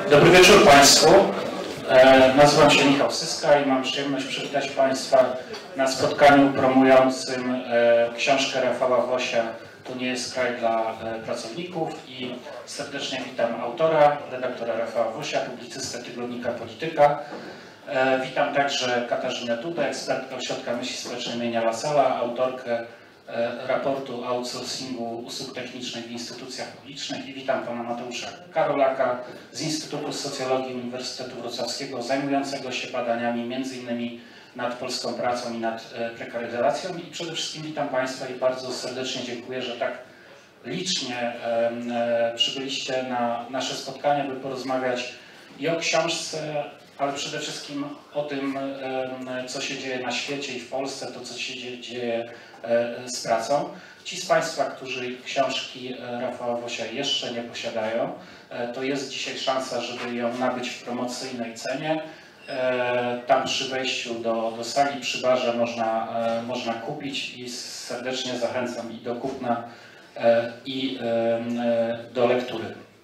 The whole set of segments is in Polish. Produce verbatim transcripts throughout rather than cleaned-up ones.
Dobry wieczór Państwu. Nazywam się Michał Syska i mam przyjemność przywitać Państwa na spotkaniu promującym książkę Rafała Wosia „To nie jest kraj dla pracowników” i serdecznie witam autora, redaktora Rafała Wosia, publicystę tygodnika Polityka. Witam także Katarzynę Dudę, ekspertkę Ośrodka Myśli Społecznej imienia Lasala, autorkę raportu o outsourcingu usług technicznych w instytucjach publicznych i witam pana Mateusza Karolaka z Instytutu Socjologii Uniwersytetu Wrocławskiego, zajmującego się badaniami między innymi nad polską pracą i nad prekaryzacją. I przede wszystkim witam Państwa i bardzo serdecznie dziękuję, że tak licznie przybyliście na nasze spotkanie, by porozmawiać i o książce, ale przede wszystkim o tym, co się dzieje na świecie i w Polsce, to co się dzieje z pracą. Ci z Państwa, którzy książki Rafała Wosia jeszcze nie posiadają, to jest dzisiaj szansa, żeby ją nabyć w promocyjnej cenie. Tam przy wejściu do, do sali, przy barze można, można kupić i serdecznie zachęcam i do kupna, i do lektury.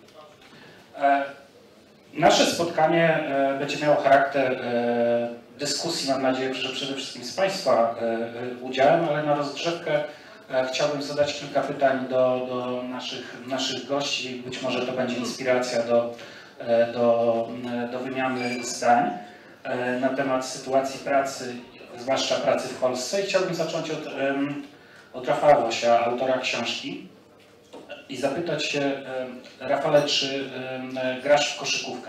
Nasze spotkanie będzie miało charakter dyskusji, mam nadzieję, że przede wszystkim z Państwa udziałem, ale na rozgrzewkę chciałbym zadać kilka pytań do, do naszych, naszych gości. Być może to będzie inspiracja do, do, do wymiany zdań na temat sytuacji pracy, zwłaszcza pracy w Polsce. I chciałbym zacząć od, od Rafała Wosia, autora książki, i zapytać się, Rafale, czy grasz w koszykówkę?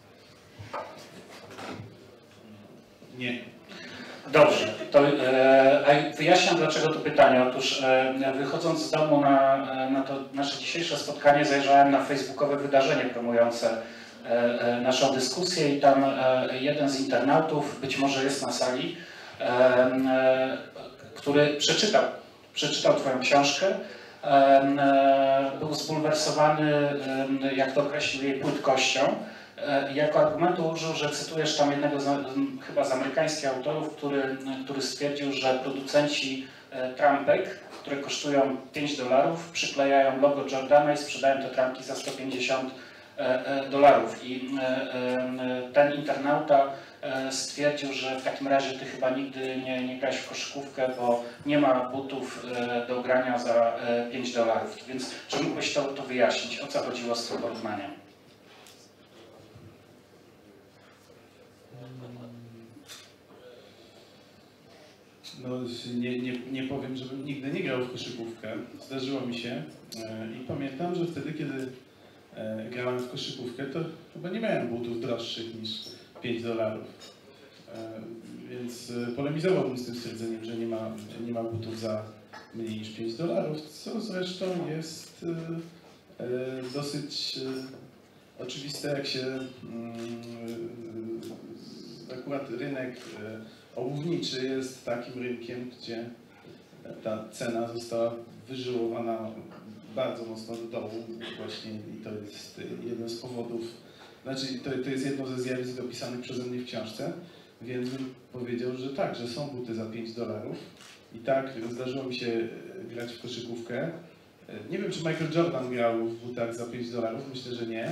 Nie. Dobrze, to e, wyjaśniam, dlaczego to pytanie. Otóż e, wychodząc z domu na, na to nasze dzisiejsze spotkanie, zajrzałem na facebookowe wydarzenie promujące e, naszą dyskusję i tam e, jeden z internautów, być może jest na sali, e, e, który przeczytał, przeczytał Twoją książkę, e, e, był zbulwersowany, e, jak to określił, jej płytkością. Jako argumentu użył, że cytujesz tam jednego z, chyba z amerykańskich autorów, który, który stwierdził, że producenci trampek, które kosztują pięć dolarów, przyklejają logo Jordana i sprzedają te trampki za sto pięćdziesiąt dolarów. I ten internauta stwierdził, że w takim razie ty chyba nigdy nie, nie grałeś w koszykówkę, bo nie ma butów do grania za pięć dolarów. Więc czy mógłbyś to, to wyjaśnić? O co chodziło z tym porównaniem? No, nie, nie, nie powiem, żebym nigdy nie grał w koszykówkę. Zdarzyło mi się i pamiętam, że wtedy, kiedy grałem w koszykówkę, to chyba nie miałem butów droższych niż pięć dolarów. Więc polemizowałbym z tym stwierdzeniem, że nie ma, nie ma butów za mniej niż pięć dolarów, co zresztą jest dosyć oczywiste, jak się akurat rynek obuwniczy jest takim rynkiem, gdzie ta cena została wyżyłowana bardzo mocno do dołu właśnie i to jest jeden z powodów, znaczy to, to jest jedno ze zjawisk opisanych przeze mnie w książce, więc bym powiedział, że tak, że są buty za pięć dolarów i tak zdarzyło mi się grać w koszykówkę. Nie wiem, czy Michael Jordan grał w butach za pięć dolarów, myślę, że nie.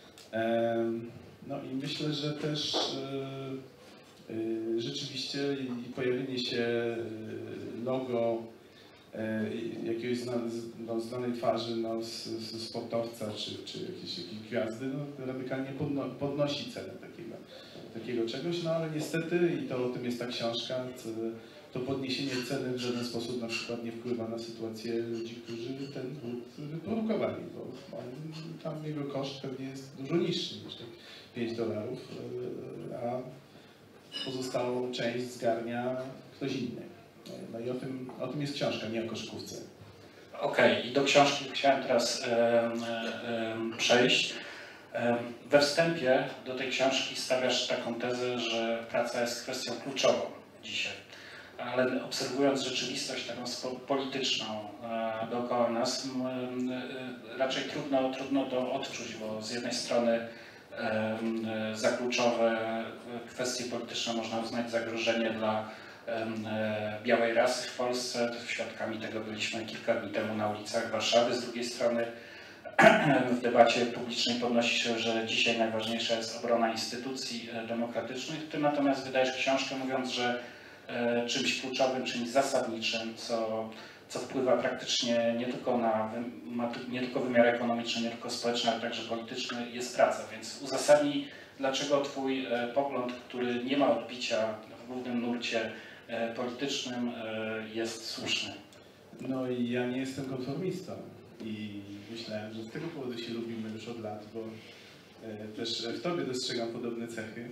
No i myślę, że też rzeczywiście pojawienie się logo jakiegoś zna, no, znanej twarzy, no, z, z sportowca czy, czy jakiejś, jakiejś gwiazdy no, radykalnie podno, podnosi cenę takiego, takiego czegoś, no ale niestety, i to o tym jest ta książka, to, to podniesienie ceny w żaden sposób na przykład nie wpływa na sytuację ludzi, którzy ten but wyprodukowali, bo tam jego koszt pewnie jest dużo niższy niż te pięć dolarów, a pozostałą część zgarnia ktoś inny. No i o tym, o tym jest książka, nie o koszykówce. Okej, okay. I do książki chciałem teraz e, e, przejść. E, we wstępie do tej książki stawiasz taką tezę, że praca jest kwestią kluczową dzisiaj. Ale obserwując rzeczywistość taką polityczną e, dookoła nas, m, e, raczej trudno, trudno to odczuć, bo z jednej strony za kluczowe kwestie polityczne można uznać zagrożenie dla białej rasy w Polsce. Świadkami tego byliśmy kilka dni temu na ulicach Warszawy. Z drugiej strony w debacie publicznej podnosi się, że dzisiaj najważniejsza jest obrona instytucji demokratycznych. Ty natomiast wydajesz książkę mówiąc, że czymś kluczowym, czymś zasadniczym, co, co wpływa praktycznie nie tylko na nie tylko wymiar ekonomiczny, nie tylko społeczny, ale także polityczny, jest praca. Więc uzasadnij, dlaczego twój pogląd, który nie ma odbicia w głównym nurcie politycznym, jest słuszny. No i ja nie jestem konformistą i myślałem, że z tego powodu się lubimy już od lat, bo też w tobie dostrzegam podobne cechy.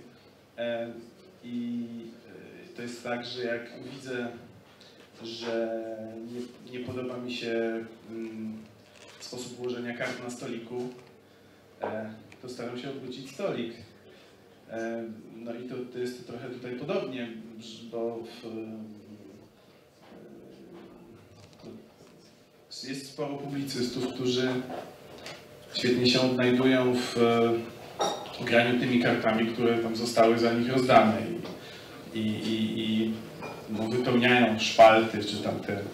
I to jest tak, że jak widzę, że nie, nie podoba mi się sposób ułożenia kart na stoliku, to staram się odwrócić stolik. No i to, to jest trochę tutaj podobnie, bo w, jest sporo publicystów, którzy świetnie się odnajdują w graniu tymi kartami, które tam zostały za nich rozdane i, i, i, i no, wypełniają szpalty, czy tam te y,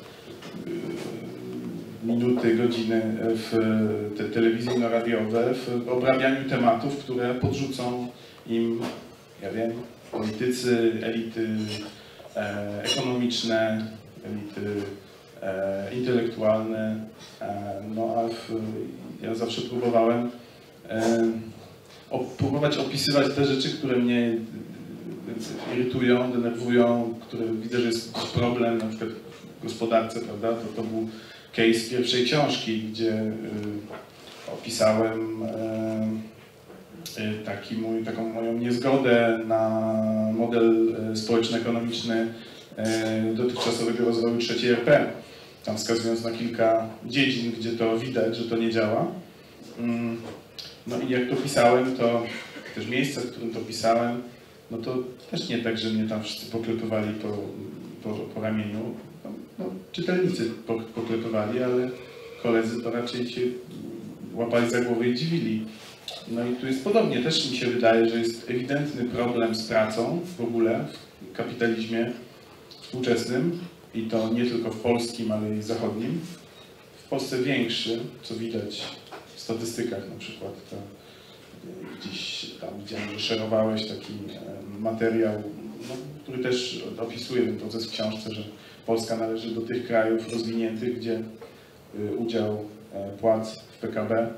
minuty, godziny w te telewizyjno-radiowe w obrabianiu tematów, które podrzucą im, ja wiem, politycy, elity e, ekonomiczne, elity e, intelektualne, e, no a w, ja zawsze próbowałem e, o, próbować opisywać te rzeczy, które mnie irytują, denerwują, które widzę, że jest jakiś problem, na przykład w gospodarce, prawda, to, to był case pierwszej książki, gdzie y, opisałem y, y, taki mój, taką moją niezgodę na model y, społeczno-ekonomiczny y, dotychczasowego rozwoju trzeciej R P, tam wskazując na kilka dziedzin, gdzie to widać, że to nie działa. Y, no i jak to pisałem, to też miejsce, w którym to pisałem, no to też nie tak, że mnie tam wszyscy poklepywali po, po, po ramieniu. No, no, czytelnicy poklepywali, ale koledzy to raczej się łapali za głowę i dziwili. No i tu jest podobnie. Też mi się wydaje, że jest ewidentny problem z pracą w ogóle w kapitalizmie współczesnym i to nie tylko w polskim, ale i zachodnim. W Polsce większy, co widać w statystykach na przykład. To gdzieś tam widziałem, że szerowałeś taki materiał, no, który też opisuje ten proces w książce, że Polska należy do tych krajów rozwiniętych, gdzie udział płac w P K B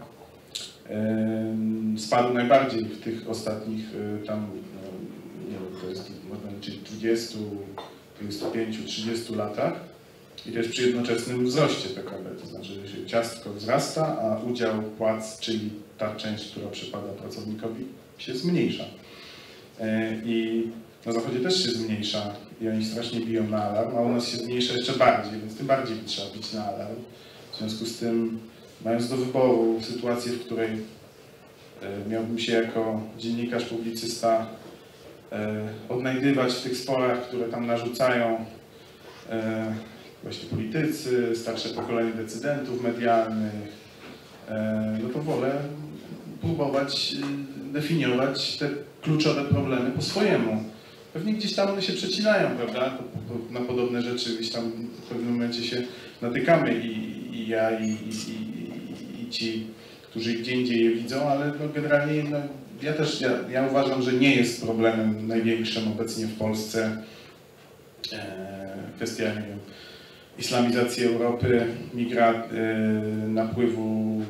spadł najbardziej w tych ostatnich tam, nie wiem, to jest można liczyć dwudziestu, dwudziestu pięciu, trzydziestu latach i też przy jednoczesnym wzroście P K B, to znaczy, że się ciastko wzrasta, a udział płac, czyli ta część, która przypada pracownikowi, się zmniejsza. I na Zachodzie też się zmniejsza i oni strasznie biją na alarm, a u nas się zmniejsza jeszcze bardziej, więc tym bardziej trzeba bić na alarm. W związku z tym, mając do wyboru sytuację, w której miałbym się jako dziennikarz, publicysta odnajdywać w tych sporach, które tam narzucają właśnie politycy, starsze pokolenie decydentów medialnych, no to wolę próbować definiować te kluczowe problemy po swojemu. Pewnie gdzieś tam one się przecinają, prawda? Na podobne rzeczy gdzieś tam w pewnym momencie się natykamy i, i ja, i, i, i ci, którzy gdzie indziej je widzą, ale no generalnie no, ja też, ja, ja uważam, że nie jest problemem największym obecnie w Polsce e, kwestia, nie wiem, islamizacji Europy, migra, e, napływu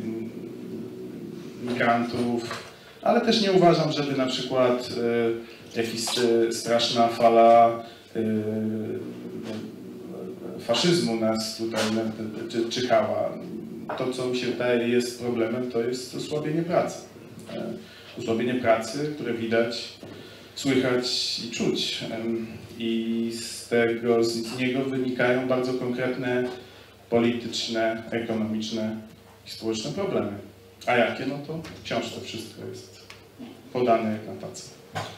e, migrantów, ale też nie uważam, żeby na przykład e, jakaś e, straszna fala e, faszyzmu nas tutaj czy, czyhała. To, co mi się wydaje jest problemem, to jest osłabienie pracy. E, osłabienie pracy, które widać, słychać i czuć. E, I z tego, z niego wynikają bardzo konkretne polityczne, ekonomiczne i społeczne problemy. A jakie? No to w książce wszystko jest podane jak na tacy.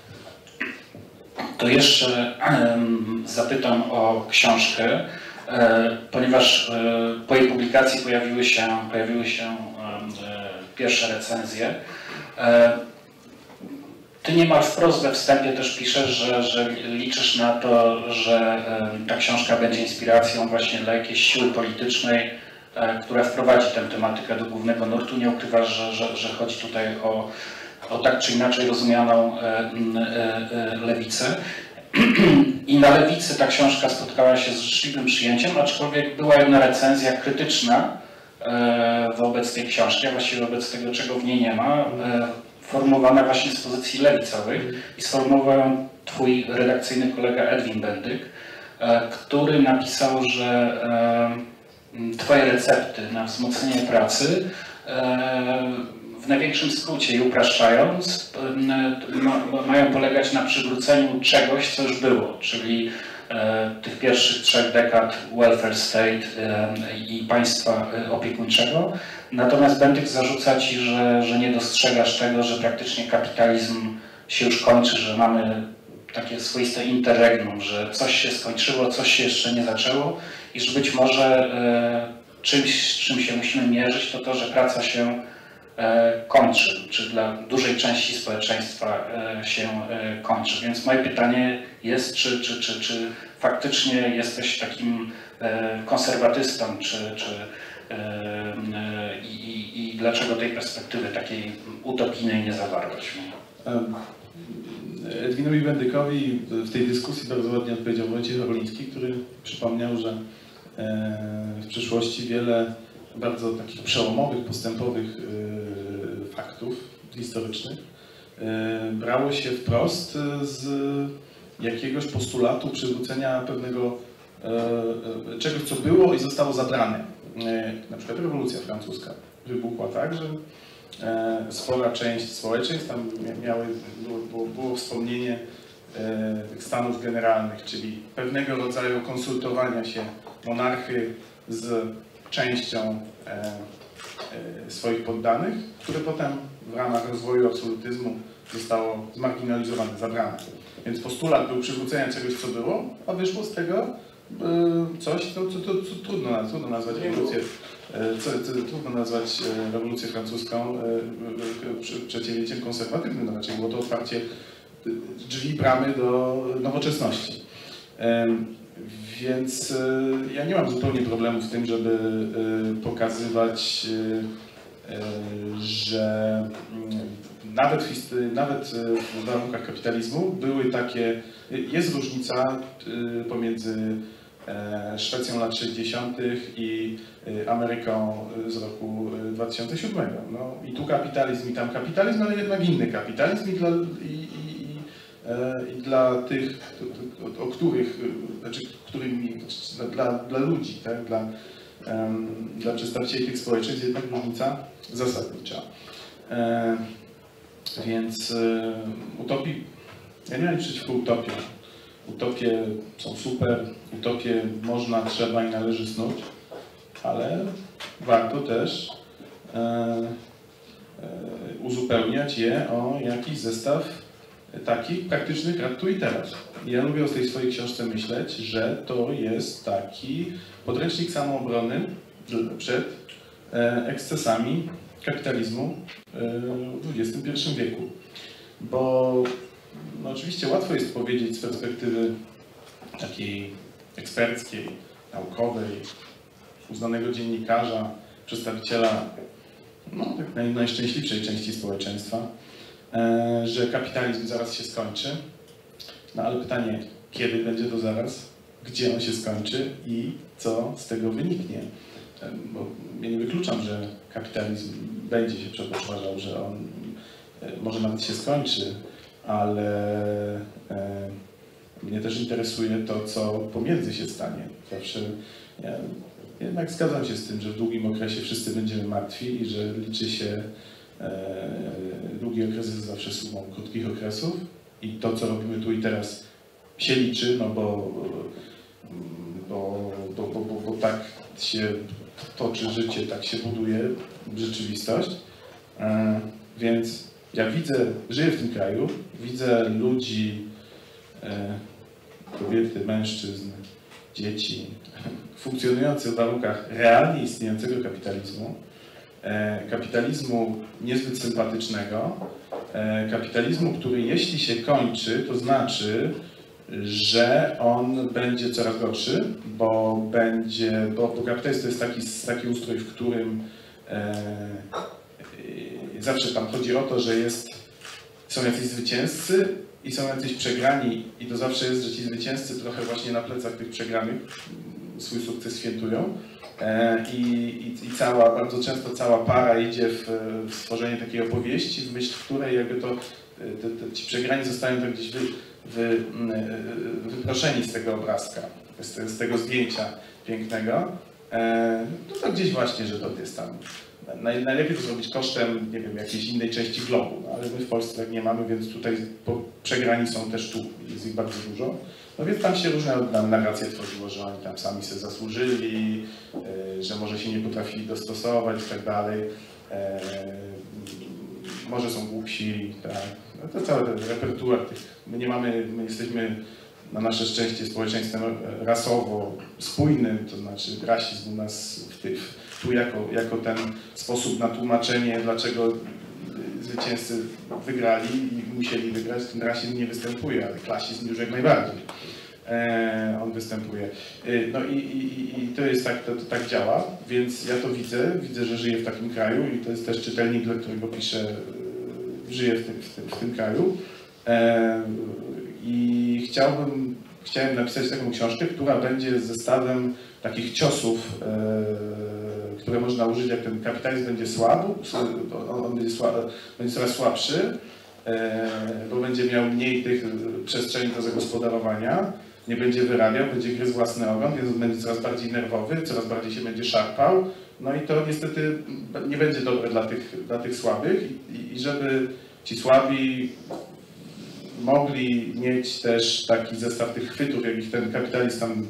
To jeszcze um, zapytam o książkę, e, ponieważ e, po jej publikacji pojawiły się, pojawiły się e, pierwsze recenzje. E, Ty niemal wprost we wstępie też piszesz, że, że liczysz na to, że e, ta książka będzie inspiracją właśnie dla jakiejś siły politycznej, która wprowadzi tę tematykę do głównego nurtu. Nie ukrywa, że, że, że chodzi tutaj o, o tak czy inaczej rozumianą lewicę. I na lewicy ta książka spotkała się z życzliwym przyjęciem, aczkolwiek była jedna recenzja krytyczna wobec tej książki, a właściwie wobec tego, czego w niej nie ma, formułowana właśnie z pozycji lewicowych i sformułował ją twój redakcyjny kolega Edwin Bendyk, który napisał, że twoje recepty na wzmocnienie pracy w największym skrócie i upraszczając mają polegać na przywróceniu czegoś, co już było, czyli tych pierwszych trzech dekad welfare state i państwa opiekuńczego. Natomiast Bendyk zarzuca ci, że, że nie dostrzegasz tego, że praktycznie kapitalizm się już kończy, że mamy takie swoiste interregnum, że coś się skończyło, coś się jeszcze nie zaczęło i że być może czymś, czym się musimy mierzyć, to to, że praca się kończy, czy dla dużej części społeczeństwa się kończy. Więc moje pytanie jest, czy, czy, czy, czy faktycznie jesteś takim konserwatystą, czy, czy, i, i, i dlaczego tej perspektywy takiej utopijnej nie zawarłeś? Edwinowi Bendykowi w tej dyskusji bardzo ładnie odpowiedział Wojciech Orliński, który przypomniał, że w przeszłości wiele bardzo takich przełomowych, postępowych faktów historycznych brało się wprost z jakiegoś postulatu przywrócenia pewnego czegoś, co było i zostało zabrane. Na przykład rewolucja francuska wybuchła tak, że spora część społeczeństw, tam miały, było, było wspomnienie tych stanów generalnych, czyli pewnego rodzaju konsultowania się monarchy z częścią swoich poddanych, które potem w ramach rozwoju absolutyzmu zostało zmarginalizowane, zabrane. Więc postulat był przywrócenia czegoś, co było, a wyszło z tego coś, co, co, co, co trudno, trudno nazwać rewolucję, co, co, trudno nazwać rewolucję francuską przedsięwzięciem konserwatywnym, no raczej było to otwarcie drzwi, bramy do nowoczesności. Więc ja nie mam zupełnie problemu z tym, żeby pokazywać, że nawet w, nawet w warunkach kapitalizmu były takie, jest różnica pomiędzy Szwecją lat sześćdziesiątych i Ameryką z roku dwa tysiące siódmego. No, i tu kapitalizm, i tam kapitalizm, ale jednak inny kapitalizm i dla, i, i, i dla tych, o których, znaczy, którymi, dla, dla ludzi, tak? dla, um, dla przedstawicieli tych społeczeństw jest jednak różnica zasadnicza. E, więc e, utopii, ja nie mam nic przeciwko utopiom. Utopie są super, utopie można, trzeba i należy snuć, ale warto też e, e, uzupełniać je o jakiś zestaw takich praktycznych rad tu i teraz. Ja lubię o tej swojej książce myśleć, że to jest taki podręcznik samoobrony przed e, ekscesami kapitalizmu e, w dwudziestym pierwszym wieku. Bo no oczywiście łatwo jest powiedzieć z perspektywy takiej eksperckiej, naukowej, uznanego dziennikarza, przedstawiciela no, tak naj, najszczęśliwszej części społeczeństwa, e, że kapitalizm zaraz się skończy. No ale pytanie, kiedy będzie to zaraz, gdzie on się skończy i co z tego wyniknie? E, bo ja nie wykluczam, że kapitalizm będzie się przepoczwarzał, że on e, może nawet się skończy, ale e, mnie też interesuje to, co pomiędzy się stanie. Zawsze ja jednak zgadzam się z tym, że w długim okresie wszyscy będziemy martwi i że liczy się e, długi okres jest zawsze sumą krótkich okresów i to, co robimy tu i teraz się liczy, no bo, bo, bo, bo, bo, bo tak się toczy życie, tak się buduje rzeczywistość, e, więc ja widzę, żyję w tym kraju, widzę ludzi, e, kobiety, mężczyzn, dzieci, funkcjonujących w warunkach realnie istniejącego kapitalizmu, e, kapitalizmu niezbyt sympatycznego, e, kapitalizmu, który jeśli się kończy, to znaczy, że on będzie coraz gorszy, bo będzie, bo, bo kapitalizm to jest taki, taki ustrój, w którym e, e, zawsze tam chodzi o to, że jest, są jacyś zwycięzcy i są jacyś przegrani i to zawsze jest, że ci zwycięzcy trochę właśnie na plecach tych przegranych swój sukces świętują. I, i, i cała, bardzo często cała para idzie w, w stworzenie takiej opowieści, w myśl której jakby to te, te, ci przegrani zostają tak gdzieś wy, wy, wyproszeni z tego obrazka, z, z tego zdjęcia pięknego. No to gdzieś właśnie, że to jest tam. Naj, najlepiej to zrobić kosztem, nie wiem, jakiejś innej części globu, no, ale my w Polsce tak nie mamy, więc tutaj przegrani są też tu, jest ich bardzo dużo. No więc tam się różne narracje tworzyło, że oni tam sami sobie zasłużyli, e, że może się nie potrafili dostosować i tak dalej, e, może są głupsi, tak. No to cały ten repertuar tych, my nie mamy, my jesteśmy na nasze szczęście społeczeństwem rasowo spójnym, to znaczy rasizm u nas w tych, tu jako, jako ten sposób na tłumaczenie, dlaczego zwycięzcy wygrali i musieli wygrać, ten rasizm nie występuje, ale klasizm już jak najbardziej e, on występuje. E, no i, i, i to jest tak, to, to tak działa, więc ja to widzę, widzę, że żyję w takim kraju i to jest też czytelnik, dla którego piszę, żyje w tym, w tym, w tym kraju. E, I chciałbym, chciałem napisać taką książkę, która będzie zestawem takich ciosów, e, które można użyć, jak ten kapitalizm będzie słaby, on, on będzie, słaby, będzie coraz słabszy, e, bo będzie miał mniej tych przestrzeni do zagospodarowania, nie będzie wyrabiał, będzie gryzł własny ogon, więc on będzie coraz bardziej nerwowy, coraz bardziej się będzie szarpał. No i to niestety nie będzie dobre dla tych, dla tych słabych i, i żeby ci słabi mogli mieć też taki zestaw tych chwytów, jak ich ten kapitalizm tam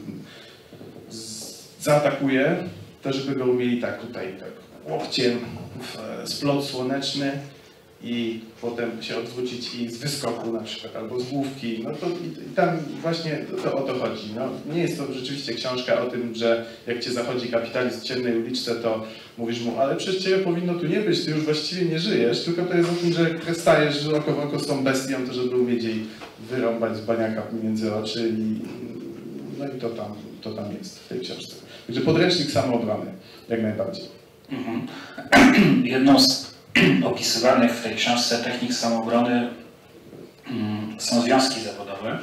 zaatakuje, to żeby go umieli tak tutaj tak łokciem w splot słoneczny i potem się odwrócić i z wyskoku na przykład, albo z główki, no to i, i tam właśnie to, o to chodzi. No, nie jest to rzeczywiście książka o tym, że jak cię zachodzi kapitalizm w ciemnej uliczce, to mówisz mu, ale przecież ciebie powinno tu nie być, ty już właściwie nie żyjesz, tylko to jest o tym, że stajesz oko w oko z tą bestią, to żeby umieć jej wyrąbać z baniaka między oczy i no i to tam, to tam jest w tej książce. Także podręcznik samoobrony, jak najbardziej. Mhm. Jedną z opisywanych w tej książce technik samoobrony są związki zawodowe,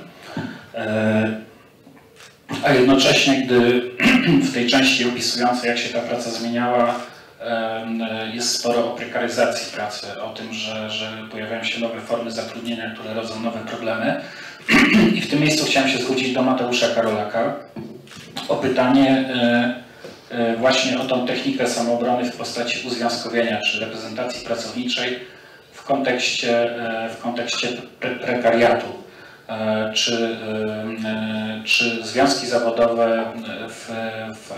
a jednocześnie, gdy w tej części opisującej, jak się ta praca zmieniała, jest sporo o prekaryzacji pracy, o tym, że, że pojawiają się nowe formy zatrudnienia, które rodzą nowe problemy. I w tym miejscu chciałem się zwrócić do Mateusza Karolaka o pytanie właśnie o tą technikę samoobrony w postaci uzwiązkowienia czy reprezentacji pracowniczej w kontekście, w kontekście pre prekariatu. Czy, czy związki zawodowe w, w,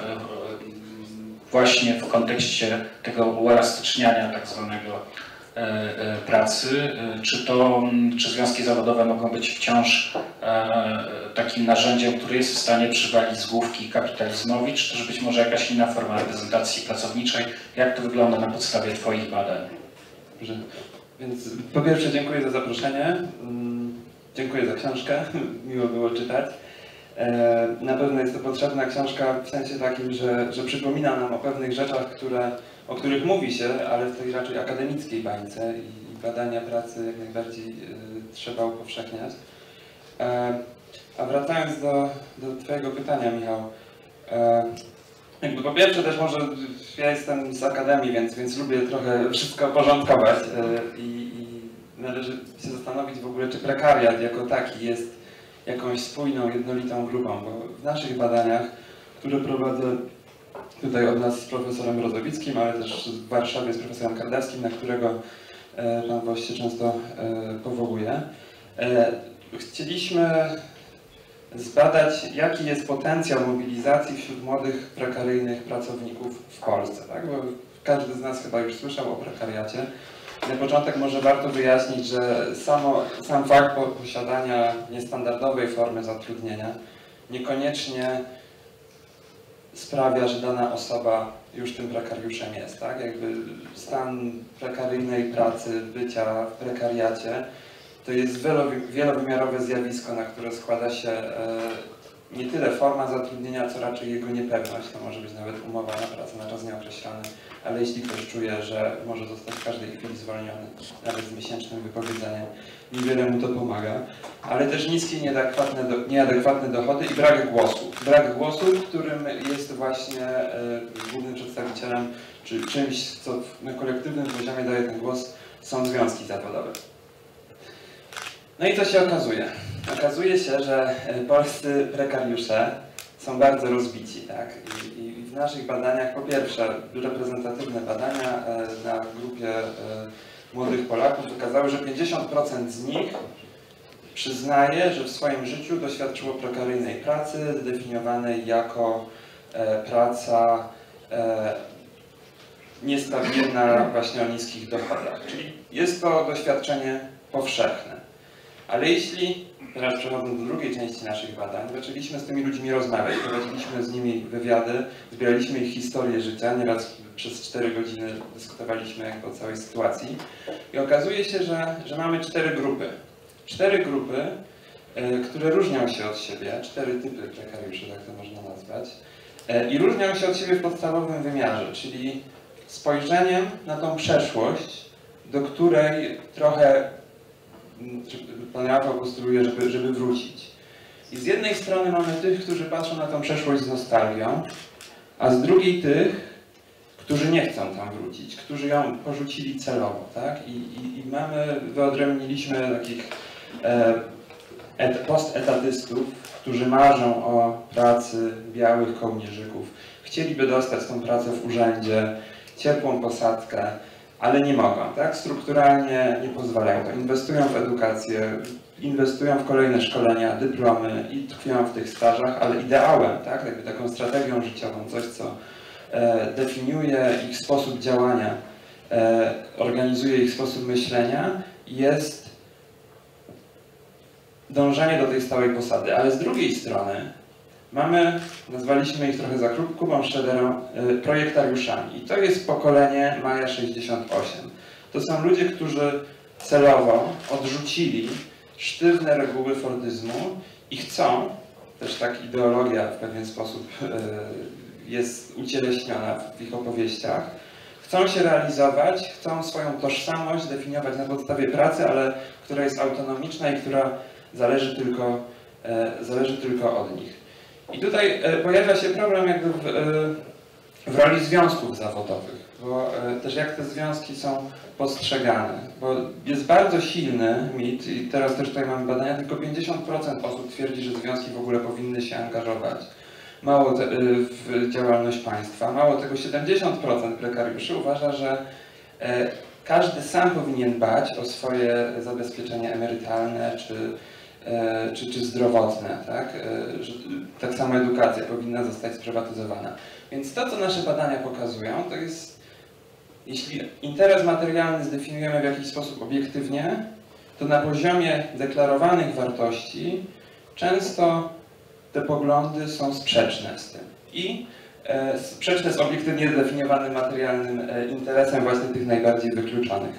właśnie w kontekście tego uelastyczniania tak zwanego pracy, czy to, czy związki zawodowe mogą być wciąż takim narzędziem, które jest w stanie przywalić z główki kapitalizmowi, czy też być może jakaś inna forma reprezentacji pracowniczej? Jak to wygląda na podstawie Twoich badań? Dobrze. Więc po pierwsze dziękuję za zaproszenie, dziękuję za książkę, miło było czytać. Na pewno jest to potrzebna książka w sensie takim, że, że przypomina nam o pewnych rzeczach, które, o których mówi się, ale w tej raczej akademickiej bańce i, i badania pracy jak najbardziej y, trzeba upowszechniać. E, a wracając do, do Twojego pytania, Michał, e, jakby po pierwsze też może ja jestem z akademii, więc, więc lubię trochę wszystko porządkować e, i, i należy się zastanowić w ogóle, czy prekariat jako taki jest jakąś spójną, jednolitą grupą, bo w naszych badaniach, które prowadzę tutaj od nas z profesorem Rozowickim, ale też w Warszawie z profesorem Kardawskim, na którego e, pan Woś się często e, powołuje, e, chcieliśmy zbadać, jaki jest potencjał mobilizacji wśród młodych, prekaryjnych pracowników w Polsce, tak? Bo każdy z nas chyba już słyszał o prekariacie. Na początek może warto wyjaśnić, że samo, sam fakt posiadania niestandardowej formy zatrudnienia niekoniecznie sprawia, że dana osoba już tym prekariuszem jest, tak? Jakby stan prekaryjnej pracy, bycia w prekariacie to jest wielowymiarowe zjawisko, na które składa się nie tyle forma zatrudnienia, co raczej jego niepewność. To może być nawet umowa na pracę na czas nieokreślony, ale jeśli ktoś czuje, że może zostać w każdej chwili zwolniony, nawet z miesięcznym wypowiedzeniem, niewiele mu to pomaga. Ale też niskie, nieadekwatne, do, nieadekwatne dochody i brak głosu. Brak głosu, którym jest właśnie e, głównym przedstawicielem, czy czymś, co na kolektywnym poziomie daje ten głos, są związki zawodowe. No i co się okazuje? Okazuje się, że polscy prekariusze są bardzo rozbici, tak? I, i w naszych badaniach, po pierwsze, reprezentatywne badania na grupie młodych Polaków wykazały, że pięćdziesiąt procent z nich przyznaje, że w swoim życiu doświadczyło prekaryjnej pracy, zdefiniowanej jako praca niestabilna właśnie o niskich dochodach. Czyli jest to doświadczenie powszechne. Ale jeśli, teraz przechodząc do drugiej części naszych badań, zaczęliśmy z tymi ludźmi rozmawiać, prowadziliśmy z nimi wywiady, zbieraliśmy ich historię życia, nieraz przez cztery godziny dyskutowaliśmy jakby o całej sytuacji i okazuje się, że, że mamy cztery grupy. Cztery grupy, y, które różnią się od siebie, cztery typy prekariuszy, tak to można nazwać, y, i różnią się od siebie w podstawowym wymiarze, czyli spojrzeniem na tą przeszłość, do której trochę pan Rafał postuluje, żeby, żeby wrócić. I z jednej strony mamy tych, którzy patrzą na tą przeszłość z nostalgią, a z drugiej tych, którzy nie chcą tam wrócić, którzy ją porzucili celowo, tak? I, i, i mamy, wyodrębniliśmy takich e, et, postetatystów, którzy marzą o pracy białych kołnierzyków, chcieliby dostać tą pracę w urzędzie, ciepłą posadkę, ale nie mogą, tak? Strukturalnie nie pozwalają to. Inwestują w edukację, inwestują w kolejne szkolenia, dyplomy i tkwią w tych stażach, ale ideałem, tak? Jakby taką strategią życiową, coś co e, definiuje ich sposób działania, e, organizuje ich sposób myślenia, jest dążenie do tej stałej posady. Ale z drugiej strony mamy, nazwaliśmy ich trochę za Kubą Szrederą, projektariuszami. I to jest pokolenie Maja sześćdziesiąt osiem. To są ludzie, którzy celowo odrzucili sztywne reguły fordyzmu i chcą, też tak ideologia w pewien sposób jest ucieleśniona w ich opowieściach, chcą się realizować, chcą swoją tożsamość definiować na podstawie pracy, ale która jest autonomiczna i która zależy tylko, zależy tylko od nich. I tutaj pojawia się problem jakby w, w roli związków zawodowych, bo też jak te związki są postrzegane, bo jest bardzo silny mit i teraz też tutaj mamy badania, tylko pięćdziesiąt procent osób twierdzi, że związki w ogóle powinny się angażować mało te, w działalność państwa, mało tego siedemdziesiąt procent prekariuszy uważa, że każdy sam powinien dbać o swoje zabezpieczenie emerytalne czy Czy, czy zdrowotne, tak? Że tak samo edukacja powinna zostać sprywatyzowana. Więc to, co nasze badania pokazują, to jest, jeśli interes materialny zdefiniujemy w jakiś sposób obiektywnie, to na poziomie deklarowanych wartości często te poglądy są sprzeczne z tym. I e, sprzeczne z obiektywnie zdefiniowanym materialnym e, interesem właśnie tych najbardziej wykluczonych.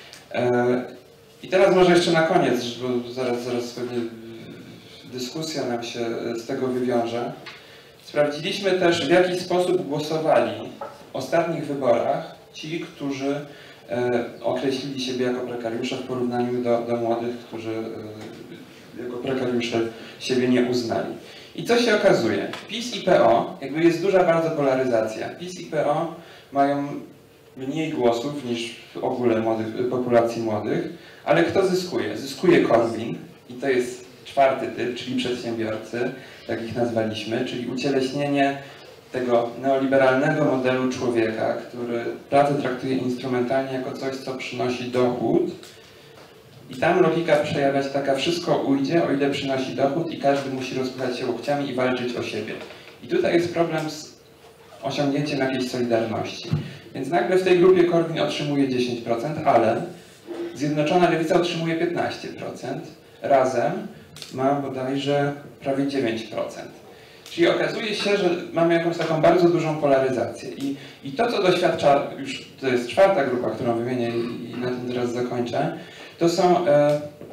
E, I teraz może jeszcze na koniec, bo zaraz, zaraz pewnie dyskusja nam się z tego wywiąże. Sprawdziliśmy też, w jaki sposób głosowali w ostatnich wyborach ci, którzy e, określili siebie jako prekariusze w porównaniu do, do młodych, którzy e, jako prekariusze siebie nie uznali. I co się okazuje? PiS i P O, jakby jest duża bardzo polaryzacja. PiS i P O mają mniej głosów niż w ogóle młodych, populacji młodych, ale kto zyskuje? Zyskuje Korwin i to jest czwarty typ, czyli przedsiębiorcy, tak ich nazwaliśmy, czyli ucieleśnienie tego neoliberalnego modelu człowieka, który pracę traktuje instrumentalnie jako coś, co przynosi dochód. I tam logika przejawia się taka, wszystko ujdzie, o ile przynosi dochód i każdy musi rozpychać się łokciami i walczyć o siebie. I tutaj jest problem z osiągnięciem jakiejś solidarności. Więc nagle w tej grupie Korwin otrzymuje dziesięć procent, ale Zjednoczona Lewica otrzymuje piętnaście procent. Razem ma bodajże prawie dziewięć procent. Czyli okazuje się, że mamy jakąś taką bardzo dużą polaryzację. I, i to, co doświadcza, już to jest czwarta grupa, którą wymienię i na tym teraz zakończę, to są e,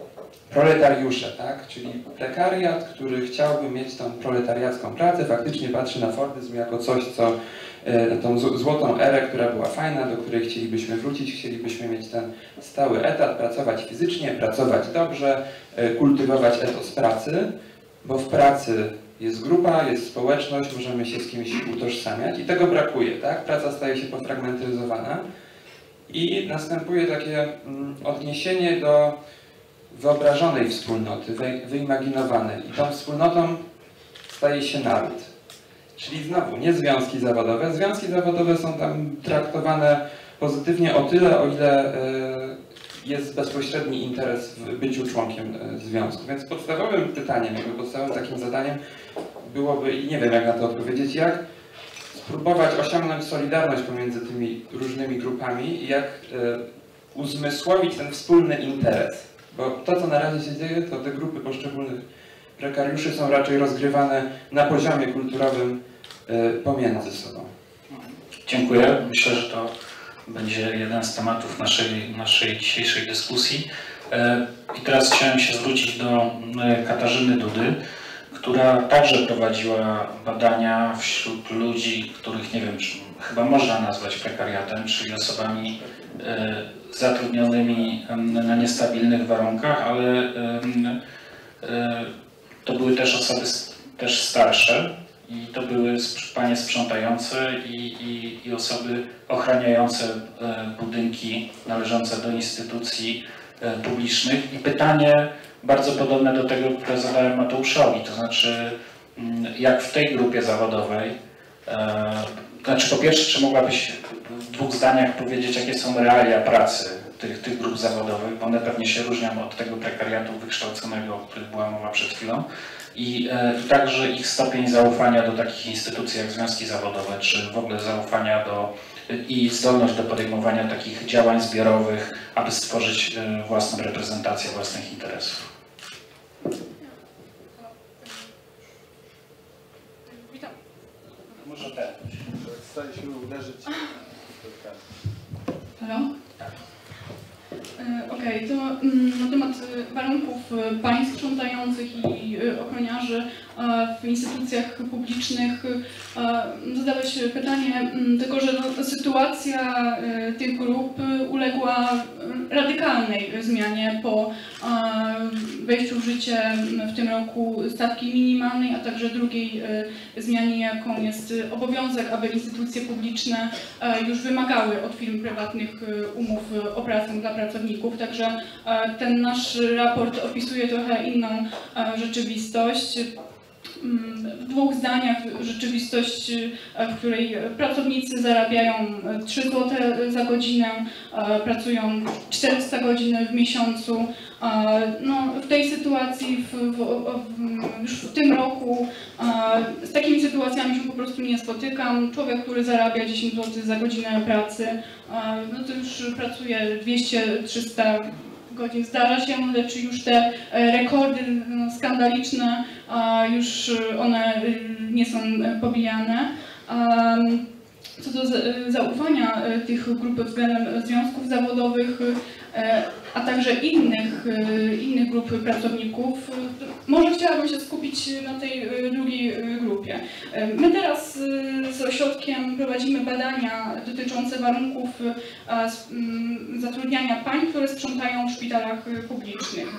proletariusze, tak? Czyli prekariat, który chciałby mieć tą proletariacką pracę, faktycznie patrzy na fordyzm jako coś, co tą złotą erę, która była fajna, do której chcielibyśmy wrócić, chcielibyśmy mieć ten stały etat, pracować fizycznie, pracować dobrze, kultywować etos pracy, bo w pracy jest grupa, jest społeczność, możemy się z kimś utożsamiać i tego brakuje, tak? Praca staje się pofragmentyzowana i następuje takie odniesienie do wyobrażonej wspólnoty, wyimaginowanej i tą wspólnotą staje się naród. Czyli znowu nie związki zawodowe. Związki zawodowe są tam traktowane pozytywnie o tyle, o ile jest bezpośredni interes w byciu członkiem związku. Więc podstawowym pytaniem, jakby podstawowym takim zadaniem byłoby, i nie wiem jak na to odpowiedzieć, jak spróbować osiągnąć solidarność pomiędzy tymi różnymi grupami i jak uzmysłowić ten wspólny interes. Bo to, co na razie się dzieje, to te grupy poszczególnych prekariuszy są raczej rozgrywane na poziomie kulturowym pomiędzy sobą. Dziękuję. Myślę, że to będzie jeden z tematów naszej, naszej dzisiejszej dyskusji. I teraz chciałem się zwrócić do Katarzyny Dudy, która także prowadziła badania wśród ludzi, których nie wiem, czy chyba można nazwać prekariatem, czyli osobami zatrudnionymi na niestabilnych warunkach, ale to były też osoby też starsze i to były panie sprzątające i, i, i osoby ochraniające budynki należące do instytucji publicznych. I pytanie bardzo podobne do tego, które zadałem Mateuszowi, to znaczy jak w tej grupie zawodowej, znaczy po pierwsze, czy mogłabyś w dwóch zdaniach powiedzieć, jakie są realia pracy tych, tych grup zawodowych, bo one pewnie się różnią od tego prekariatu wykształconego, o którym była mowa przed chwilą, i, i także ich stopień zaufania do takich instytucji jak związki zawodowe, czy w ogóle zaufania do i zdolność do podejmowania takich działań zbiorowych, aby stworzyć własną reprezentację własnych interesów. Witam. Może ten. Staliśmy uderzyć. Halo? Okej, okay, to na temat warunków pań sprzątających i ochroniarzy w instytucjach publicznych zadałeś pytanie, tylko że no, sytuacja tych grup uległa radykalnej zmianie po wejściu w życie w tym roku stawki minimalnej, a także drugiej zmianie, jaką jest obowiązek, aby instytucje publiczne już wymagały od firm prywatnych umów o pracę dla pracowników. Także ten nasz raport opisuje trochę inną rzeczywistość. W dwóch zdaniach rzeczywistość, w której pracownicy zarabiają trzy złote za godzinę, pracują czterysta godzin w miesiącu. No, w tej sytuacji, w, w, w, już w tym roku, z takimi sytuacjami się po prostu nie spotykam. Człowiek, który zarabia dziesięć złotych za godzinę pracy, no to już pracuje dwieście trzysta godzin. Zdarza się, lecz już te rekordy no, skandaliczne, już one nie są pobijane. Co do zaufania tych grup względem związków zawodowych, a także innych, innych grup pracowników, może chciałabym się skupić na tej drugiej grupie. My teraz z ośrodkiem prowadzimy badania dotyczące warunków zatrudniania pań, które sprzątają w szpitalach publicznych.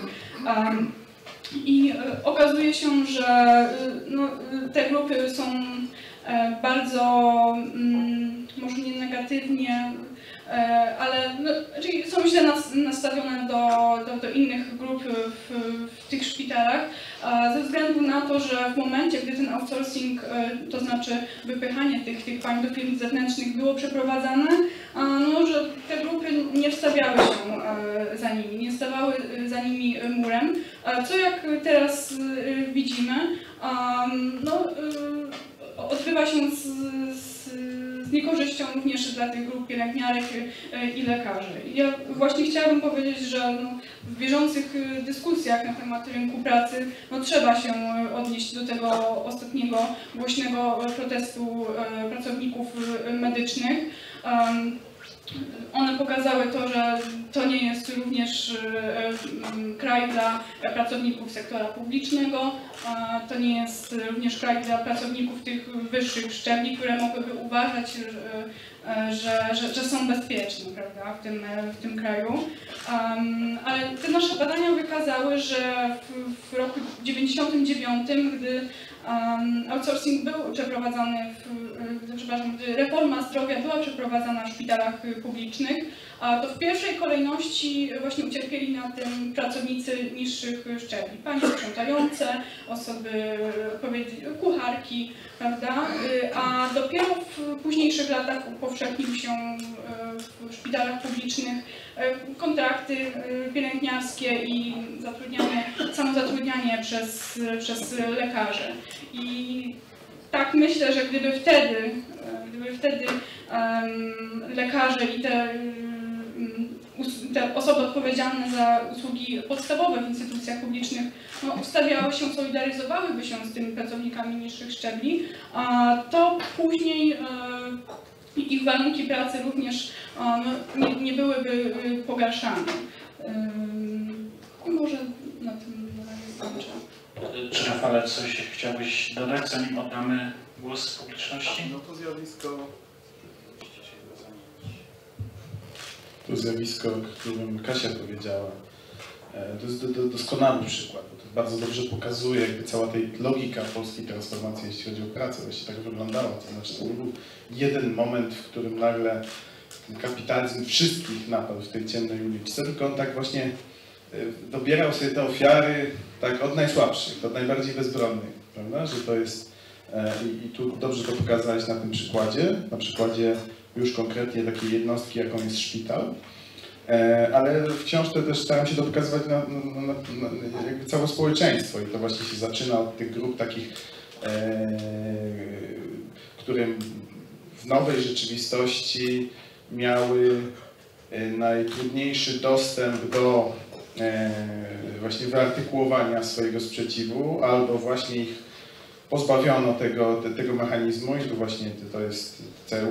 I okazuje się, że no, te grupy są bardzo, może nie negatywnie, ale no, czyli są źle nastawione do, do, do innych grup w, w tych szpitalach, ze względu na to, że w momencie, gdy ten outsourcing, to znaczy wypychanie tych, tych pań do firm zewnętrznych było przeprowadzane, no, że te grupy nie wstawiały się za nimi, nie stawały za nimi murem, co jak teraz widzimy, no, odbywa się z, z, z niekorzyścią również dla tych grup pielęgniarek i lekarzy. Ja właśnie chciałabym powiedzieć, że no, w bieżących dyskusjach na temat rynku pracy no, trzeba się odnieść do tego ostatniego głośnego protestu pracowników medycznych. one pokazały to, że to nie jest również kraj dla pracowników sektora publicznego, to nie jest również kraj dla pracowników tych wyższych szczebli, które mogłyby uważać, że, że, że są bezpieczne, prawda, w tym, w tym kraju. Um, ale te nasze badania wykazały, że w, w roku dziewięćdziesiątym dziewiątym, gdy um, outsourcing był przeprowadzany, w, przepraszam, gdy reforma zdrowia była przeprowadzana w szpitalach publicznych, to w pierwszej kolejności właśnie ucierpieli na tym pracownicy niższych szczebli, panie sprzątające, osoby, kucharki, prawda? A dopiero w późniejszych latach upowszechnił się w szpitalach publicznych kontrakty pielęgniarskie i zatrudnianie, samozatrudnianie przez, przez lekarzy. I tak myślę, że gdyby wtedy, gdyby wtedy um, lekarze i te te osoby odpowiedzialne za usługi podstawowe w instytucjach publicznych no, ustawiały się, solidaryzowałyby się z tymi pracownikami niższych szczebli, a to później e, ich warunki pracy również e, no, nie, nie byłyby pogarszane. E, I może na tym skończę. Czy Rafale, coś chciałbyś dodać, zanim oddamy głos publiczności? No to zjawisko... To zjawisko, o którym Kasia powiedziała, to jest do, do, doskonały przykład, bo to bardzo dobrze pokazuje jakby cała tej logika polskiej transformacji, jeśli chodzi o pracę, właśnie tak wyglądało. To znaczy to nie był jeden moment, w którym nagle ten kapitalizm wszystkich napadł w tej ciemnej uliczce, tylko on tak właśnie dobierał sobie te ofiary tak od najsłabszych, od najbardziej bezbronnych, prawda? Że to jest, i, i tu dobrze to pokazałeś na tym przykładzie, na przykładzie już konkretnie takiej jednostki, jaką jest szpital, ale w książce też staram się to pokazywać na, na, na jakby całe społeczeństwo i to właśnie się zaczyna od tych grup takich, e, które w nowej rzeczywistości miały najtrudniejszy dostęp do e, właśnie wyartykułowania swojego sprzeciwu, albo właśnie ich pozbawiono tego, te, tego mechanizmu i tu właśnie to jest cel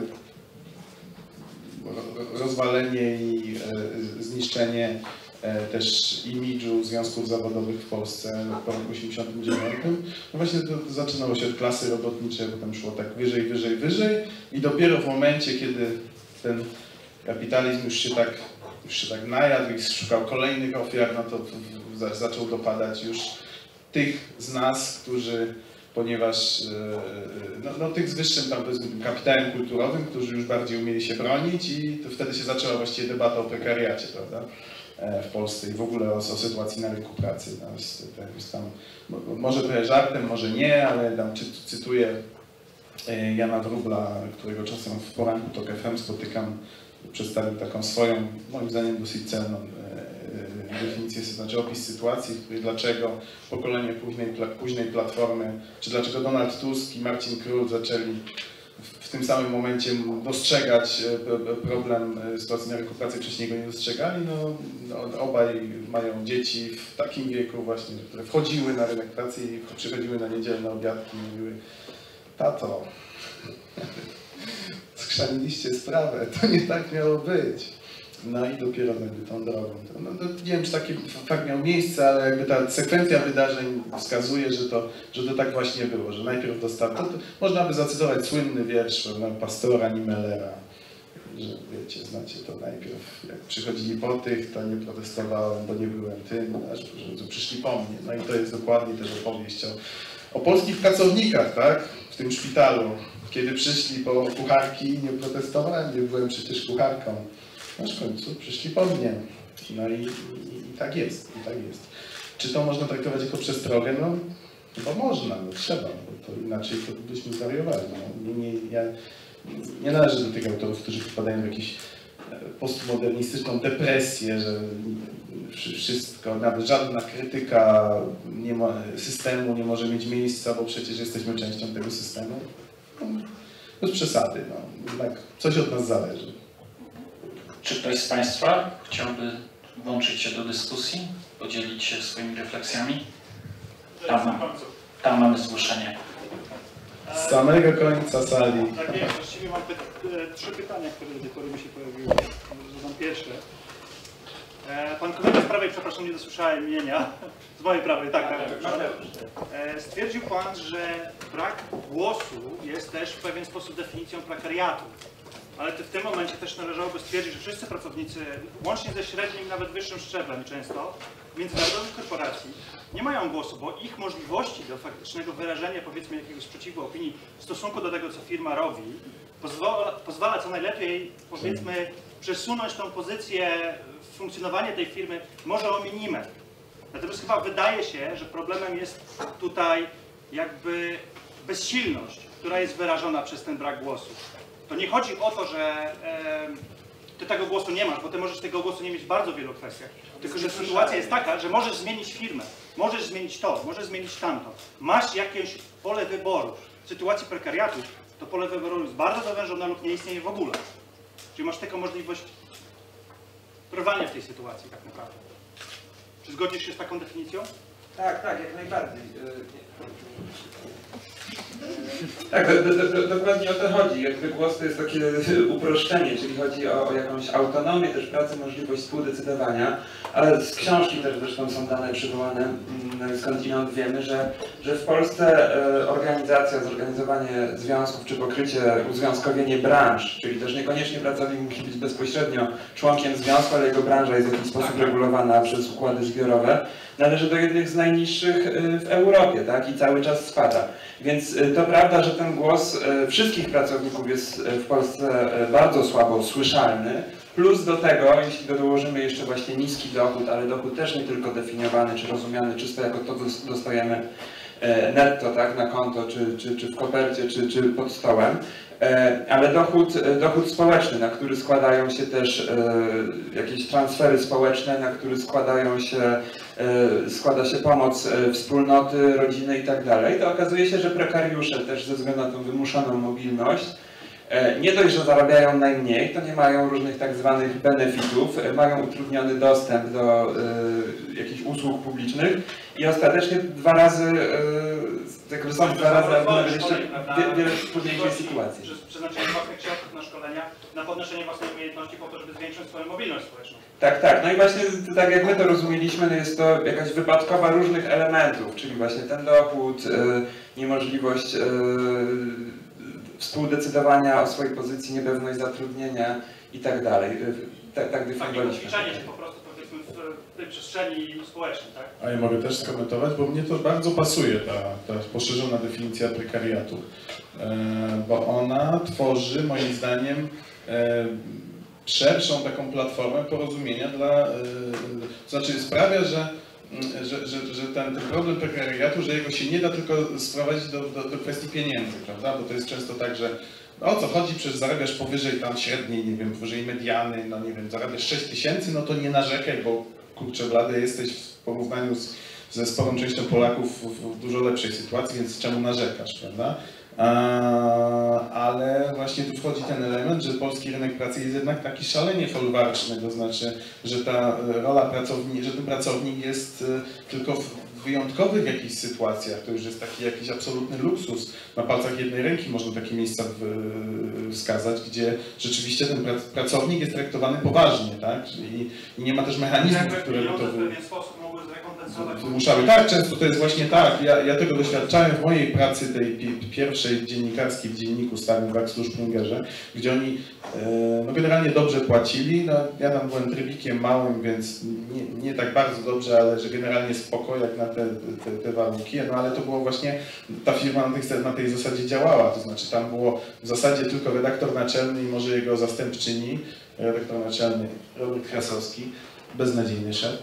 rozwalenie i e, zniszczenie e, też imidżu związków zawodowych w Polsce po roku osiemdziesiątym dziewiątym. No właśnie to zaczynało się od klasy robotniczej, potem szło tak wyżej, wyżej, wyżej i dopiero w momencie, kiedy ten kapitalizm już się tak, już się tak najadł i szukał kolejnych ofiar, no to w, w, zaczął dopadać już tych z nas, którzy ponieważ no, no, tych z wyższym tam, powiedzmy, kapitałem kulturowym, którzy już bardziej umieli się bronić i to wtedy się zaczęła właściwie debata o prekariacie, prawda, w Polsce i w ogóle o, o sytuacji na rynku pracy. No, jest, jest tam, może trochę żartem, może nie, ale tam cy, cytuję Jana Wróbla, którego czasem w poranku Tok F M spotykam, przedstawił taką swoją, moim zdaniem dosyć cenną definicję, znaczy opis sytuacji, w której dlaczego pokolenie późnej, późnej Platformy, czy dlaczego Donald Tusk i Marcin Król zaczęli w, w tym samym momencie dostrzegać problem sytuacji na rynku pracy, wcześniej go nie dostrzegali. No, no, obaj mają dzieci w takim wieku właśnie, które wchodziły na rynek pracy i przychodziły na niedzielne obiadki i mówiły: tato, skrzaniliście sprawę, to nie tak miało być. No i dopiero jakby tą drogą. No, to nie wiem, czy taki fakt miał miejsce, ale jakby ta sekwencja wydarzeń wskazuje, że to, że to tak właśnie było, że najpierw dostał, to, to można by zacytować słynny wiersz no, pastora Niemellera, że wiecie, znacie to najpierw, jak przychodzili po tych, to nie protestowałem, bo nie byłem tym, aż że przyszli po mnie. No i to jest dokładnie też opowieść o, o polskich pracownikach, tak, w tym szpitalu. Kiedy przyszli po kucharki, nie protestowałem, nie byłem przecież kucharką. Aż w końcu przyszli po mnie. No i, i, i tak jest, i tak jest. Czy to można traktować jako przestrogę? No chyba można, no trzeba, bo to inaczej to byśmy zwariowali. No, nie, nie, ja nie należę do tych autorów, którzy wpadają w jakąś postmodernistyczną depresję, że wszystko, nawet żadna krytyka nie ma, systemu nie może mieć miejsca, bo przecież jesteśmy częścią tego systemu. No, bez przesady, no. Jednak coś od nas zależy. Czy ktoś z Państwa chciałby włączyć się do dyskusji, podzielić się swoimi refleksjami? Tam, tam mamy zgłoszenie. Z samego końca sali. Tak jest, właściwie mam py- trzy pytania, które do tej pory mi się pojawiły. Zadam pierwsze. E, pan kolega z prawej, przepraszam, nie dosłyszałem imienia. Z mojej prawej, tak. tak. E, stwierdził pan, że brak głosu jest też w pewien sposób definicją prekariatu. Ale w tym momencie też należałoby stwierdzić, że wszyscy pracownicy, łącznie ze średnim, nawet wyższym szczeblem często, międzynarodowych korporacji, nie mają głosu, bo ich możliwości do faktycznego wyrażenia, powiedzmy, jakiegoś sprzeciwu opinii w stosunku do tego, co firma robi, pozwala, pozwala co najlepiej, powiedzmy, przesunąć tą pozycję funkcjonowania tej firmy może o minimum. Natomiast chyba wydaje się, że problemem jest tutaj jakby bezsilność, która jest wyrażona przez ten brak głosu. To nie chodzi o to, że e, ty tego głosu nie masz, bo ty możesz tego głosu nie mieć w bardzo wielu kwestiach. Tylko że sytuacja jest taka, że możesz zmienić firmę, możesz zmienić to, możesz zmienić tamto. Masz jakieś pole wyboru. W sytuacji prekariatu to pole wyboru jest bardzo zawężone lub nie istnieje w ogóle. Czyli masz tylko możliwość trwania w tej sytuacji tak naprawdę. Czy zgodzisz się z taką definicją? Tak, tak, jak najbardziej. Tak, do, do, do, dokładnie o to chodzi. Jakby głos to jest takie uproszczenie, czyli chodzi o, o jakąś autonomię też pracy, możliwość współdecydowania, ale z książki też zresztą są dane przywołane, skądinąd wiemy, że, że w Polsce organizacja, zorganizowanie związków czy pokrycie, uzwiązkowienie branż, czyli też niekoniecznie pracownik musi być bezpośrednio członkiem związku, ale jego branża jest w jakiś sposób regulowana przez układy zbiorowe, należy do jednych z najniższych w Europie, tak? I cały czas spada. Więc to prawda, że ten głos wszystkich pracowników jest w Polsce bardzo słabo słyszalny, plus do tego, jeśli dołożymy jeszcze właśnie niski dochód, ale dochód też nie tylko definiowany czy rozumiany czysto jako to, co dostajemy netto, tak, na konto, czy, czy, czy w kopercie, czy, czy pod stołem, ale dochód, dochód społeczny, na który składają się też jakieś transfery społeczne, na który składają się, składa się pomoc wspólnoty, rodziny i tak dalej, to okazuje się, że prekariusze też ze względu na tą wymuszoną mobilność nie dość, że zarabiają najmniej, to nie mają różnych tak zwanych benefitów, mają utrudniony dostęp do y, jakichś usług publicznych i ostatecznie dwa razy, y, jakby są dwa razy, ale jeszcze wiele, wiele trudniejszej sytuacji. Przeznaczenie własnych środków na szkolenia, na podnoszenie własnej umiejętności po to, żeby zwiększyć swoją mobilność społeczną. Tak, tak. No i właśnie tak jak my to rozumieliśmy, no jest to jakaś wypadkowa różnych elementów, czyli właśnie ten dochód, y, niemożliwość y, współdecydowania o swojej pozycji, niepewność zatrudnienia i tak dalej. Tak, tak definiowaliśmy. Takie się po prostu, powiedzmy, w tej przestrzeni społecznej, tak? A ja mogę też skomentować, bo mnie to bardzo pasuje, ta, ta poszerzona definicja prekariatu, e, bo ona tworzy moim zdaniem e, szerszą taką platformę porozumienia dla, e, to znaczy sprawia, że Że, że, że ten, ten problem prekariatu, że jego się nie da tylko sprowadzić do, do, do kwestii pieniędzy, prawda? Bo to jest często tak, że no o co chodzi, przecież zarabiasz powyżej tam średniej, nie wiem, powyżej mediany, no nie wiem, zarabiasz sześć tysięcy, no to nie narzekaj, bo kurczę blady jesteś w porównaniu z, ze sporą częścią Polaków w, w dużo lepszej sytuacji, więc czemu narzekasz, prawda? Ale właśnie tu wchodzi ten element, że polski rynek pracy jest jednak taki szalenie folwarczny, to znaczy, że ta rola pracownika, że ten pracownik jest tylko w wyjątkowych jakichś sytuacjach, to już jest taki jakiś absolutny luksus. Na palcach jednej ręki można takie miejsca wskazać, gdzie rzeczywiście ten pracownik jest traktowany poważnie, tak? I, i nie ma też mechanizmów, które by to w pewien sposób mogły zrekompensować. Wymuszały. Tak, często to jest właśnie tak. Ja, ja tego doświadczałem w mojej pracy, tej pi pierwszej dziennikarskiej w dzienniku starym w Axlu Springerze, gdzie oni e, no generalnie dobrze płacili. No, ja tam byłem trybikiem małym, więc nie, nie tak bardzo dobrze, ale że generalnie spoko jak na te, te, te warunki. No ale to było właśnie, ta firma na tej, na tej zasadzie działała. To znaczy tam było w zasadzie tylko redaktor naczelny i może jego zastępczyni. Redaktor naczelny Robert Krasowski, beznadziejny szef.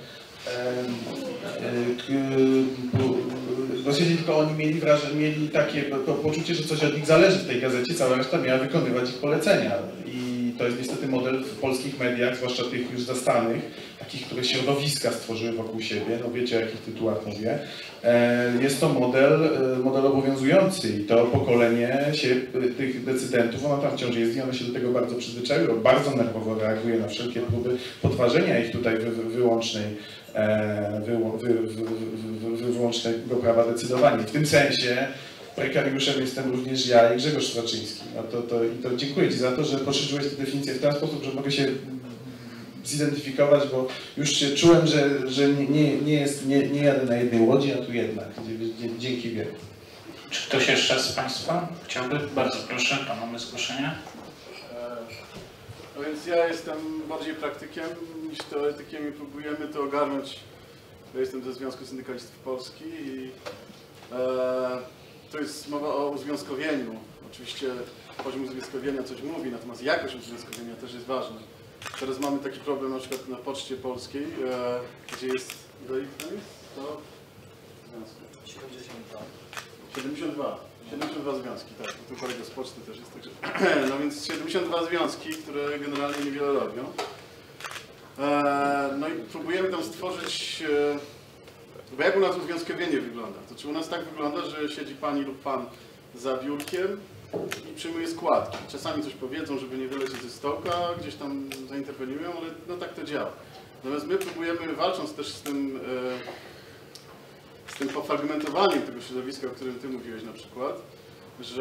W zasadzie tylko oni mieli wrażenie, mieli takie to poczucie, że coś od nich zależy w tej gazecie, cała reszta miała wykonywać ich polecenia. I to jest niestety model w polskich mediach, zwłaszcza tych już zastanych, takich, które środowiska stworzyły wokół siebie, no wiecie o jakich tytułach mówię. Jest to model, model obowiązujący i to pokolenie się tych decydentów, ono tam wciąż jest i ono się do tego bardzo przyzwyczaiło, bardzo nerwowo reaguje na wszelkie próby podważenia ich tutaj wy, wy, wyłącznej Wy, wy, wy, wy, wy, wyłącznego prawa decydowania. W tym sensie Prekariuszem jestem również ja i Grzegorz Straczyński. No to, to, i to dziękuję Ci za to, że poszerzyłeś tę definicję w ten sposób, że mogę się zidentyfikować, bo już się czułem, że, że nie, nie, nie, jest, nie, nie jadę na jednej łodzi, a tu jednak. Dzięki wielkie. Czy ktoś jeszcze z Państwa chciałby? Bardzo proszę, Pan mamy zgłoszenie. No więc ja jestem bardziej praktykiem niż teoretykiem i próbujemy to ogarnąć. Ja jestem ze Związku Syndykalistów Polski i e, to jest mowa o uzwiązkowieniu. Oczywiście poziom uzwiązkowienia coś mówi, natomiast jakość uzwiązkowienia też jest ważna. Teraz mamy taki problem na przykład na Poczcie Polskiej, e, gdzie jest, ile ich tam jest? sto siedemdziesiąt dwa. siedemdziesiąt dwa. siedemdziesiąt dwa związki, tak, tu kolega z poczty też jest, także, no więc siedemdziesiąt dwa związki, które generalnie niewiele robią. E, no i próbujemy tam stworzyć, e, bo jak u nas uzwiązkowienie wygląda? To czy u nas tak wygląda, że siedzi pani lub pan za biurkiem i przyjmuje składki. Czasami coś powiedzą, żeby nie wylecieć ze stołka, gdzieś tam zainterweniują, ale no tak to działa. Natomiast my próbujemy, walcząc też z tym, e, z tym pofragmentowaniem tego środowiska, o którym Ty mówiłeś na przykład, że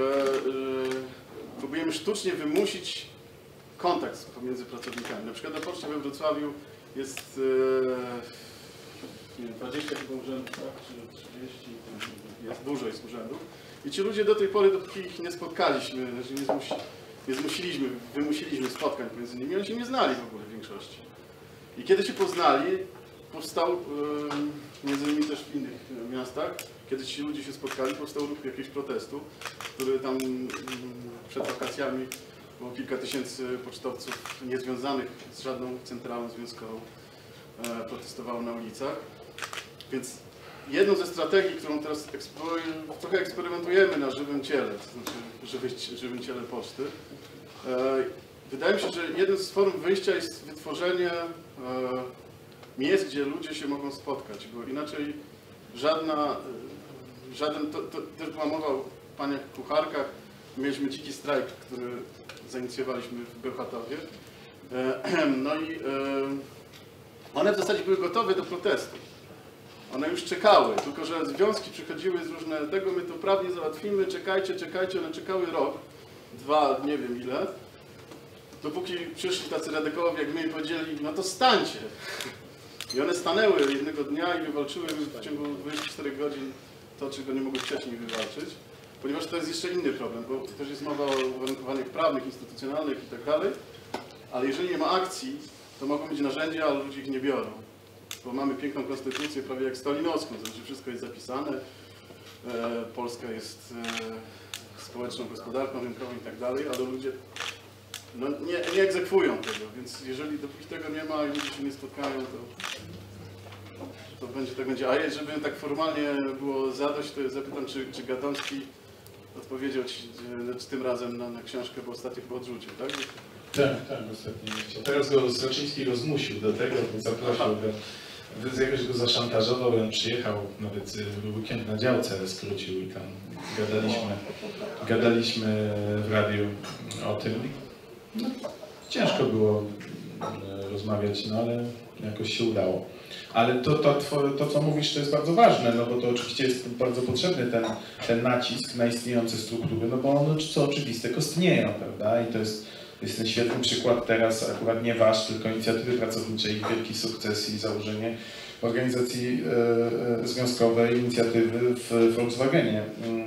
y, próbujemy sztucznie wymusić kontakt pomiędzy pracownikami. Na przykład na Poczcie we Wrocławiu jest y, nie wiem, dwadzieścia chyba urzędów, tak? Czy trzydzieści, jest dużo jest urzędów. I ci ludzie do tej pory, dopóki ich nie spotkaliśmy, znaczy nie, zmusi, nie zmusiliśmy, wymusiliśmy spotkań pomiędzy nimi, oni się nie znali w ogóle w większości. I kiedy się poznali, powstał, yy, między innymi też w innych miastach, kiedy ci ludzie się spotkali, powstał ruch jakiegoś protestu, który tam yy, przed wakacjami było kilka tysięcy pocztowców niezwiązanych z żadną centralą związkową yy, protestowało na ulicach. Więc jedną ze strategii, którą teraz ekspery, trochę eksperymentujemy na żywym ciele, to znaczy żywy, żywym ciele poczty, yy, wydaje mi się, że jednym z form wyjścia jest wytworzenie yy, miejsc, gdzie ludzie się mogą spotkać, bo inaczej żadna, żaden, to, to też była mowa o paniach kucharkach, mieliśmy dziki strajk, który zainicjowaliśmy w Bełchatowie, no i one w zasadzie były gotowe do protestu, one już czekały, tylko że związki przychodziły z różne tego, my to prawnie załatwimy, czekajcie, czekajcie, one czekały rok, dwa, nie wiem ile, dopóki przyszli tacy radykołowie jak my i powiedzieli, no to stańcie. I one stanęły jednego dnia i wywalczyły w ciągu dwudziestu czterech godzin to, czego nie mogły wcześniej wywalczyć. Ponieważ to jest jeszcze inny problem, bo też jest mowa o uwarunkowaniach prawnych, instytucjonalnych i tak dalej. Ale jeżeli nie ma akcji, to mogą być narzędzia, ale ludzie ich nie biorą. Bo mamy piękną konstytucję, prawie jak stalinowską, to znaczy wszystko jest zapisane. E, Polska jest e, społeczną gospodarką, rynkową i tak dalej, ale ludzie no, nie, nie egzekwują tego, więc jeżeli dopóki tego nie ma i ludzie się nie spotkają, to, to będzie tak będzie. A żeby tak formalnie było zadość, to ja zapytam, czy, czy Gadomski odpowiedział Ci czy tym razem na, na książkę, bo ostatnio chyba odrzucił, tak? Tak, tak, ostatnio nie chciał. Teraz go Straczyński go zmusił do tego, bo zaprosił go, jakoś go zaszantażował, on przyjechał, nawet weekend na działce skrócił i tam gadaliśmy, gadaliśmy w radiu o tym. No, ciężko było rozmawiać, no ale jakoś się udało. Ale to, to, to, co mówisz, to jest bardzo ważne, no bo to oczywiście jest bardzo potrzebny ten, ten nacisk na istniejące struktury, no bo one, co oczywiste, kostnieją, prawda? I to jest, to jest ten świetny przykład teraz, akurat nie wasz, tylko inicjatywy pracowniczej, wielki sukces i założenie organizacji e, związkowej, inicjatywy w Volkswagenie.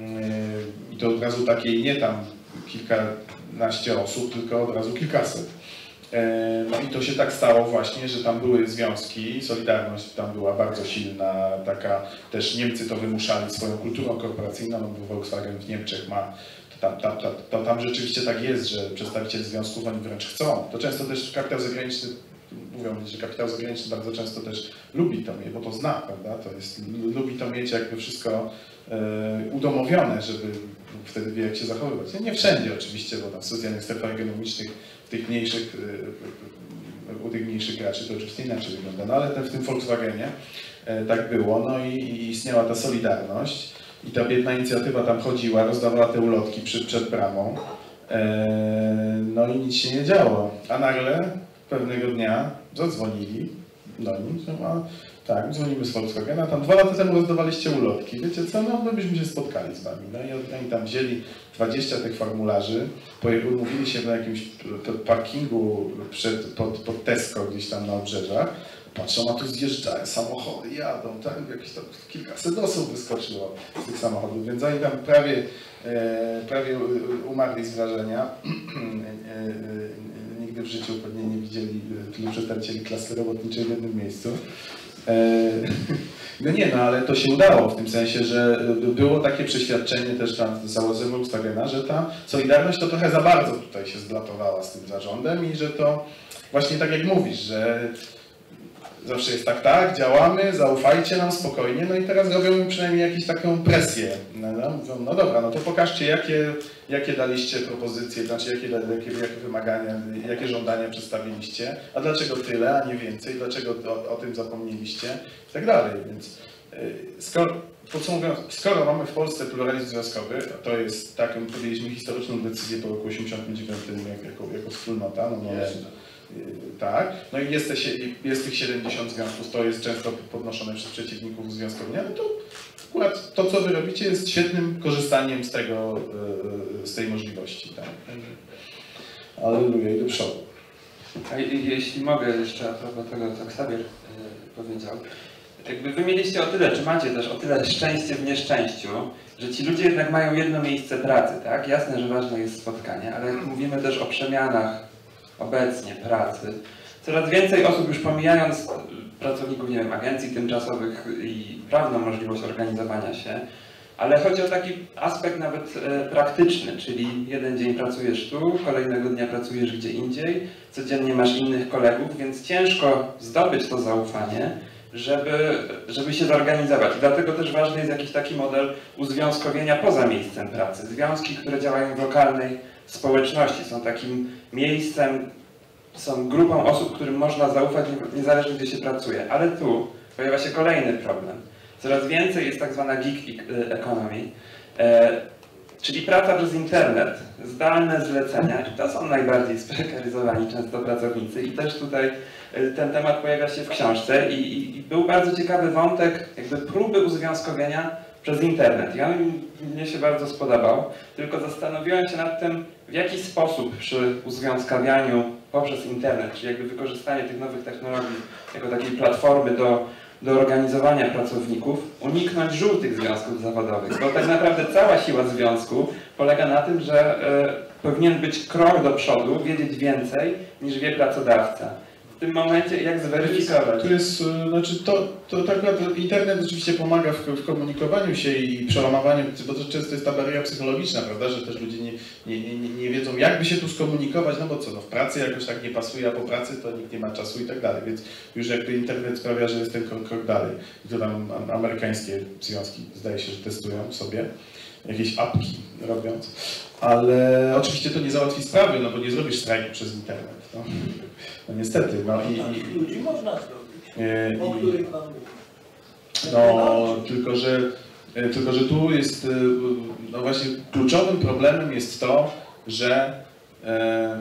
I to od razu takiej nie tam kilkanaście osób, tylko od razu kilkaset. No i to się tak stało właśnie, że tam były związki, Solidarność tam była bardzo silna, taka też Niemcy to wymuszali swoją kulturą korporacyjną, no bo Volkswagen w Niemczech ma, to tam, tam, tam, to tam rzeczywiście tak jest, że przedstawiciele związków oni wręcz chcą. To często też kapitał zagraniczny, mówią, że kapitał zagraniczny bardzo często też lubi to mieć, bo to zna, prawda, to jest, lubi to mieć jakby wszystko e, udomowione, żeby wtedy wie jak się zachowywać. Nie wszędzie oczywiście, bo tam w socjalnych strefach ekonomicznych w tych mniejszych, u tych mniejszych graczy to oczywiście inaczej wygląda, no ale ten, w tym Volkswagenie tak było, no i, i istniała ta solidarność i ta biedna inicjatywa tam chodziła, rozdawała te ulotki przy, przed bramą, no i nic się nie działo, a nagle pewnego dnia zadzwonili do nich, a Tak, dzwonimy z Volkswagena, tam dwa lata temu rozdawaliście ulotki, wiecie co, no my byśmy się spotkali z wami, no i oni tam wzięli dwadzieścia tych formularzy, umówili się na jakimś parkingu przed, pod, pod Tesco gdzieś tam na obrzeżach, patrzą, a tu zjeżdżają samochody, jadą, tak, jakieś tam kilkaset osób wyskoczyło z tych samochodów, więc oni tam prawie, e, prawie umarli z wrażenia. Nigdy w życiu pewnie nie widzieli tylu przedstawicieli klasy robotniczej w jednym miejscu. No nie, no ale to się udało w tym sensie, że było takie przeświadczenie też tam z załogą Volkswagena, że ta Solidarność to trochę za bardzo tutaj się zblatowała z tym zarządem i że to właśnie tak jak mówisz, że zawsze jest tak, tak, działamy, zaufajcie nam spokojnie, no i teraz robią przynajmniej jakąś taką presję. No, no, mówią, no dobra, no to pokażcie, jakie, jakie daliście propozycje, znaczy jakie, jakie, jakie wymagania, jakie żądania przedstawiliście, a dlaczego tyle, a nie więcej, dlaczego o, o tym zapomnieliście i tak dalej. Więc skoro, podsumowując, skoro mamy w Polsce pluralizm związkowy, a to jest taką, podjęliśmy historyczną decyzję po roku osiemdziesiątym dziewiątym jako, jako wspólnota, no, no tak, no i jest, te, jest tych siedemdziesiąt związków, to jest często podnoszone przez przeciwników związkowienia, no to akurat to, co wy robicie, jest świetnym korzystaniem z tego, z tej możliwości, tak. Alleluja, i do przodu. A jeśli mogę jeszcze a propos tego, co Ksawier powiedział, jakby wy mieliście o tyle, czy macie też o tyle szczęście w nieszczęściu, że ci ludzie jednak mają jedno miejsce pracy, tak? Jasne, że ważne jest spotkanie, ale jak mówimy też o przemianach obecnie pracy, coraz więcej osób, już pomijając pracowników, nie wiem, agencji tymczasowych i prawną możliwość organizowania się, ale chodzi o taki aspekt nawet e, praktyczny, czyli jeden dzień pracujesz tu, kolejnego dnia pracujesz gdzie indziej, codziennie masz innych kolegów, więc ciężko zdobyć to zaufanie, żeby, żeby się zorganizować. I dlatego też ważny jest jakiś taki model uzwiązkowienia poza miejscem pracy. Związki, które działają w lokalnej społeczności, są takim miejscem, są grupą osób, którym można zaufać niezależnie gdzie się pracuje. Ale tu pojawia się kolejny problem. Coraz więcej jest tak zwana gig economy, e, czyli praca przez internet, zdalne zlecenia i to są najbardziej sprekaryzowani często pracownicy i też tutaj ten temat pojawia się w książce i, i, i był bardzo ciekawy wątek jakby próby uzwiązkowienia przez internet. I on mnie się bardzo spodobał, tylko zastanowiłem się nad tym, w jaki sposób przy uzwiązkawianiu poprzez internet, czyli jakby wykorzystanie tych nowych technologii jako takiej platformy do, do organizowania pracowników, uniknąć żółtych związków zawodowych. Bo tak naprawdę cała siła związku polega na tym, że e, powinien być krok do przodu, wiedzieć więcej niż wie pracodawca. W tym momencie jak zweryfikować? To jest, znaczy to, to tak naprawdę internet oczywiście pomaga w, w komunikowaniu się i przełamywaniu, bo to często jest ta bariera psychologiczna, prawda, że też ludzie nie, nie, nie, nie wiedzą, jak by się tu skomunikować, no bo co, no w pracy jakoś tak nie pasuje, a po pracy to nikt nie ma czasu i tak dalej, więc już jakby internet sprawia, że jest ten krok, krok dalej. I to tam amerykańskie związki zdaje się, że testują sobie jakieś apki robiąc, ale oczywiście to nie załatwi sprawy, no bo nie zrobisz strajku przez internet. No, no niestety. No, i, i, ludzi można zrobić, i, o których pan mówi. No, tylko że, tylko że tu jest, no właśnie kluczowym problemem jest to, że e,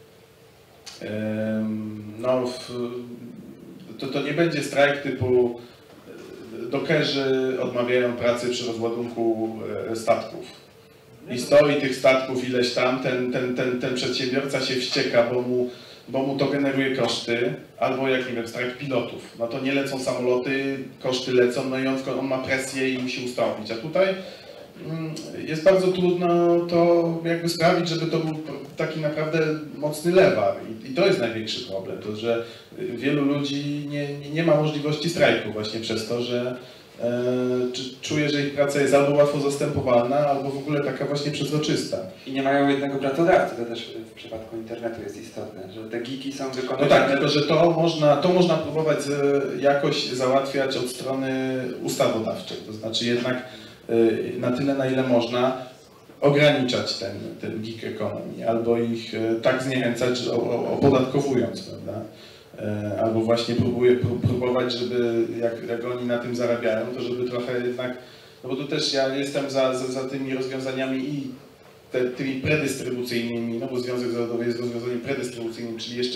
e, no, w, to, to nie będzie strajk typu dokerzy odmawiają pracy przy rozładunku statków. I stoi tych statków ileś tam, ten, ten, ten, ten przedsiębiorca się wścieka, bo mu, bo mu to generuje koszty, albo jak nie wiem, strajk pilotów. No to nie lecą samoloty, koszty lecą, no i on, on ma presję i musi ustąpić. A tutaj mm, jest bardzo trudno to jakby sprawić, żeby to był taki naprawdę mocny lewar. I, i to jest największy problem, to że wielu ludzi nie, nie ma możliwości strajku właśnie przez to, że e, czuje, że ich praca jest albo łatwo zastępowalna, albo w ogóle taka właśnie przezroczysta. I nie mają jednego pracodawcy, to też w przypadku internetu jest istotne, że te gigi są wykonane. No tak, tylko że to można, to można próbować jakoś załatwiać od strony ustawodawczej, to znaczy jednak na tyle, na ile można ograniczać ten, ten gig economy, albo ich tak zniechęcać, że opodatkowując, prawda? Albo właśnie próbuje, próbować, żeby jak, jak oni na tym zarabiają, to żeby trochę jednak, no bo tu też ja jestem za, za, za tymi rozwiązaniami i te, tymi predystrybucyjnymi, no bo Związek Zawodowy jest rozwiązaniem predystrybucyjnym, czyli jeszcze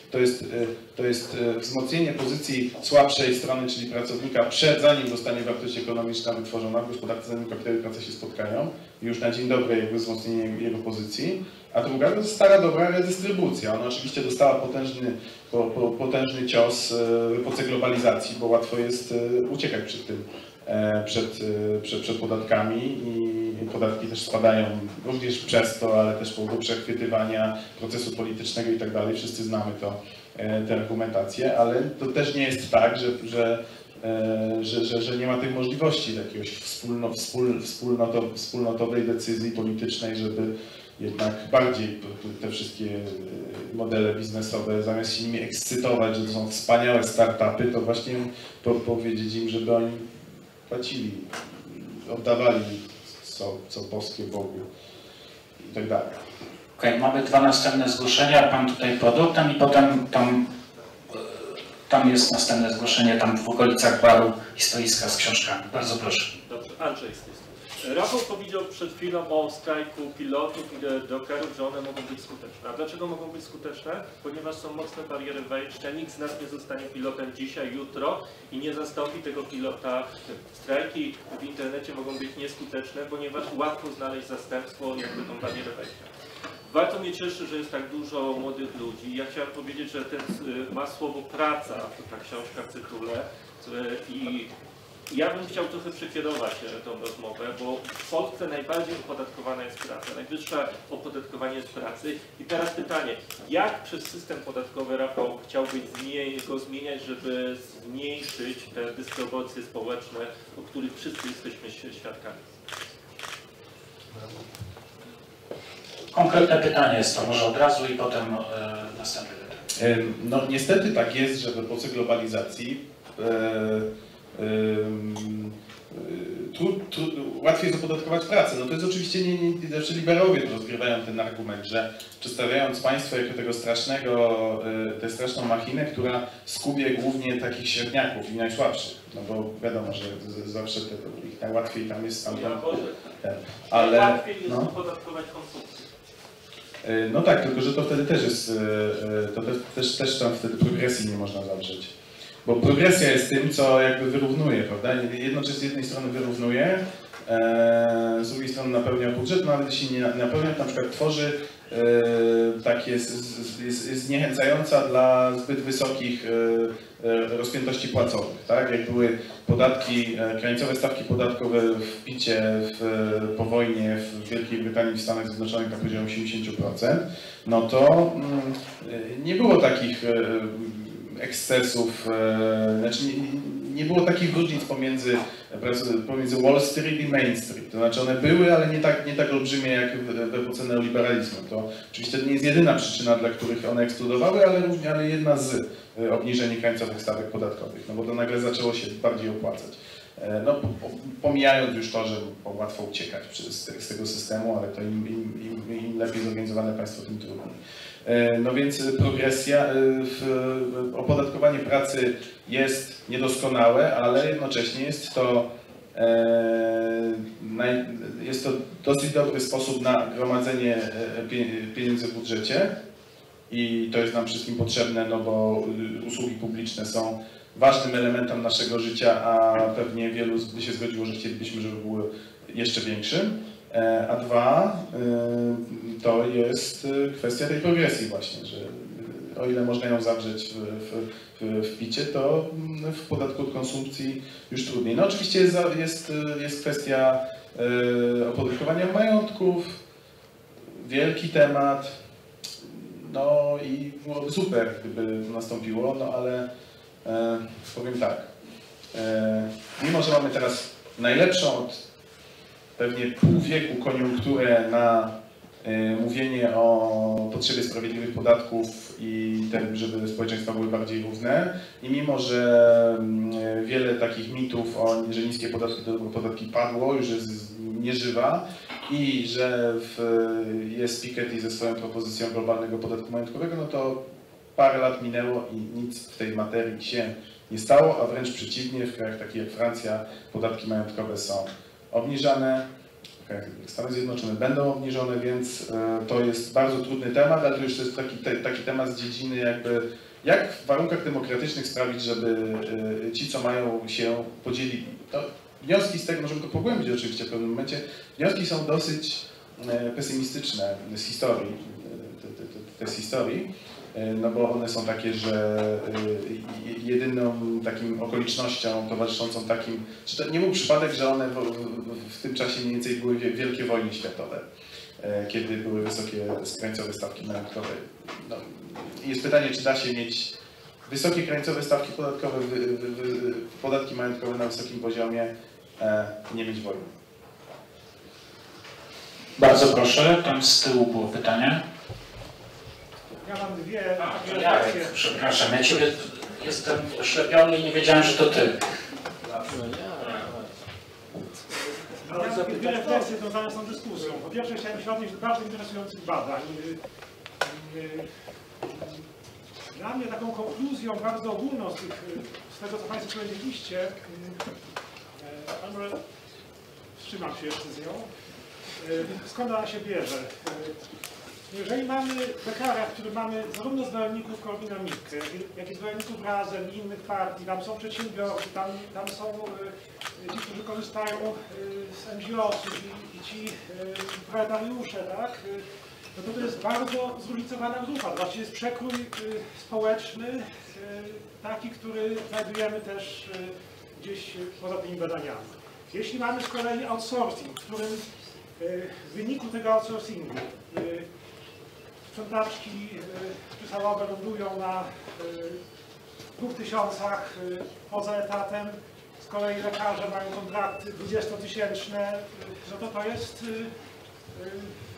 to jest, to jest wzmocnienie pozycji słabszej strony, czyli pracownika, przed zanim zostanie wartość ekonomiczna wytworzona w gospodarce, zanim kapitał i praca się spotkają, już na dzień dobry jakby wzmocnienie jego pozycji, a druga to jest stara dobra redystrybucja. Ona oczywiście dostała potężny, po, po, potężny cios w epoce globalizacji, bo łatwo jest uciekać przed tym, przed, przed, przed podatkami i podatki też spadają również przez to, ale też po przechwytywania procesu politycznego i tak dalej. Wszyscy znamy to, te argumentacje, ale to też nie jest tak, że, że, że, że, że nie ma tych możliwości jakiegoś wspólno, wspól, wspólnoto, wspólnotowej decyzji politycznej, żeby jednak bardziej te wszystkie modele biznesowe, zamiast się nimi ekscytować, że to są wspaniałe startupy, to właśnie po, powiedzieć im, żeby oni płacili, oddawali co, co boskie Bogu i tak dalej. Okej, okay, mamy dwa następne zgłoszenia, pan tutaj podał tam i potem tam, tam jest następne zgłoszenie, tam w okolicach baru i stoiska z książkami. Bardzo proszę. Dobrze, Andrzej z tej strony. Rafał powiedział przed chwilą o strajku pilotów i dockerów, że one mogą być skuteczne. A dlaczego mogą być skuteczne? Ponieważ są mocne bariery wejścia, nikt z nas nie zostanie pilotem dzisiaj, jutro i nie zastąpi tego pilota. Strajki w internecie mogą być nieskuteczne, ponieważ łatwo znaleźć zastępstwo, jakby tą barierę wejścia. Bardzo mnie cieszy, że jest tak dużo młodych ludzi. Ja chciałem powiedzieć, że ten ma słowo praca, ta książka w tytule i ja bym chciał trochę przekierować tą rozmowę, bo w Polsce najbardziej opodatkowana jest praca, najwyższe opodatkowanie jest pracy. I teraz pytanie, jak przez system podatkowy, Rafał, chciałbyś go zmieniać, żeby zmniejszyć te dysproporcje społeczne, o których wszyscy jesteśmy świadkami? Konkretne pytanie jest to, może od razu i potem e, następne pytanie. No niestety tak jest, że w epoce globalizacji e, Tu, tu, łatwiej jest opodatkować pracę. No to jest oczywiście nie, nie zawsze liberowie rozgrywają ten argument, że przedstawiając państwo jako tego strasznego, tę straszną machinę, która skubie głównie takich średniaków i najsłabszych. No bo wiadomo, że zawsze te, ich najłatwiej tam jest tam. Ja Boże, ten, ale najłatwiej jest no, opodatkować konsumpcję. No tak, tylko że to wtedy też jest, to też, też, też tam wtedy progresji nie można zawrzeć. Bo progresja jest tym, co jakby wyrównuje, prawda? Jednocześnie z jednej strony wyrównuje, e, z drugiej strony napełnia budżet, no ale jeśli nie napełnia, to na przykład tworzy e, takie, jest, jest, jest zniechęcająca dla zbyt wysokich e, rozpiętości płacowych, tak? Jak były podatki, e, krańcowe stawki podatkowe w picie w, po wojnie w Wielkiej Brytanii, w Stanach Zjednoczonych na poziomie osiemdziesiąt procent, no to mm, nie było takich e, ekscesów, e, znaczy nie, nie było takich różnic pomiędzy, pomiędzy Wall Street i Main Street. To znaczy one były, ale nie tak, nie tak olbrzymie jak w, w epoce neoliberalizmu. To oczywiście to nie jest jedyna przyczyna, dla których one eksplodowały, ale, ale jedna z obniżenia krańcowych stawek podatkowych, no bo to nagle zaczęło się bardziej opłacać. No, pomijając już to, że łatwo uciekać z, z tego systemu, ale to im, im, im, im lepiej zorganizowane państwo, tym trudniej. No więc progresja, opodatkowanie pracy jest niedoskonałe, ale jednocześnie jest to, jest to dosyć dobry sposób na gromadzenie pieniędzy w budżecie i to jest nam wszystkim potrzebne, no bo usługi publiczne są ważnym elementem naszego życia, a pewnie wielu by się zgodziło, że chcielibyśmy, żeby były jeszcze większym. A dwa, to jest kwestia tej progresji właśnie, że o ile można ją zawrzeć w, w, w picie, to w podatku od konsumpcji już trudniej. No oczywiście jest, jest, jest kwestia opodatkowania majątków, wielki temat, no i byłoby super, gdyby nastąpiło, no ale e, powiem tak, e, mimo że mamy teraz najlepszą od pewnie pół wieku koniunkturę na y, mówienie o potrzebie sprawiedliwych podatków i tym, żeby społeczeństwa były bardziej równe. I mimo, że y, wiele takich mitów, o, że niskie podatki to podatki padło, już jest nieżywa i że w, jest Piketty ze swoją propozycją globalnego podatku majątkowego, no to parę lat minęło i nic w tej materii się nie stało, a wręcz przeciwnie, w krajach takich jak Francja podatki majątkowe są obniżane, Stany Zjednoczone będą obniżone, więc to jest bardzo trudny temat, ale to już jest taki, taki temat z dziedziny jakby, jak w warunkach demokratycznych sprawić, żeby ci, co mają, się podzielili. To wnioski z tego, możemy to pogłębić oczywiście w pewnym momencie, wnioski są dosyć pesymistyczne z historii, te, te, te, te z historii, no bo one są takie, że jedyną takim okolicznością towarzyszącą takim, czy to nie był przypadek, że one w, w, w tym czasie mniej więcej były wielkie wojny światowe, kiedy były wysokie krańcowe stawki majątkowe. No, jest pytanie, czy da się mieć wysokie krańcowe stawki podatkowe, wy, wy, wy, podatki majątkowe na wysokim poziomie i nie mieć wojny. Bardzo proszę, tam z tyłu było pytanie. Ja mam dwie A, takie to ja, refleksje. przepraszam, ja Ciebie jestem oślepiony i nie wiedziałem, że to Ty. Ja mam takie dwie refleksje związane z tą dyskusją. Po pierwsze chciałem się odnieść do bardzo interesujących badań. Dla mnie taką konkluzją bardzo ogólną z, tych, z tego, co Państwo powiedzieliście, ale może wstrzymam się jeszcze z nią, skąd ona się bierze. Jeżeli mamy Beckera, w którym mamy zarówno zwolenników Korwina-Mikke, jak i zwolenników Razem i innych partii, tam są przedsiębiorcy, tam, tam są y, ci, którzy korzystają y, z N G O sów i, i ci y, proletariusze, tak? Y, no to to jest bardzo zróżnicowana grupa. Właściwie jest przekrój y, społeczny, y, taki, który znajdujemy też y, gdzieś poza tymi badaniami. Jeśli mamy z kolei outsourcing, w którym y, w wyniku tego outsourcingu y, sprzątaczki y, salowe lądują na y, dwóch tysiącach y, poza etatem, z kolei lekarze mają kontrakty dwudziestotysięczne, y, no to to jest y, y,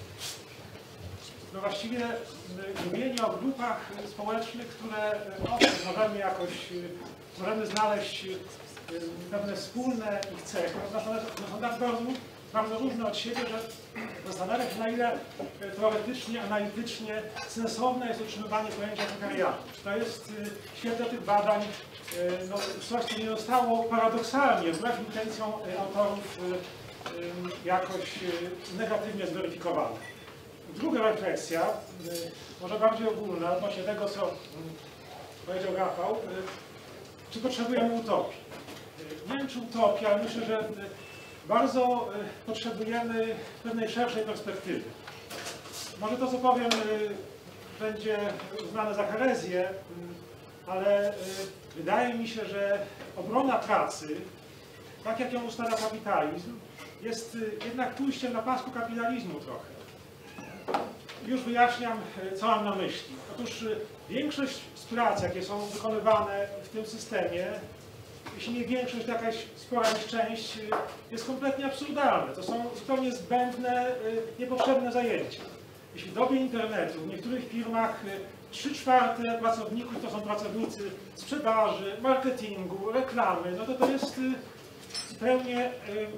no właściwie y, mówienie o grupach y, społecznych, które y, no, możemy jakoś, y, możemy znaleźć y, pewne wspólne ich cechy, no, są tak bardzo, bardzo różne od siebie, że zastanawiam się, na ile teoretycznie, analitycznie sensowne jest utrzymywanie pojęcia prekariatu. Czy to jest w świetle tych badań no, coś, co nie zostało paradoksalnie, wbrew intencjom autorów, jakoś negatywnie zweryfikowane. Druga refleksja, może bardziej ogólna, odnośnie tego, co powiedział Rafał, czy potrzebujemy utopii? Nie wiem, czy utopii, ale myślę, że bardzo potrzebujemy pewnej szerszej perspektywy. Może to, co powiem, będzie uznane za herezję, ale wydaje mi się, że obrona pracy, tak jak ją ustala kapitalizm, jest jednak pójściem na pasku kapitalizmu trochę. Już wyjaśniam, co mam na myśli. Otóż większość z prac, jakie są wykonywane w tym systemie, jeśli nie większość, to jakaś spora ich część, jest kompletnie absurdalne. To są zupełnie zbędne, niepotrzebne zajęcia. Jeśli w dobie internetu w niektórych firmach trzy czwarte pracowników to są pracownicy sprzedaży, marketingu, reklamy, no to to jest zupełnie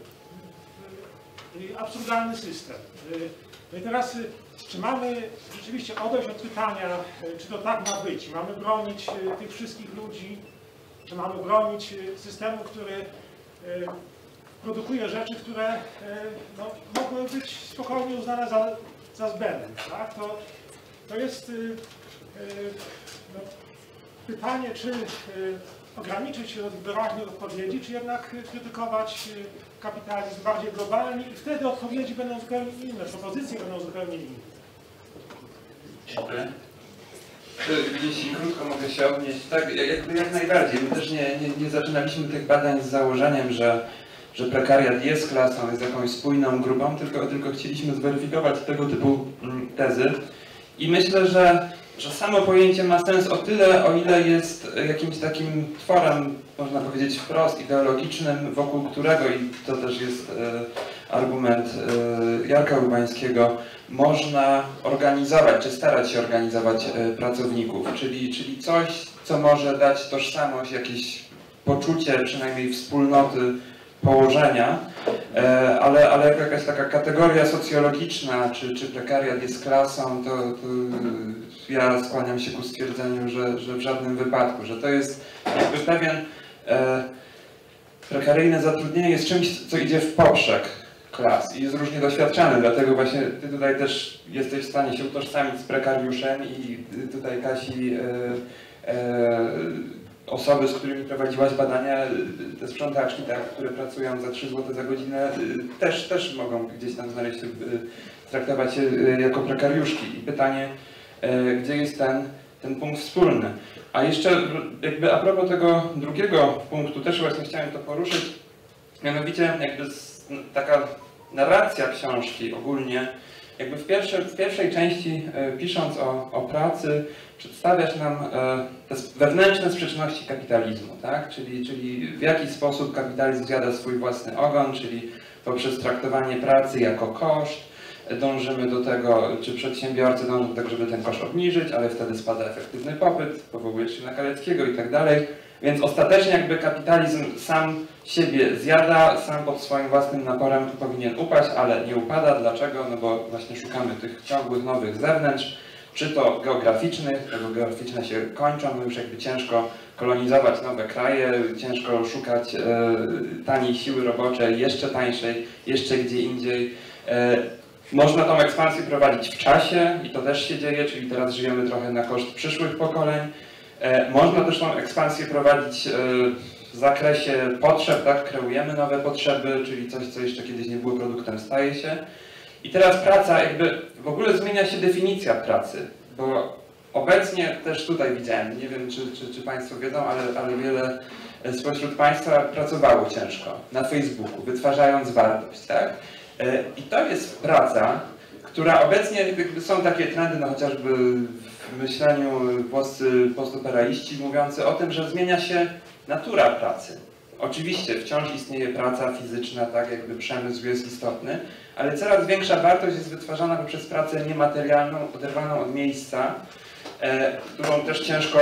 absurdalny system. No i teraz, czy mamy rzeczywiście odejść od pytania, czy to tak ma być? Mamy bronić tych wszystkich ludzi, czy mamy bronić systemu, który produkuje rzeczy, które no, mogły być spokojnie uznane za, za zbędne. Tak? To, to jest no, pytanie, czy ograniczyć się do tych doraźnych odpowiedzi, czy jednak krytykować kapitalizm bardziej globalnie i wtedy odpowiedzi będą zupełnie inne, propozycje będą zupełnie inne. Dziękuję. Jeśli krótko mogę się odnieść, tak, jakby jak najbardziej. My też nie, nie, nie zaczynaliśmy tych badań z założeniem, że, że prekariat jest klasą, jest jakąś spójną grupą, tylko, tylko chcieliśmy zweryfikować tego typu tezy. I myślę, że, że samo pojęcie ma sens o tyle, o ile jest jakimś takim tworem, można powiedzieć wprost, ideologicznym, wokół którego, i to też jest e, argument e, Jarka Urbańskiego, można organizować, czy starać się organizować e, pracowników, czyli, czyli coś, co może dać tożsamość, jakieś poczucie przynajmniej wspólnoty położenia, e, ale, ale jako jakaś taka kategoria socjologiczna, czy, czy prekariat jest klasą, to, to ja skłaniam się ku stwierdzeniu, że, że w żadnym wypadku, że to jest jakby pewien e, prekaryjne zatrudnienie jest czymś, co idzie w poprzek klas i jest różnie doświadczany, dlatego właśnie ty tutaj też jesteś w stanie się utożsamić z prekariuszem i tutaj Kasi e, e, osoby, z którymi prowadziłaś badania, te sprzątaczki, tak, które pracują za trzy złote za godzinę, też, też mogą gdzieś tam znaleźć się, traktować się jako prekariuszki. I pytanie, gdzie jest ten, ten punkt wspólny? A jeszcze jakby a propos tego drugiego punktu, też właśnie chciałem to poruszyć, mianowicie jakby taka narracja książki ogólnie, jakby w, pierwsze, w pierwszej części pisząc o, o pracy, przedstawiasz nam te wewnętrzne sprzeczności kapitalizmu, tak? Czyli, czyli w jaki sposób kapitalizm zjada swój własny ogon, czyli poprzez traktowanie pracy jako koszt, dążymy do tego, czy przedsiębiorcy dążą do tego, żeby ten koszt obniżyć, ale wtedy spada efektywny popyt, powołujesz się na Kaleckiego i tak dalej. Więc ostatecznie jakby kapitalizm sam siebie zjada, sam pod swoim własnym naporem powinien upaść, ale nie upada. Dlaczego? No bo właśnie szukamy tych ciągłych nowych zewnętrz, czy to geograficznych, tego geograficzne się kończą, no już jakby ciężko kolonizować nowe kraje, ciężko szukać e, taniej siły roboczej, jeszcze tańszej, jeszcze gdzie indziej. E, Można tą ekspansję prowadzić w czasie i to też się dzieje, czyli teraz żyjemy trochę na koszt przyszłych pokoleń. Można też tą ekspansję prowadzić w zakresie potrzeb, tak? Kreujemy nowe potrzeby, czyli coś, co jeszcze kiedyś nie było produktem, staje się. I teraz praca, jakby w ogóle zmienia się definicja pracy, bo obecnie też tutaj widziałem, nie wiem czy, czy, czy Państwo wiedzą, ale, ale wiele spośród Państwa pracowało ciężko na Facebooku, wytwarzając wartość, tak? I to jest praca, która obecnie jakby są takie trendy, no chociażby w myśleniu polscy postoperaiści mówiący o tym, że zmienia się natura pracy. Oczywiście wciąż istnieje praca fizyczna, tak jakby przemysł jest istotny, ale coraz większa wartość jest wytwarzana poprzez pracę niematerialną, oderwaną od miejsca, e, którą też ciężko,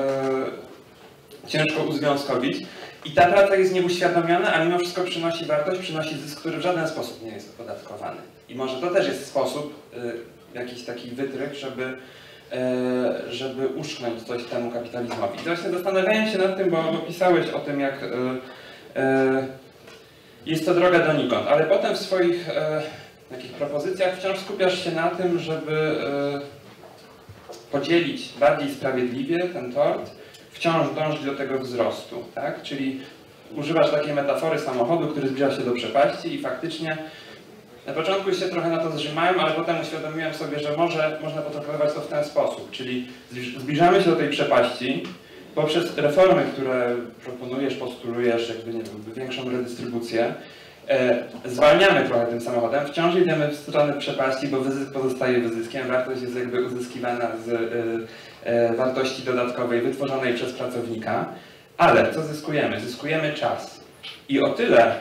e, ciężko uzwiązkowić. I ta praca jest nieuświadomiona, a mimo wszystko przynosi wartość, przynosi zysk, który w żaden sposób nie jest opodatkowany. I może to też jest sposób, y, jakiś taki wytrych, żeby, y, żeby uszknąć coś temu kapitalizmowi. I właśnie zastanawiałem się nad tym, bo, bo pisałeś o tym, jak y, y, jest to droga donikąd, ale potem w swoich y, takich propozycjach wciąż skupiasz się na tym, żeby y, podzielić bardziej sprawiedliwie ten tort, wciąż dążyć do tego wzrostu, tak? Czyli używasz takiej metafory samochodu, który zbliża się do przepaści i faktycznie na początku się trochę na to zrzymałem, ale potem uświadomiłem sobie, że może można potraktować to w ten sposób, czyli zbliżamy się do tej przepaści poprzez reformy, które proponujesz, postulujesz, jakby nie wiem, większą redystrybucję, e, zwalniamy trochę tym samochodem, wciąż idziemy w stronę przepaści, bo wyzysk pozostaje wyzyskiem, wartość jest jakby uzyskiwana z e, e, wartości dodatkowej wytworzonej przez pracownika, ale co zyskujemy? Zyskujemy czas. I o tyle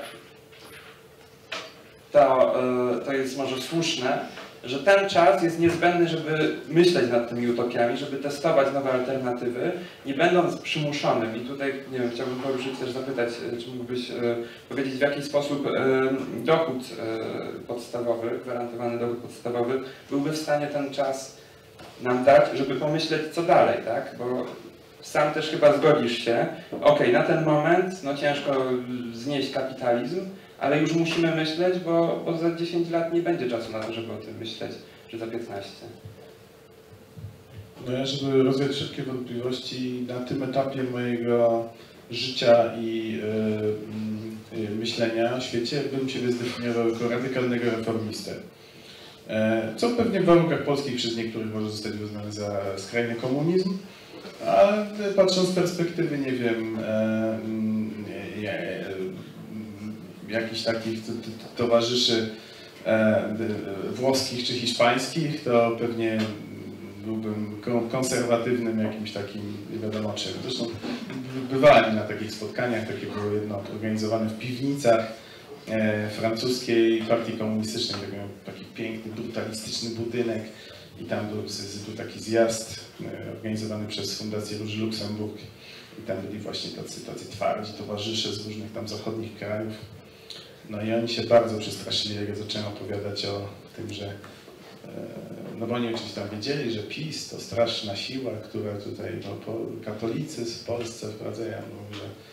to, e, to jest może słuszne, że ten czas jest niezbędny, żeby myśleć nad tymi utopiami, żeby testować nowe alternatywy, nie będąc przymuszonym. I tutaj, nie wiem, chciałbym poruszyć też, zapytać, czy mógłbyś e, powiedzieć, w jaki sposób e, dochód e, podstawowy, gwarantowany dochód podstawowy byłby w stanie ten czas nam dać, żeby pomyśleć, co dalej, tak? Bo sam też chyba zgodzisz się, ok, na ten moment no ciężko znieść kapitalizm, ale już musimy myśleć, bo, bo za dziesięć lat nie będzie czasu na to, żeby o tym myśleć, czy za piętnaście. No ja, żeby rozwiać wszystkie wątpliwości, na tym etapie mojego życia i yy, yy, myślenia o świecie bym Ciebie zdefiniował jako radykalnego reformistę. E, co pewnie w warunkach polskich przez niektórych może zostać uznane za skrajny komunizm, ale patrząc z perspektywy, nie wiem, e, nie, nie, jakichś takich towarzyszy e, włoskich czy hiszpańskich, to pewnie byłbym konserwatywnym jakimś takim, nie wiadomo czym. Zresztą bywałem na takich spotkaniach, takie były jedno organizowane w piwnicach e, francuskiej partii komunistycznej, taki, taki piękny, brutalistyczny budynek i tam był, był taki zjazd e, organizowany przez Fundację Róży Luksemburg i tam byli właśnie tacy, tacy twardzi towarzysze z różnych tam zachodnich krajów. No i oni się bardzo przestraszyli, jak ja zacząłem opowiadać o tym, że no bo oni oczywiście tam wiedzieli, że PiS to straszna siła, która tutaj no, katolicyzm w Polsce wprowadzają, no, że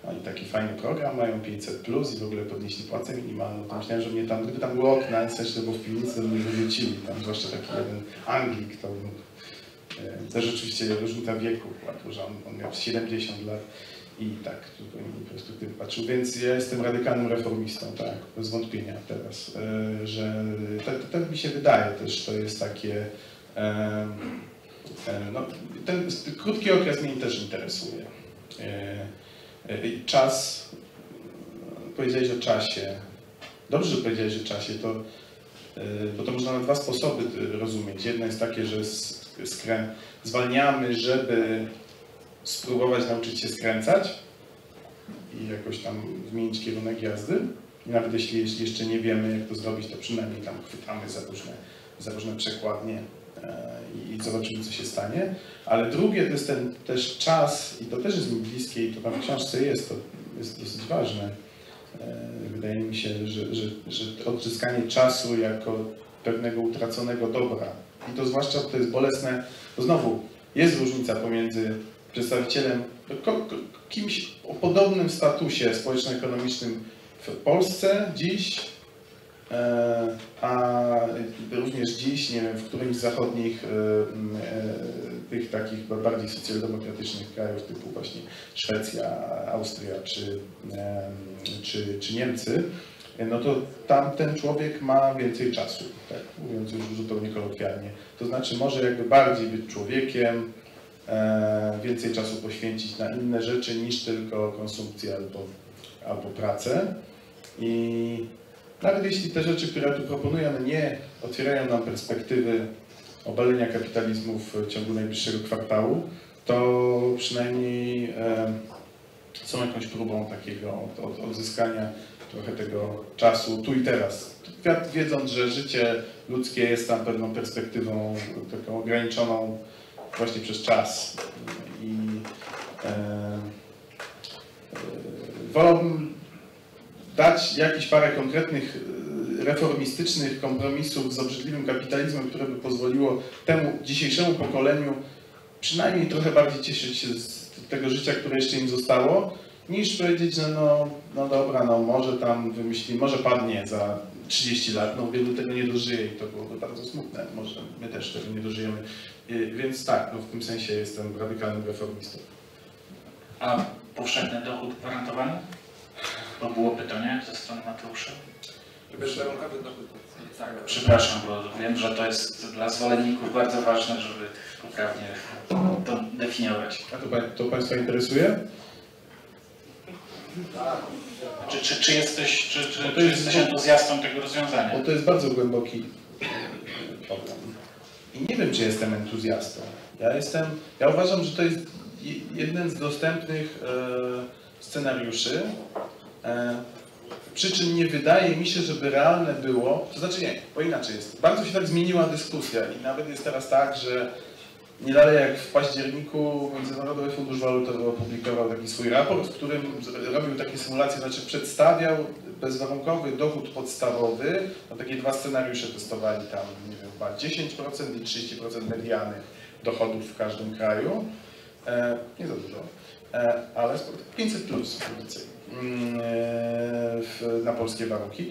Oni taki fajny program mają, pięćset plus i w ogóle podnieśli płacę minimalną. To myślałem, że mnie tam, gdyby tam było okna, w sensie to było w piwnicy, to mnie wyrzucili. Tam zwłaszcza taki jeden Anglik, to e, też oczywiście różnica wieku, była, że on, on miał siedemdziesiąt lat i tak zupełnie innej perspektywy patrzył. Więc ja jestem radykalnym reformistą, tak, bez wątpienia teraz, e, że tak mi się wydaje też, to jest takie, e, e, no, ten krótki okres mnie też interesuje. E, Czas, powiedziałeś o czasie, dobrze, że powiedziałeś o czasie, to, bo to można na dwa sposoby rozumieć. Jedno jest takie, że skrę... zwalniamy, żeby spróbować nauczyć się skręcać i jakoś tam zmienić kierunek jazdy. I nawet jeśli, jeśli jeszcze nie wiemy, jak to zrobić, to przynajmniej tam chwytamy za różne, za różne przekładnie i zobaczymy, co się stanie. Ale drugie to jest ten też czas, i to też jest mi bliskie, i to tam w książce jest, to jest dosyć ważne. Wydaje mi się, że, że, że odzyskanie czasu jako pewnego utraconego dobra. I to zwłaszcza to jest bolesne, bo znowu jest różnica pomiędzy przedstawicielem, kimś o podobnym statusie społeczno-ekonomicznym w Polsce dziś, a również dziś, nie wiem, w którymś z zachodnich, tych takich bardziej socjaldemokratycznych krajów typu właśnie Szwecja, Austria czy, czy, czy Niemcy, no to tam ten człowiek ma więcej czasu, tak, mówiąc już zupełnie kolokwialnie. To znaczy może jakby bardziej być człowiekiem, więcej czasu poświęcić na inne rzeczy niż tylko konsumpcję albo, albo pracę. I nawet jeśli te rzeczy, które tu proponuję, one nie otwierają nam perspektywy obalenia kapitalizmu w ciągu najbliższego kwartału, to przynajmniej e, są jakąś próbą takiego od, odzyskania trochę tego czasu tu i teraz. Wiedząc, że życie ludzkie jest tam pewną perspektywą taką ograniczoną właśnie przez czas. I e, e, wolałbym dać jakieś parę konkretnych reformistycznych kompromisów z obrzydliwym kapitalizmem, które by pozwoliło temu dzisiejszemu pokoleniu przynajmniej trochę bardziej cieszyć się z tego życia, które jeszcze im zostało, niż powiedzieć, że no, no dobra, no może tam wymyśli, może padnie za trzydzieści lat, no wielu tego nie dożyje i to byłoby bardzo smutne, może my też tego nie dożyjemy. Więc tak, no w tym sensie jestem radykalnym reformistą. A powszechny dochód gwarantowany? Bo było pytanie ze strony Mateusza. Bezwarunkowy dochód. Tak, przepraszam, bo wiem, że to jest dla zwolenników bardzo ważne, żeby poprawnie to definiować. A to, to Państwa interesuje? Czy, czy, czy jesteś, czy, czy, to czy jest, jesteś entuzjastą tego rozwiązania? Bo to jest bardzo głęboki problem. I nie wiem, czy jestem entuzjastą. Ja jestem, ja uważam, że to jest jeden z dostępnych e, scenariuszy. E, przy czym nie wydaje mi się, żeby realne było, to znaczy nie, bo inaczej jest. Bardzo się tak zmieniła dyskusja i nawet jest teraz tak, że nie dalej jak w październiku Międzynarodowy Fundusz Walutowy opublikował taki swój raport, w którym robił takie symulacje, znaczy przedstawiał bezwarunkowy dochód podstawowy, no takie dwa scenariusze testowali tam, nie wiem, chyba dziesięć procent i trzydzieści procent mediany dochodów w każdym kraju. E, nie za dużo, e, ale pięćset plus więcej. Na polskie warunki.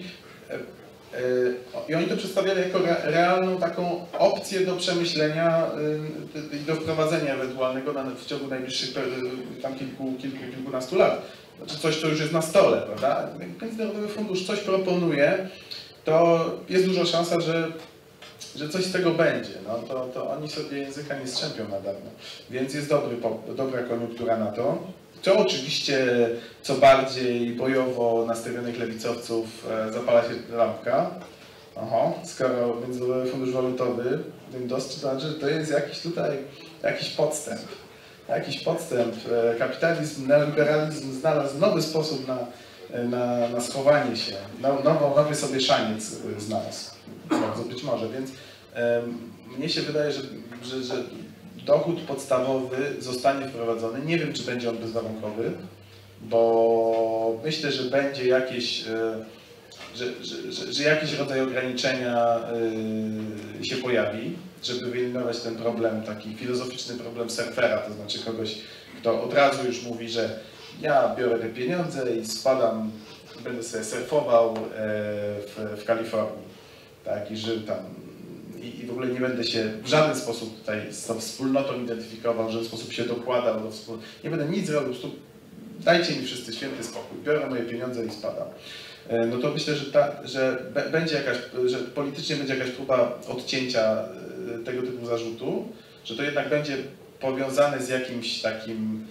I oni to przedstawiali jako realną taką opcję do przemyślenia i do wprowadzenia ewentualnego w ciągu najbliższych tam kilku, kilku, kilkunastu lat. Znaczy coś, co już jest na stole, prawda? Jak Międzynarodowy Fundusz coś proponuje, to jest duża szansa, że, że coś z tego będzie. No, to, to oni sobie języka nie strzępią na dawno. Więc jest dobry, dobra koniunktura na to. To oczywiście co bardziej bojowo nastawionych lewicowców zapala się lampka. Oho, skoro Międzynarodowy Fundusz Walutowy dostrzegł, to znaczy, że to jest jakiś tutaj jakiś podstęp. Jakiś podstęp. Kapitalizm, neoliberalizm znalazł nowy sposób na, na, na schowanie się. Nowy, nowy sobie szaniec znalazł. Bardzo być może, więc um, mnie się wydaje, że, że, że dochód podstawowy zostanie wprowadzony. Nie wiem, czy będzie on bezwarunkowy, bo myślę, że będzie jakieś, że, że, że, że jakiś rodzaj ograniczenia się pojawi, żeby wyeliminować ten problem, taki filozoficzny problem surfera, to znaczy kogoś, kto od razu już mówi, że ja biorę te pieniądze i spadam, będę sobie surfował w, w Kalifornii, tak, i żył tam. I, I w ogóle nie będę się w żaden sposób tutaj z tą wspólnotą identyfikował, w żaden sposób się dokładał do wspólnoty. Nie będę nic robił, po prostu dajcie mi wszyscy święty spokój, biorę moje pieniądze i spadam. No to myślę, że, ta, że będzie jakaś, że politycznie będzie jakaś próba odcięcia tego typu zarzutu, że to jednak będzie powiązane z jakimś takim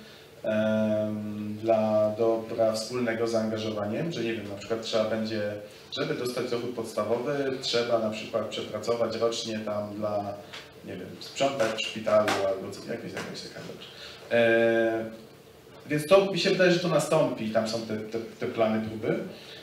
um, dla dobra wspólnego zaangażowaniem, że nie wiem, na przykład trzeba będzie, żeby dostać dochód podstawowy, trzeba na przykład przepracować rocznie tam dla, nie wiem, sprzątać w szpitalu albo coś, jakaś, jakaś taka rzecz. E, więc to mi się wydaje, że to nastąpi, tam są te, te, te plany próby.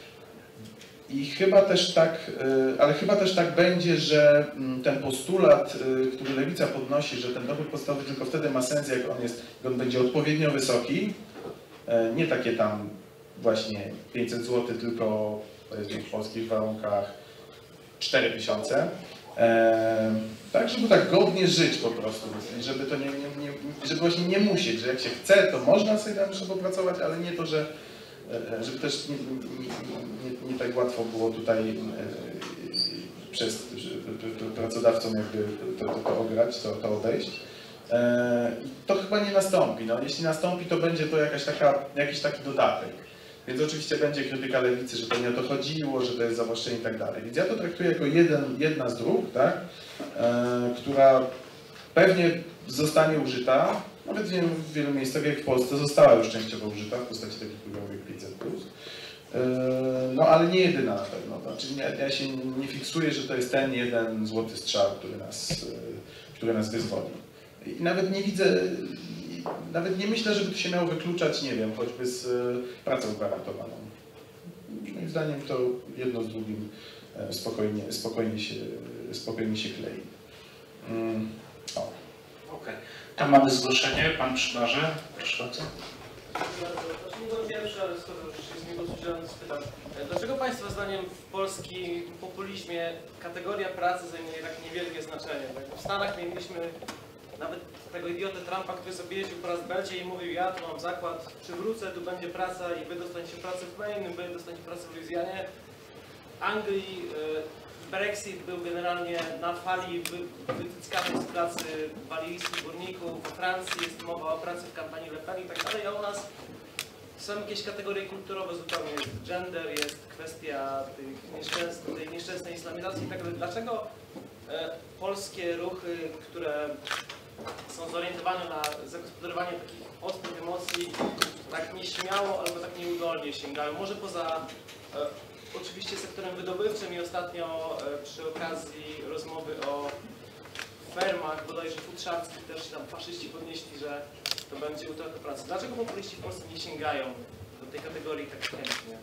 I chyba też tak, ale chyba też tak będzie, że ten postulat, który Lewica podnosi, że ten dochód podstawowy tylko wtedy ma sens, jak on jest, jak on będzie odpowiednio wysoki, nie takie tam właśnie pięćset złotych, tylko powiedzmy w polskich warunkach cztery tysiące. Tak, żeby tak godnie żyć po prostu, żeby to nie, nie, nie, żeby właśnie nie musieć, że jak się chce, to można sobie tam jeszcze popracować, ale nie to, że żeby też nie, nie, nie, nie tak łatwo było tutaj przez pracodawcom jakby to, to, to ograć, to, to odejść. To chyba nie nastąpi. No, jeśli nastąpi, to będzie to jakaś taka, jakiś taki dodatek. Więc oczywiście będzie krytyka lewicy, że to nie o to chodziło, że to jest zawłaszczenie i tak dalej. Więc ja to traktuję jako jeden, jedna z dróg, tak, która pewnie zostanie użyta. Nawet wiem, w wielu miejscach, jak w Polsce, została już częściowo użyta w postaci takich programów pięćset plus. No ale nie jedyna na pewno. Znaczy, ja, ja się nie fiksuję, że to jest ten jeden złoty strzał, który nas, który nas wyzwoli. I nawet nie widzę, nawet nie myślę, żeby to się miało wykluczać, nie wiem, choćby z pracą gwarantowaną. Moim zdaniem to jedno z drugim spokojnie, spokojnie, się, spokojnie się klei. Mm. O. Okay. Tam mamy zgłoszenie, pan przy barze, proszę bardzo. To nie było pierwsze, ale skoro już jest mi dosyć udzielony, spytam. Dlaczego Państwa zdaniem w polskim populizmie kategoria pracy zajmuje tak niewielkie znaczenie? W Stanach mieliśmy nawet tego idiotę Trumpa, który sobie jeździł po Rustbelcie i mówił: ja tu mam zakład, przywrócę, tu będzie praca i wy dostaniecie pracę w Maine, wy dostaniecie pracę w Luizjanie. W Anglii Brexit był generalnie na fali wytyckanej z pracy walijskich górników. We Francji jest mowa o pracy w kampanii Le Pen i tak dalej, a u nas są jakieś kategorie kulturowe zupełnie. Jest gender, jest kwestia tych nieszczęsnej, tej nieszczęsnej islamizacji i tak dalej. Dlaczego e, polskie ruchy, które są zorientowane na zagospodarowanie takich ostrych emocji, tak nieśmiało albo tak nieudolnie sięgają? Może poza e, oczywiście sektorem wydobywczym i ostatnio e, przy okazji rozmowy o fermach, bodajże futrzarskich, też tam faszyści podnieśli, że to będzie utrata pracy. Dlaczego populiści w Polsce nie sięgają do tej kategorii tak chętnie?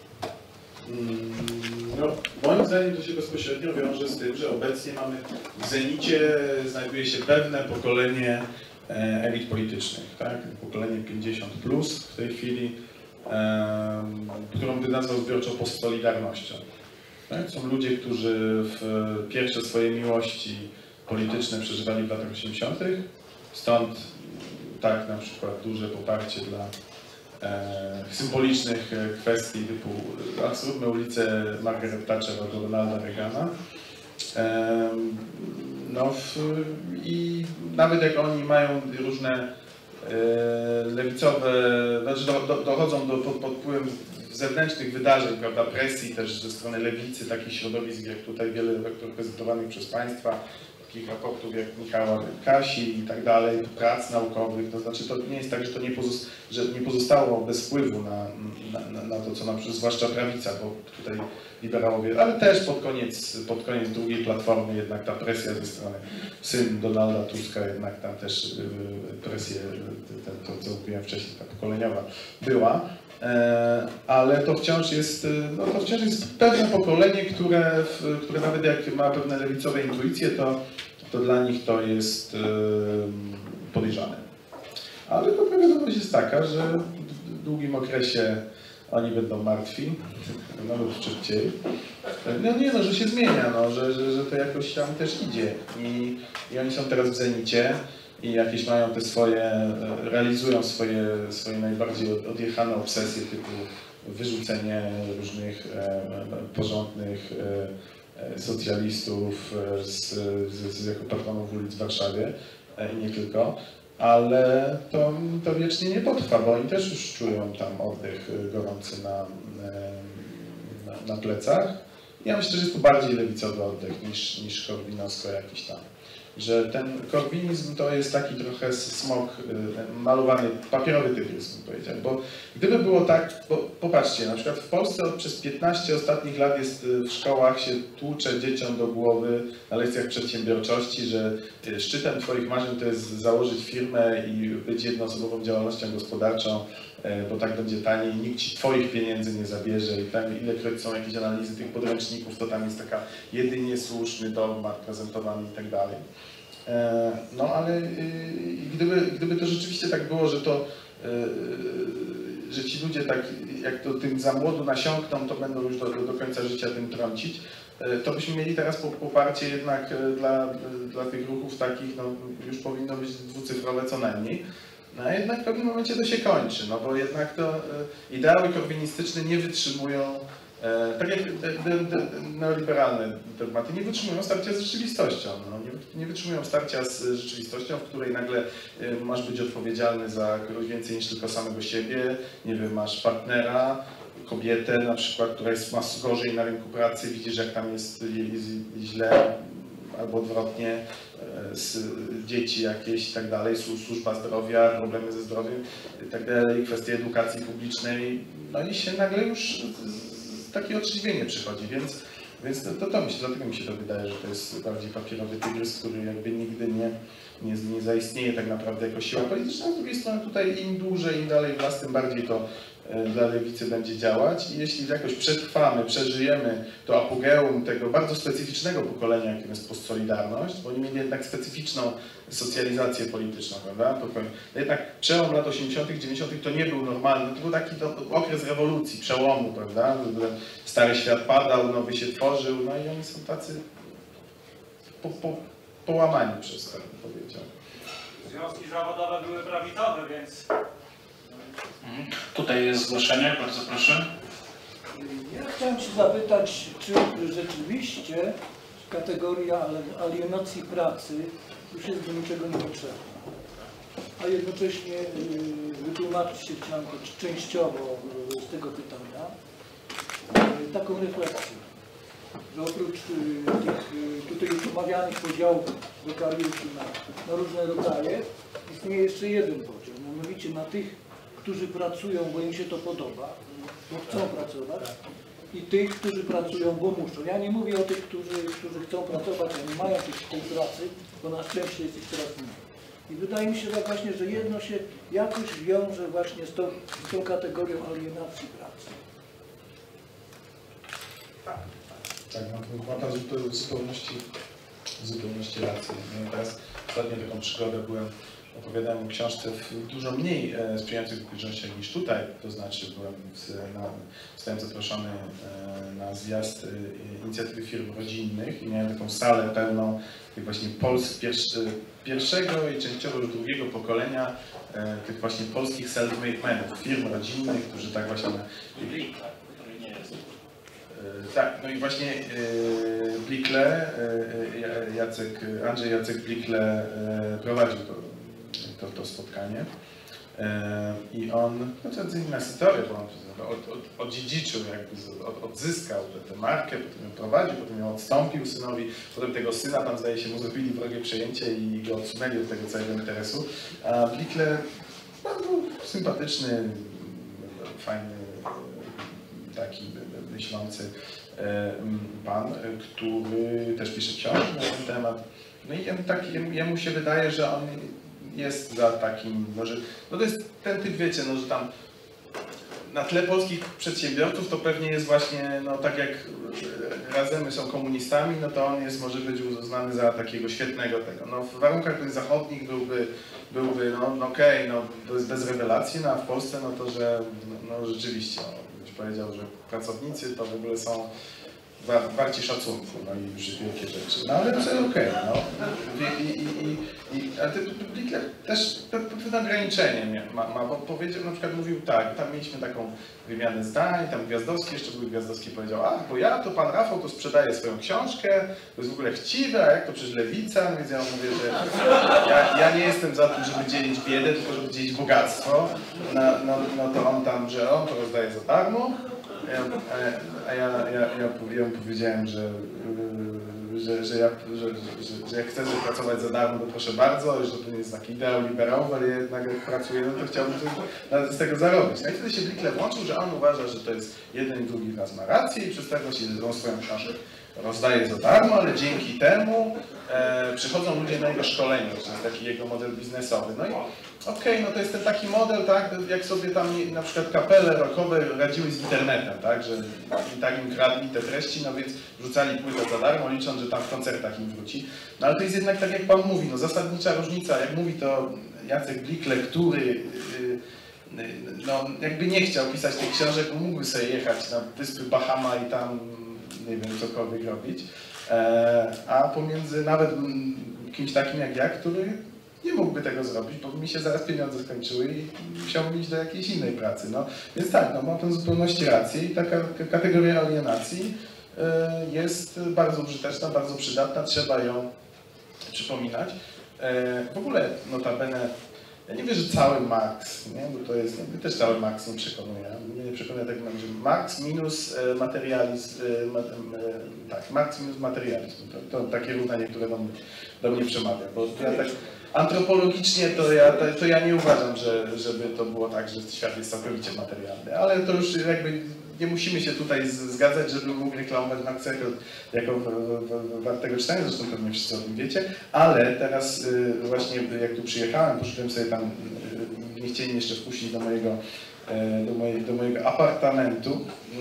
No, moim zdaniem to się bezpośrednio wiąże z tym, że obecnie mamy w zenicie znajduje się pewne pokolenie elit politycznych, tak? Pokolenie pięćdziesiąt plus w tej chwili, um, którą by nazwał zbiorczo postsolidarnością. Tak? Są ludzie, którzy w pierwsze swoje miłości polityczne przeżywali w latach osiemdziesiątych. Stąd tak na przykład duże poparcie dla e, symbolicznych kwestii typu zróbmy ulicę Margaret Thatcher albo Ronalda Reagana. E, no w, i nawet jak oni mają różne e, lewicowe, znaczy do, do, dochodzą do, pod, pod wpływem zewnętrznych wydarzeń, prawda, presji też ze strony lewicy, takich środowisk jak tutaj wiele reprezentowanych przez państwa, takich raportów jak Michała Kasi i tak dalej, prac naukowych, to znaczy to nie jest tak, że to nie, pozosta że nie pozostało bez wpływu na, na, na to, co nam, zwłaszcza prawica, bo tutaj liberałowie, ale też pod koniec, pod koniec drugiej platformy jednak ta presja ze strony syn Donalda Tuska, jednak tam też presja, to co mówiłem wcześniej, ta pokoleniowa była. Ale to wciąż jest, no to wciąż jest pewne pokolenie, które, które nawet jak ma pewne lewicowe intuicje, to, to dla nich to jest podejrzane. Ale dobra wiadomość jest taka, że w długim okresie oni będą martwi, no lub szybciej. No nie no, że się zmienia, no, że, że, że to jakoś tam też idzie i, i oni są teraz w zenicie. i jakieś mają te swoje, realizują swoje, swoje najbardziej odjechane obsesje typu wyrzucenie różnych porządnych socjalistów z, z, z jako patronów ulic w Warszawie i nie tylko, ale to, to wiecznie nie potrwa, bo oni też już czują tam oddech gorący na, na, na plecach. Ja myślę, że jest to bardziej lewicowy oddech niż, niż korwinowsko jakiś tam. Że ten korwinizm to jest taki trochę smok malowany, papierowy tygrys, bym powiedział. Bo gdyby było tak, bo popatrzcie, na przykład w Polsce przez piętnaście ostatnich lat jest w szkołach się tłucze dzieciom do głowy na lekcjach przedsiębiorczości, że szczytem twoich marzeń to jest założyć firmę i być jednoosobową działalnością gospodarczą, bo tak będzie taniej, nikt ci twoich pieniędzy nie zabierze i tam ilekroć są jakieś analizy tych podręczników, to tam jest taka jedynie słuszny dogmat prezentowany i tak dalej. No ale gdyby, gdyby to rzeczywiście tak było, że to, że ci ludzie tak jak to tym za młodu nasiąkną, to będą już do, do końca życia tym trącić, to byśmy mieli teraz poparcie jednak dla, dla tych ruchów takich, no już powinno być dwucyfrowe co najmniej. No a jednak w pewnym momencie to się kończy, no bo jednak to ideały korwinistyczne nie wytrzymują, tak jak neoliberalne dogmaty, nie wytrzymują starcia z rzeczywistością. No, nie, nie wytrzymują starcia z rzeczywistością, w której nagle masz być odpowiedzialny za kogoś więcej niż tylko samego siebie, nie wiem, masz partnera, kobietę na przykład, która jest masz gorzej na rynku pracy, widzisz jak tam jest, jest źle, albo odwrotnie, dzieci jakieś i tak dalej, służba zdrowia, problemy ze zdrowiem i tak dalej, kwestie edukacji publicznej, no i się nagle już takie otrzeźwienie przychodzi, więc, więc to, to, to myślę, dlatego mi się to wydaje, że to jest bardziej papierowy tygrys, który jakby nigdy nie, nie, nie zaistnieje tak naprawdę jako siła polityczna. Z drugiej strony tutaj im dłużej, im dalej w las, tym bardziej to dla lewicy będzie działać i jeśli jakoś przetrwamy, przeżyjemy to apogeum tego bardzo specyficznego pokolenia, jakim jest postsolidarność, bo oni mieli jednak specyficzną socjalizację polityczną, prawda? To jednak przełom lat osiemdziesiątych, dziewięćdziesiątych to nie był normalny, to był taki to, okres rewolucji, przełomu, prawda? Stary świat padał, nowy się tworzył, no i oni są tacy po, po, połamani przez to, bym powiedział. Związki zawodowe były prawicowe, więc... Tutaj jest zgłoszenie, bardzo proszę. Ja chciałem się zapytać, czy rzeczywiście kategoria alienacji pracy już jest do niczego niepotrzebna, a jednocześnie wytłumaczyć się chciałem częściowo z tego pytania taką refleksję, że oprócz tych tutaj już omawianych podziałów wokariuszy na, na różne rodzaje istnieje jeszcze jeden podział, mianowicie na tych, którzy pracują, bo im się to podoba, bo chcą pracować, i tych, którzy pracują, bo muszą. Ja nie mówię o tych, którzy, którzy chcą pracować, a nie mają tej, tej pracy, bo na szczęście jest ich coraz mniej. I wydaje mi się tak właśnie, że jedno się jakoś wiąże właśnie z tą, z tą kategorią alienacji pracy. Tak, ma Pan w zupełności, w zupełności rację. No teraz ostatnio taką przygodę byłem, opowiadałem o książce w dużo mniej e, sprzyjających okolicznościach niż tutaj, to znaczy byłem z, na, zostałem zaproszony e, na zjazd e, inicjatywy firm rodzinnych i miałem taką salę pełną tych właśnie Pols, pierwszy, pierwszego i częściowo już drugiego pokolenia e, tych właśnie polskich self-made menów, firm rodzinnych, którzy tak właśnie... Na, który nie jest. Tak, no i właśnie Blikle, Jacek, Andrzej Jacek Blikle prowadził to, to, to spotkanie i on, no to jest inna historia, bo on od, od, odziedziczył, jakby od, odzyskał tę markę, potem ją prowadził, potem ją odstąpił synowi, potem tego syna tam zdaje się mu zrobili wrogie przejęcie i go odsunęli od tego całego interesu, a Blikle bardzo sympatyczny, fajny, taki myślący pan, który też pisze książki na ten temat. No i tak, jemu się wydaje, że on jest za takim, może, no to jest ten typ, wiecie, no, że tam na tle polskich przedsiębiorców to pewnie jest właśnie, no tak jak razem są komunistami, no to on jest, może być uznany za takiego świetnego tego. No w warunkach tych zachodnich byłby, byłby no, no okej, okay, no to jest bez rewelacji, no a w Polsce no to, że no, no rzeczywiście, no, powiedział, że pracownicy to w ogóle są war, warci szacunku, no i już wielkie rzeczy. No ale to okej, okay, no. I, i, i, i, a Blikler też pewne ograniczenie nie, ma, ma, bo powiedział, na przykład mówił tak, tam mieliśmy taką wymianę zdań, tam Gwiazdowski, jeszcze był Gwiazdowski powiedział, a bo ja to pan Rafał to sprzedaje swoją książkę, to jest w ogóle chciwe, a jak to przecież lewica, no więc ja mówię, że ja, ja nie jestem za tym, żeby dzielić biedę, tylko żeby dzielić bogactwo, no, no, no to on tam, że on to rozdaje za darmo, a ja, a ja, ja, ja, ja mu powiedziałem, że, że, że, ja, że, że, że jak chcę pracować za darmo, to proszę bardzo, że to nie jest taki ideał liberałów, ale jednak jak pracuję, no to chciałbym coś z tego zarobić. No i wtedy się Blikler włączył, że on uważa, że to jest jeden i drugi raz ma rację i przez tego się on swoją książkę rozdaje za darmo, ale dzięki temu e, przychodzą ludzie na jego szkolenie, to jest taki jego model biznesowy. No i okej, okay, no to jest ten taki model, tak, jak sobie tam na przykład kapele rockowe radziły z internetem, tak, że i tak im kradli te treści, no więc rzucali płytę za darmo, licząc, że tam w koncertach im wróci. No ale to jest jednak tak, jak pan mówi, no zasadnicza różnica, jak mówi to Jacek Blikle, który yy, no jakby nie chciał pisać tych książek, mógłby sobie jechać na wyspy Bahama i tam, nie wiem, cokolwiek robić, e, a pomiędzy nawet kimś takim jak ja, który nie mógłby tego zrobić, bo mi się zaraz pieniądze skończyły i musiałbym iść do jakiejś innej pracy. No, więc tak, no, ma pan w zupełności rację i taka kategoria alienacji y, jest bardzo użyteczna, bardzo przydatna, trzeba ją przypominać. Y, w ogóle notabene, ja nie wiem, że cały Marx, nie? Bo to jest, no, też cały Marx nie przekonuje. Mnie nie przekonuje tak, że Marx minus e, materializm, e, ma, e, tak, Marx minus materializm, to, to takie równanie, które do mnie, do mnie przemawia, bo ja tak antropologicznie to ja, to, to ja nie uważam, że, żeby to było tak, że świat jest całkowicie materialny, ale to już jakby nie musimy się tutaj zgadzać, żeby mógł reklamować Marxa jako, jako wartego czytania, zresztą pewnie wszyscy o tym wiecie, ale teraz właśnie jak tu przyjechałem, poszedłem sobie tam, nie chcieli jeszcze wpuścić do mojego, do mojego, do mojego apartamentu,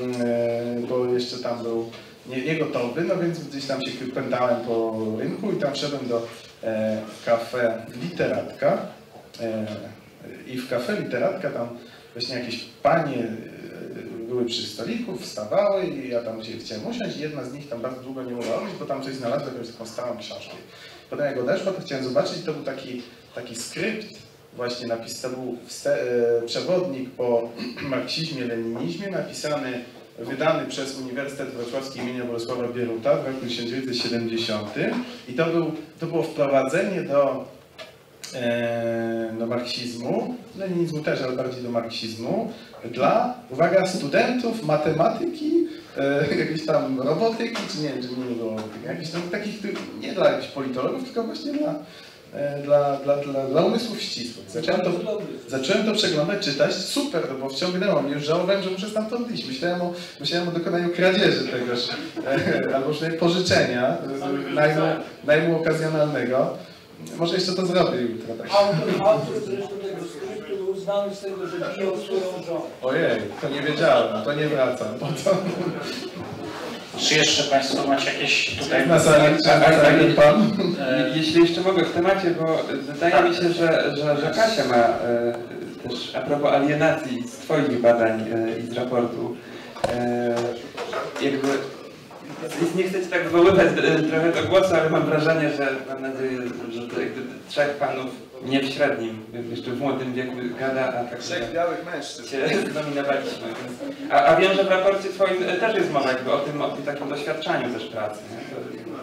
bo jeszcze tam był nie, nie gotowy, no więc gdzieś tam się pętałem po rynku i tam wszedłem do e, kafe Literatka e, i w kafe Literatka tam właśnie jakieś panie e, były przy stoliku, wstawały i ja tam się chciałem usiąść i jedna z nich tam bardzo długo nie mogła robić, bo tam coś znalazła, jakąś taką stałą książkę. Potem jak odeszła, to chciałem zobaczyć i to był taki, taki skrypt, właśnie napis, to był e, przewodnik po marksizmie, leninizmie, napisany wydany przez Uniwersytet Wrocławski im. Bolesława Bieruta w roku tysiąc dziewięćset siedemdziesiątym i to, był, to było wprowadzenie do, e, do marksizmu, leninizmu też, ale bardziej do marksizmu, dla, uwaga, studentów matematyki, e, jakiejś tam robotyki, czy nie wiem, czy nie było jakichś tam takich, nie dla jakichś politologów, tylko właśnie dla Dla, dla, dla, dla umysłów ścisłych. Zacząłem to, zacząłem to przeglądać, czytać, super, no bo wciągnęło mnie, już żałowałem, że muszę stamtąd iść. Myślałem o, myślałem o dokonaniu kradzieży tegoż, e, albo przynajmniej pożyczenia, najmu, najmu okazjonalnego. Może jeszcze to zrobię jutro. Tak. Autor, autor zresztą tego skryptu był znany z tego, że biją swoją żonę. Ojej, to nie wiedziałem, to nie wracam. Po co? Czy jeszcze Państwo macie jakieś tutaj... Na sali, na sali pan? Jeśli jeszcze mogę w temacie, bo wydaje mi się, że, że, że Kasia ma e, też a propos alienacji z Twoich badań e, i z raportu, e, jakby nie chcę Ci tak wywoływać trochę do głosu, ale mam wrażenie, że mam nadzieję, że to jakby trzech panów nie w średnim, jeszcze w młodym wieku gada, a tak trzech białych mężczyzn się zdominowaliśmy. A, a wiem, że w raporcie Twoim też jest mowa jakby o tym, o tym takim doświadczaniu też pracy. Nie?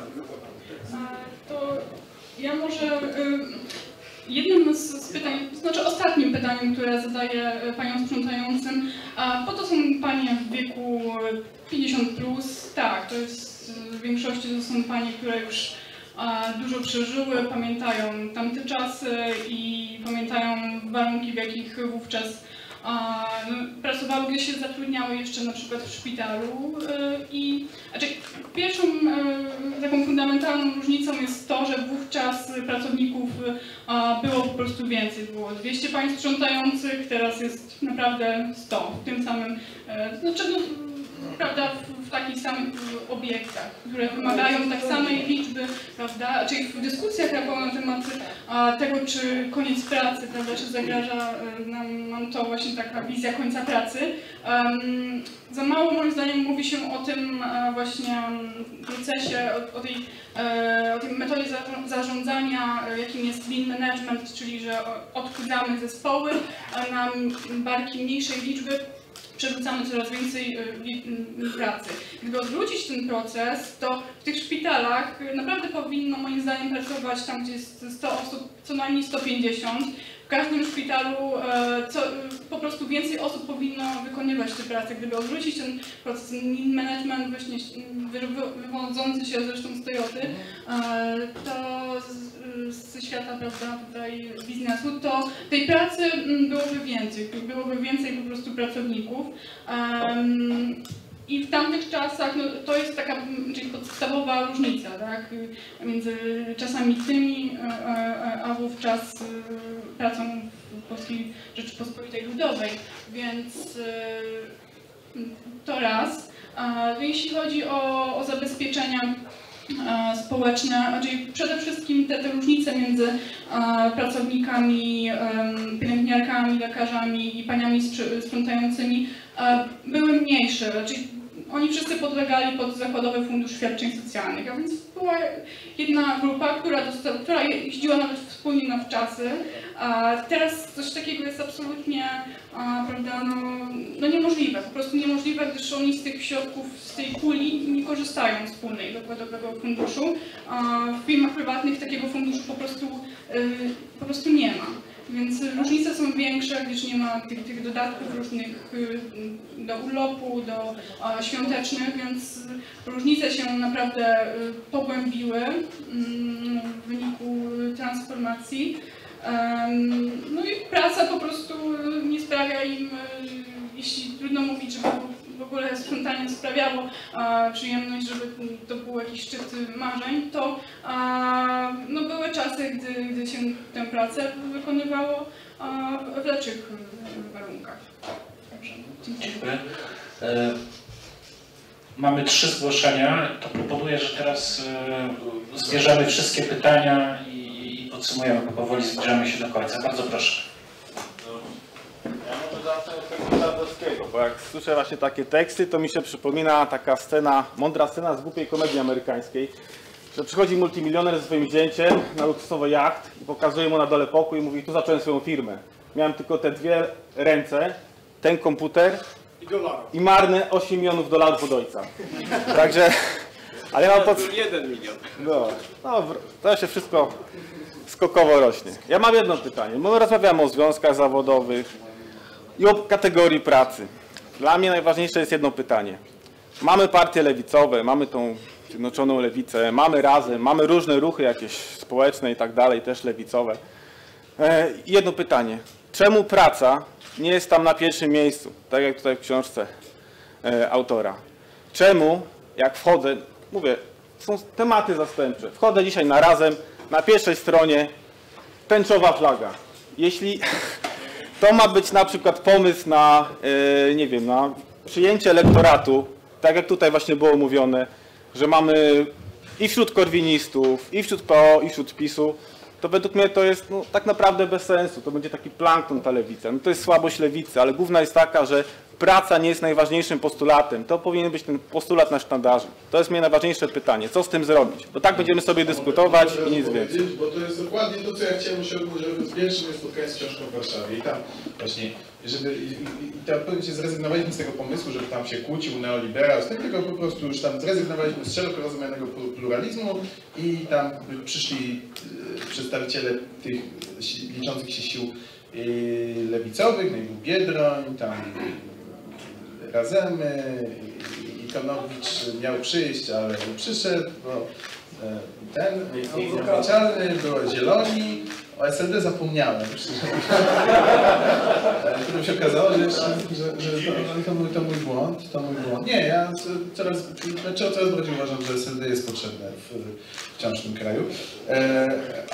To... to ja może y, jednym z, z pytań, to znaczy ostatnim pytaniem, które zadaję paniom sprzątającym, a po to są panie w wieku pięćdziesiąt plus, tak, to jest w większości to są panie, które już a, dużo przeżyły, pamiętają tamte czasy i pamiętają warunki, w jakich wówczas a, no, pracowały, gdy się zatrudniały jeszcze na przykład w szpitalu y, i znaczy, pierwszą y, taką fundamentalną różnicą jest to, że wówczas pracowników y, było po prostu więcej, było dwieście pań sprzątających, teraz jest naprawdę sto w tym samym, y, znaczy no, prawda, w, w takich samych obiektach, które wymagają tak samej liczby, prawda, czyli w dyskusjach na temat a, tego, czy koniec pracy, prawda, czy zagraża nam, nam to właśnie taka wizja końca pracy. Um, za mało moim zdaniem mówi się o tym a, właśnie procesie, o, o, tej, e, o tej metodzie zarządzania, jakim jest lean management, czyli że odchudzamy zespoły na barki mniejszej liczby, przerzucamy coraz więcej pracy. Gdyby odwrócić ten proces, to w tych szpitalach naprawdę powinno moim zdaniem pracować tam, gdzie jest sto osób, co najmniej sto pięćdziesiąt. W każdym szpitalu co, po prostu więcej osób powinno wykonywać tę pracę. Gdyby odwrócić ten proces lean management, właśnie wywodzący się zresztą z Toyoty, to ze świata, prawda, tutaj biznesu, to tej pracy byłoby więcej, byłoby więcej po prostu pracowników. Um, I w tamtych czasach no, to jest taka czyli podstawowa różnica, tak, między czasami tymi, a wówczas pracą w Polskiej Rzeczypospolitej Ludowej, więc to raz. Jeśli chodzi o, o zabezpieczenia społeczne, czyli przede wszystkim te, te różnice między a, pracownikami, um, pielęgniarkami, lekarzami i paniami sprzątającymi a, były mniejsze, czyli oni wszyscy podlegali pod Zakładowy Fundusz Świadczeń Socjalnych, a więc była jedna grupa, która, dostała, która jeździła nawet wspólnie na wczasy, a teraz coś takiego jest absolutnie a, prawda, no, no niemożliwe, po prostu niemożliwe, gdyż oni z tych środków, z tej puli nie korzystają wspólnej Zakładowego Funduszu. A w firmach prywatnych takiego funduszu po prostu, y, po prostu nie ma. Więc różnice są większe, gdyż nie ma tych, tych dodatków różnych do urlopu, do a, świątecznych, więc różnice się naprawdę pogłębiły mm, w wyniku transformacji. Um, no i praca po prostu nie sprawia im, jeśli trudno mówić, żeby w ogóle sprzątanie sprawiało a, przyjemność, żeby to był jakiś szczyt marzeń, to a, no były czasy, gdy, gdy się tę pracę wykonywało a, w lepszych warunkach. Dobrze. Dziękuję. E, mamy trzy zgłoszenia. To proponuję, że teraz e, zbierzemy wszystkie pytania i, i podsumujemy, bo powoli zbliżamy się do końca. Bardzo proszę. Ja może zacznę od tego Twardowskiego, bo jak słyszę właśnie takie teksty, to mi się przypomina taka scena, mądra scena z głupiej komedii amerykańskiej, że przychodzi multimilioner ze swoim zdjęciem na luksusowy jacht i pokazuje mu na dole pokój i mówi: tu zacząłem swoją firmę. Miałem tylko te dwie ręce, ten komputer i, i marne osiem milionów dolarów od ojca. Także, ale ja mam pod... jeden milion. No, no, to się wszystko skokowo rośnie. Ja mam jedno pytanie, bo my rozmawiamy o związkach zawodowych i o kategorii pracy. Dla mnie najważniejsze jest jedno pytanie. Mamy partie lewicowe, mamy tą Zjednoczoną Lewicę, mamy Razem, mamy różne ruchy jakieś społeczne i tak dalej, też lewicowe. E, jedno pytanie. Czemu praca nie jest tam na pierwszym miejscu, tak jak tutaj w książce e, autora? Czemu, jak wchodzę, mówię, są tematy zastępcze. Wchodzę dzisiaj na Razem, na pierwszej stronie tęczowa flaga. Jeśli to ma być na przykład pomysł na, yy, nie wiem, na przyjęcie elektoratu, tak jak tutaj właśnie było mówione, że mamy i wśród korwinistów, i wśród P O, i wśród PiSu, to według mnie to jest no, tak naprawdę bez sensu. To będzie taki plankton ta lewica. No, to jest słabość lewicy, ale główna jest taka, że praca nie jest najważniejszym postulatem. To powinien być ten postulat na sztandarze. To jest mnie najważniejsze pytanie. Co z tym zrobić? Bo tak będziemy sobie dyskutować i nic więcej. Bo to jest dokładnie to, co ja chciałem osiągnąć, żeby z pierwszym spotkałem z książką w Warszawie. I tam właśnie, żeby, i, i, i tam pewnie zrezygnowaliśmy z tego pomysłu, żeby tam się kłócił neoliberal, z tego po prostu już tam zrezygnowaliśmy z szeroko rozumianego pluralizmu i tam przyszli przedstawiciele tych liczących się sił lewicowych, no i był Biedroń, tam Razemy, Ikonowicz miał przyjść, ale nie przyszedł, bo ten nieobliczalny, było Zieloni, o S L D zapomniałem. Potem się okazało, że, jeszcze, że, że to, to, mój, to mój błąd, to mój błąd. Nie, ja coraz, znaczy, coraz bardziej uważam, że S L D jest potrzebne w, wciąż w tym kraju,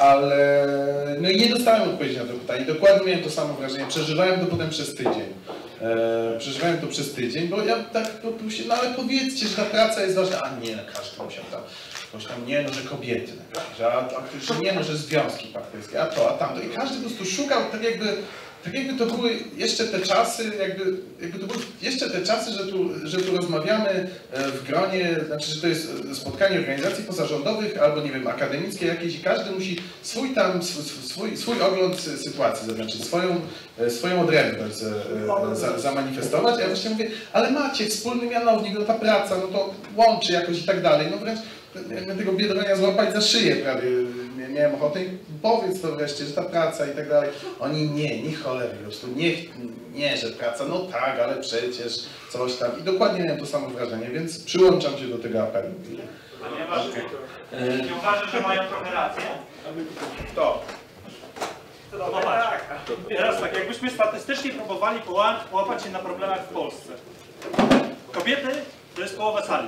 ale no i nie dostałem odpowiedzi na to pytanie. Dokładnie miałem to samo wrażenie. Przeżywałem to potem przez tydzień. E, przeżywałem to przez tydzień, bo ja tak po się, no ale powiedzcie, że ta praca jest ważna, a nie, no każdy musiał tam, ktoś tam nie, no, że kobiety, że, a, a, że nie, no, że związki partnerskie, a to, a tamto. I każdy po prostu szukał tak jakby, tak jakby to były jeszcze te czasy, jakby, jakby to były jeszcze te czasy, że tu, że tu rozmawiamy w gronie, znaczy, że to jest spotkanie organizacji pozarządowych albo, nie wiem, akademickie jakieś i każdy musi swój tam, swój, swój ogląd sytuacji, znaczy swoją, swoją odrębność za, zamanifestować. A ja właśnie mówię, ale macie wspólny mianownik, no ta praca, no to łączy jakoś i tak dalej. No wręcz jakby tego biedronia złapać za szyję prawie. Miałem ochotę i powiedz to wreszcie, że ta praca i tak dalej. Oni nie, nie cholery, po prostu nie, nie, że praca, no tak, ale przecież coś tam. I dokładnie miałem to samo wrażenie, więc przyłączam się do tego apelu. Ponieważ nie uważasz, że mają trochę rację? To. No tak. Teraz tak, jakbyśmy statystycznie próbowali połapać się na problemach w Polsce. Kobiety to jest połowa sali.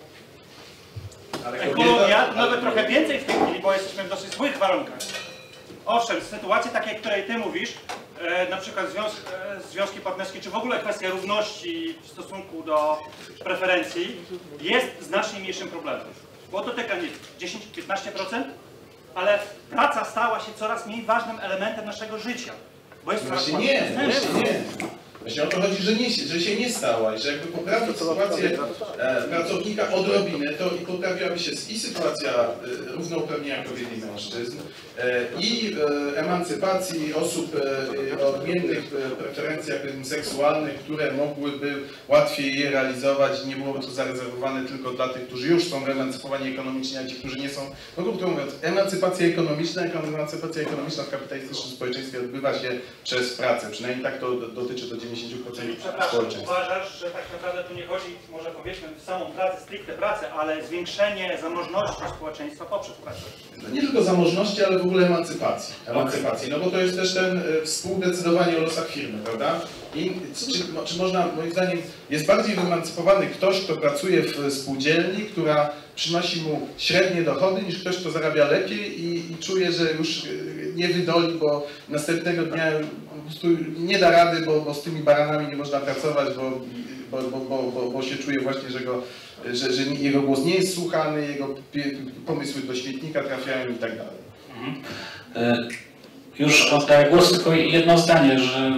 Ekologia nawet trochę więcej w tej chwili, bo jesteśmy w dosyć złych warunkach. Owszem, sytuacje takie, o której ty mówisz, e, na przykład związ, e, związki partnerskie, czy w ogóle kwestia równości w stosunku do preferencji, jest znacznie mniejszym problemem. Bo to dotyka nie dziesięć do piętnastu procent, ale praca stała się coraz mniej ważnym elementem naszego życia. Bo jest właśnie nie, właśnie nie. Właśnie o to chodzi, że, nie, że się nie stała i że jakby poprawić sytuację e, pracownika odrobinę, to i poprawiłaby się i sytuacja e, równouprawnienia kobiet i mężczyzn, e, i e, emancypacji osób e, o odmiennych e, preferencjach seksualnych, które mogłyby łatwiej je realizować i nie byłoby to zarezerwowane tylko dla tych, którzy już są emancypowani ekonomicznie, a ci, którzy nie są. No krótko mówiąc, emancypacja ekonomiczna, emancypacja ekonomiczna w kapitalistycznym społeczeństwie odbywa się przez pracę, przynajmniej tak to dotyczy do dziewięćdziesięciu procent społeczeństwa. Uważasz, że tak naprawdę tu nie chodzi, może powiedzmy, w samą pracę, stricte pracę, ale zwiększenie zamożności społeczeństwa poprzez pracę? No nie tylko zamożności, ale w ogóle emancypacji. Emancypacji, no bo to jest też ten e, współdecydowanie o losach firmy, prawda? I czy, czy można, moim zdaniem, jest bardziej wyemancypowany ktoś, kto pracuje w spółdzielni, która przynosi mu średnie dochody, niż ktoś, kto zarabia lepiej i, i czuje, że już nie wydoli, bo następnego dnia po prostu nie da rady, bo, bo z tymi baranami nie można pracować, bo, bo, bo, bo, bo, bo się czuje właśnie, że, go, że, że jego głos nie jest słuchany, jego pomysły do śmietnika trafiają i tak dalej. Mhm. Już oddaję głos, tylko jedno zdanie, że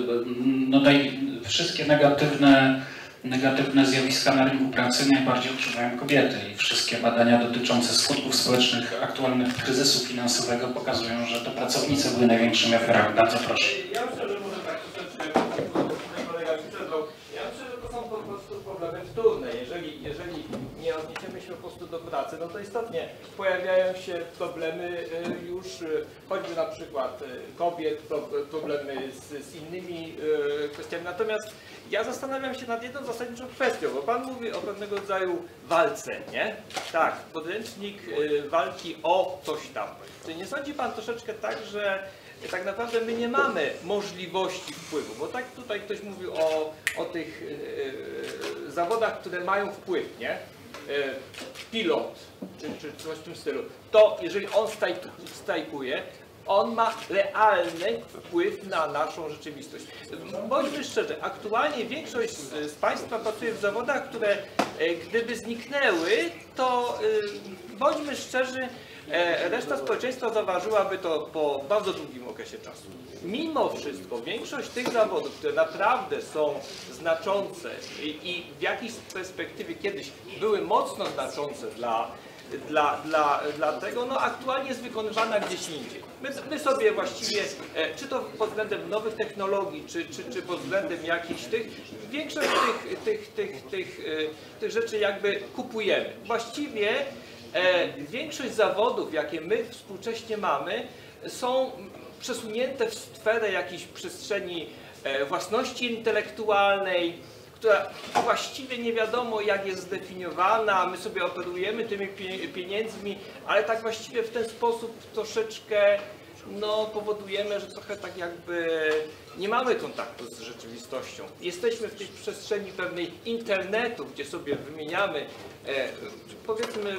no tutaj wszystkie negatywne, negatywne zjawiska na rynku pracy najbardziej odczuwają kobiety i wszystkie badania dotyczące skutków społecznych aktualnych kryzysu finansowego pokazują, że to pracownice były największymi ofiarami. Bardzo proszę. Ja myślę, że może tak troszeczkę kolega mi przerwał. Ja myślę, że to są po prostu problemy wtórne. Jeżeli, jeżeli nie odniesiemy się po prostu do pracy, no to istotnie pojawiają się problemy już choćby na przykład kobiet, problemy z, z innymi kwestiami. Natomiast ja zastanawiam się nad jedną zasadniczą kwestią, bo Pan mówi o pewnego rodzaju walce, nie? Tak, podręcznik walki o coś tam. Czy nie sądzi Pan troszeczkę tak, że tak naprawdę my nie mamy możliwości wpływu, bo tak tutaj ktoś mówił o, o tych yy, zawodach, które mają wpływ, nie? Yy, pilot, czy, czy coś w tym stylu. To jeżeli on stajk, stajkuje, on ma realny wpływ na naszą rzeczywistość. Bądźmy szczerzy, aktualnie większość z, z Państwa pracuje w zawodach, które e, gdyby zniknęły, to e, bądźmy szczerzy, e, reszta społeczeństwa zauważyłaby to po bardzo długim okresie czasu. Mimo wszystko większość tych zawodów, które naprawdę są znaczące i, i w jakiejś perspektywie kiedyś były mocno znaczące dla Dla, dla, dla tego, no aktualnie jest wykonywana gdzieś indziej. My, my sobie właściwie, e, czy to pod względem nowych technologii, czy, czy, czy pod względem jakichś tych, większość tych, tych, tych, tych, e, tych rzeczy jakby kupujemy. Właściwie e, większość zawodów, jakie my współcześnie mamy, są przesunięte w sferę jakiejś przestrzeni e, własności intelektualnej, która właściwie nie wiadomo jak jest zdefiniowana, my sobie operujemy tymi pieniędzmi, ale tak właściwie w ten sposób troszeczkę no, powodujemy, że trochę tak jakby nie mamy kontaktu z rzeczywistością. Jesteśmy w tej przestrzeni pewnej internetu, gdzie sobie wymieniamy e, powiedzmy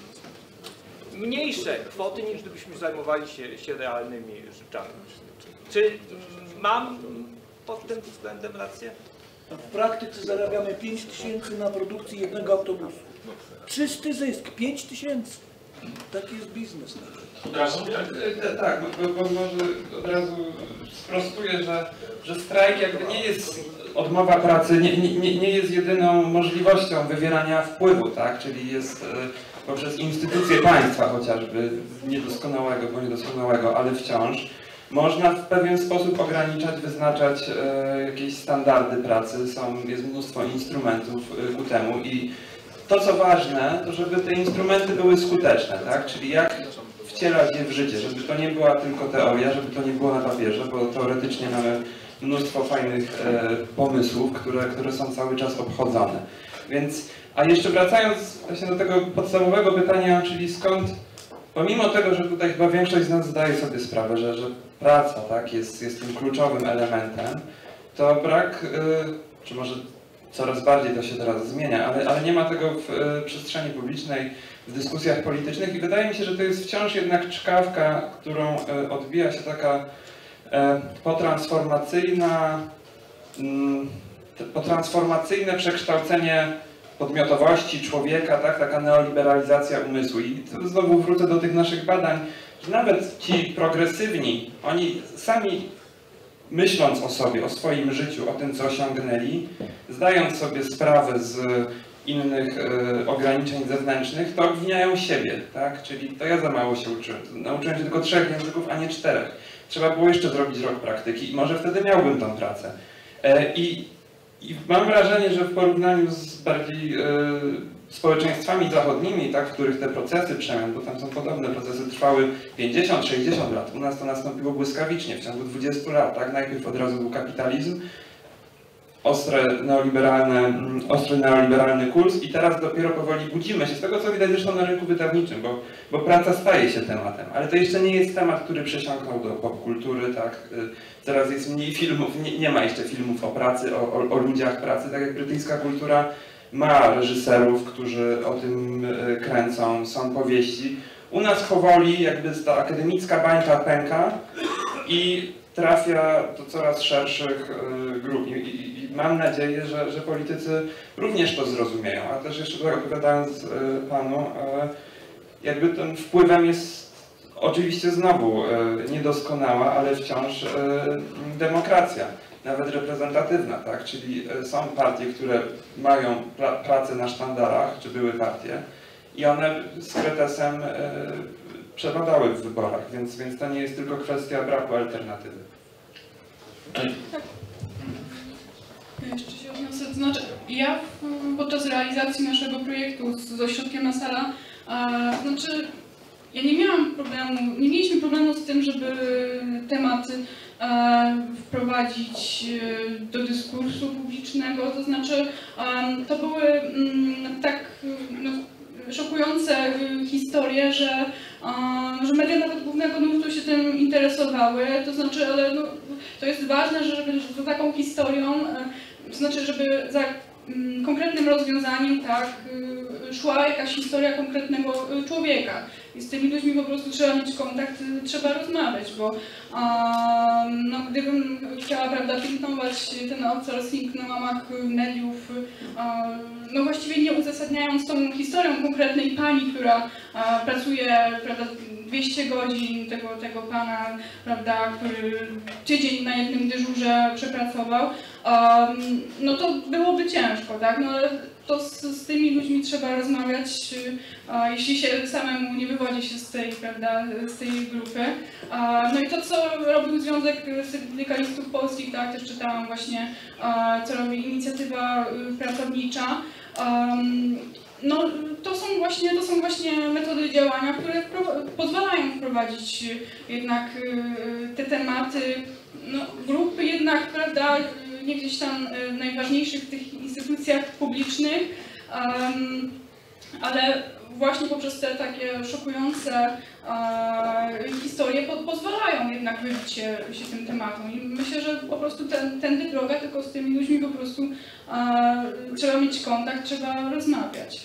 mniejsze kwoty, niż gdybyśmy zajmowali się, się realnymi rzeczami. Czy mam pod tym względem rację? W praktyce zarabiamy pięć tysięcy na produkcji jednego autobusu. Czysty zysk, pięć tysięcy. Taki jest biznes. Od razu? Tak, tak, bo, bo może od razu sprostuję, że, że strajk jakby nie jest, odmowa pracy nie, nie, nie jest jedyną możliwością wywierania wpływu, tak? Czyli jest e, poprzez instytucje państwa chociażby, niedoskonałego, bo niedoskonałego, ale wciąż można w pewien sposób ograniczać, wyznaczać e, jakieś standardy pracy, są, jest mnóstwo instrumentów e, ku temu i to, co ważne, to żeby te instrumenty były skuteczne, tak? Czyli jak wcielać je w życie, żeby to nie była tylko teoria, żeby to nie było na papierze, bo teoretycznie mamy mnóstwo fajnych e, pomysłów, które, które są cały czas obchodzone. Więc, a jeszcze wracając właśnie do tego podstawowego pytania, czyli skąd, pomimo tego, że tutaj chyba większość z nas zdaje sobie sprawę, że, że praca, tak, jest, jest tym kluczowym elementem, to brak, e, czy może coraz bardziej to się teraz zmienia, ale, ale nie ma tego w e, przestrzeni publicznej, w dyskusjach politycznych i wydaje mi się, że to jest wciąż jednak czkawka, którą e, odbija się taka e, potransformacyjna, mm, potransformacyjne przekształcenie podmiotowości człowieka, tak, taka neoliberalizacja umysłu. I to znowu wrócę do tych naszych badań, że nawet ci progresywni, oni sami myśląc o sobie, o swoim życiu, o tym, co osiągnęli, zdając sobie sprawę z innych e, ograniczeń zewnętrznych, to obwiniają siebie, tak? Czyli to ja za mało się uczyłem. Nauczyłem się tylko trzech języków, a nie czterech. Trzeba było jeszcze zrobić rok praktyki i może wtedy miałbym tą pracę. E, i, I mam wrażenie, że w porównaniu z bardziej e, społeczeństwami zachodnimi, tak, w których te procesy przemian, bo tam są podobne procesy, trwały pięćdziesiąt sześćdziesiąt lat. U nas to nastąpiło błyskawicznie, w ciągu dwudziestu lat. Tak? Najpierw od razu był kapitalizm, ostre neoliberalne, ostry neoliberalny kurs i teraz dopiero powoli budzimy się, z tego co widać zresztą na rynku wydawniczym, bo, bo praca staje się tematem, ale to jeszcze nie jest temat, który przesiąknął do popkultury, tak? Teraz jest mniej filmów, nie, nie ma jeszcze filmów o pracy, o, o, o ludziach pracy, tak jak brytyjska kultura ma reżyserów, którzy o tym kręcą, są powieści. U nas powoli jakby ta akademicka bańka pęka i trafia do coraz szerszych grup. I, i, i mam nadzieję, że, że politycy również to zrozumieją. A też jeszcze tak odpowiadając panu, jakby tym wpływem jest oczywiście znowu niedoskonała, ale wciąż demokracja. Nawet reprezentatywna, tak? Czyli są partie, które mają pra pracę na sztandarach, czy były partie i one z kretesem e, przepadały w wyborach, więc, więc to nie jest tylko kwestia braku alternatywy. Tak. Jeszcze się odniosę, to znaczy ja podczas realizacji naszego projektu z, z ośrodkiem Nasala, a, znaczy ja nie miałam problemu, nie mieliśmy problemu z tym, żeby tematy e, wprowadzić do dyskursu publicznego, to znaczy e, to były m, tak no, szokujące historie, że, e, że media nawet głównego nurtu się tym interesowały, to znaczy, ale no, to jest ważne, że żeby za taką historią, e, to znaczy, żeby za m, konkretnym rozwiązaniem, tak, szła jakaś historia konkretnego człowieka. I z tymi ludźmi po prostu trzeba mieć kontakt, trzeba rozmawiać, bo um, no, gdybym chciała, prawda, piętnować ten outsourcing na łamach mediów, um, no właściwie nie uzasadniając tą historią konkretnej pani, która um, pracuje, prawda, dwieście godzin, tego, tego pana, prawda, który tydzień na jednym dyżurze przepracował, um, no to byłoby ciężko, tak? No, ale to z, z tymi ludźmi trzeba rozmawiać, a, jeśli się samemu nie wywodzi się z tej, prawda, z tej grupy. A, no i to, co robił Związek Syndykalistów Polskich, tak, też czytałam właśnie, a, co robi inicjatywa pracownicza. Um, no, to są właśnie, to są właśnie metody działania, które pozwalają wprowadzić jednak te tematy, no, grupy jednak, prawda, nie gdzieś tam najważniejszych w tych instytucjach publicznych, um, ale właśnie poprzez te takie szokujące uh, historie po, pozwalają jednak wybić się, się tym tematom. I myślę, że po prostu ten, tędy droga, tylko z tymi ludźmi po prostu uh, trzeba mieć kontakt, trzeba rozmawiać.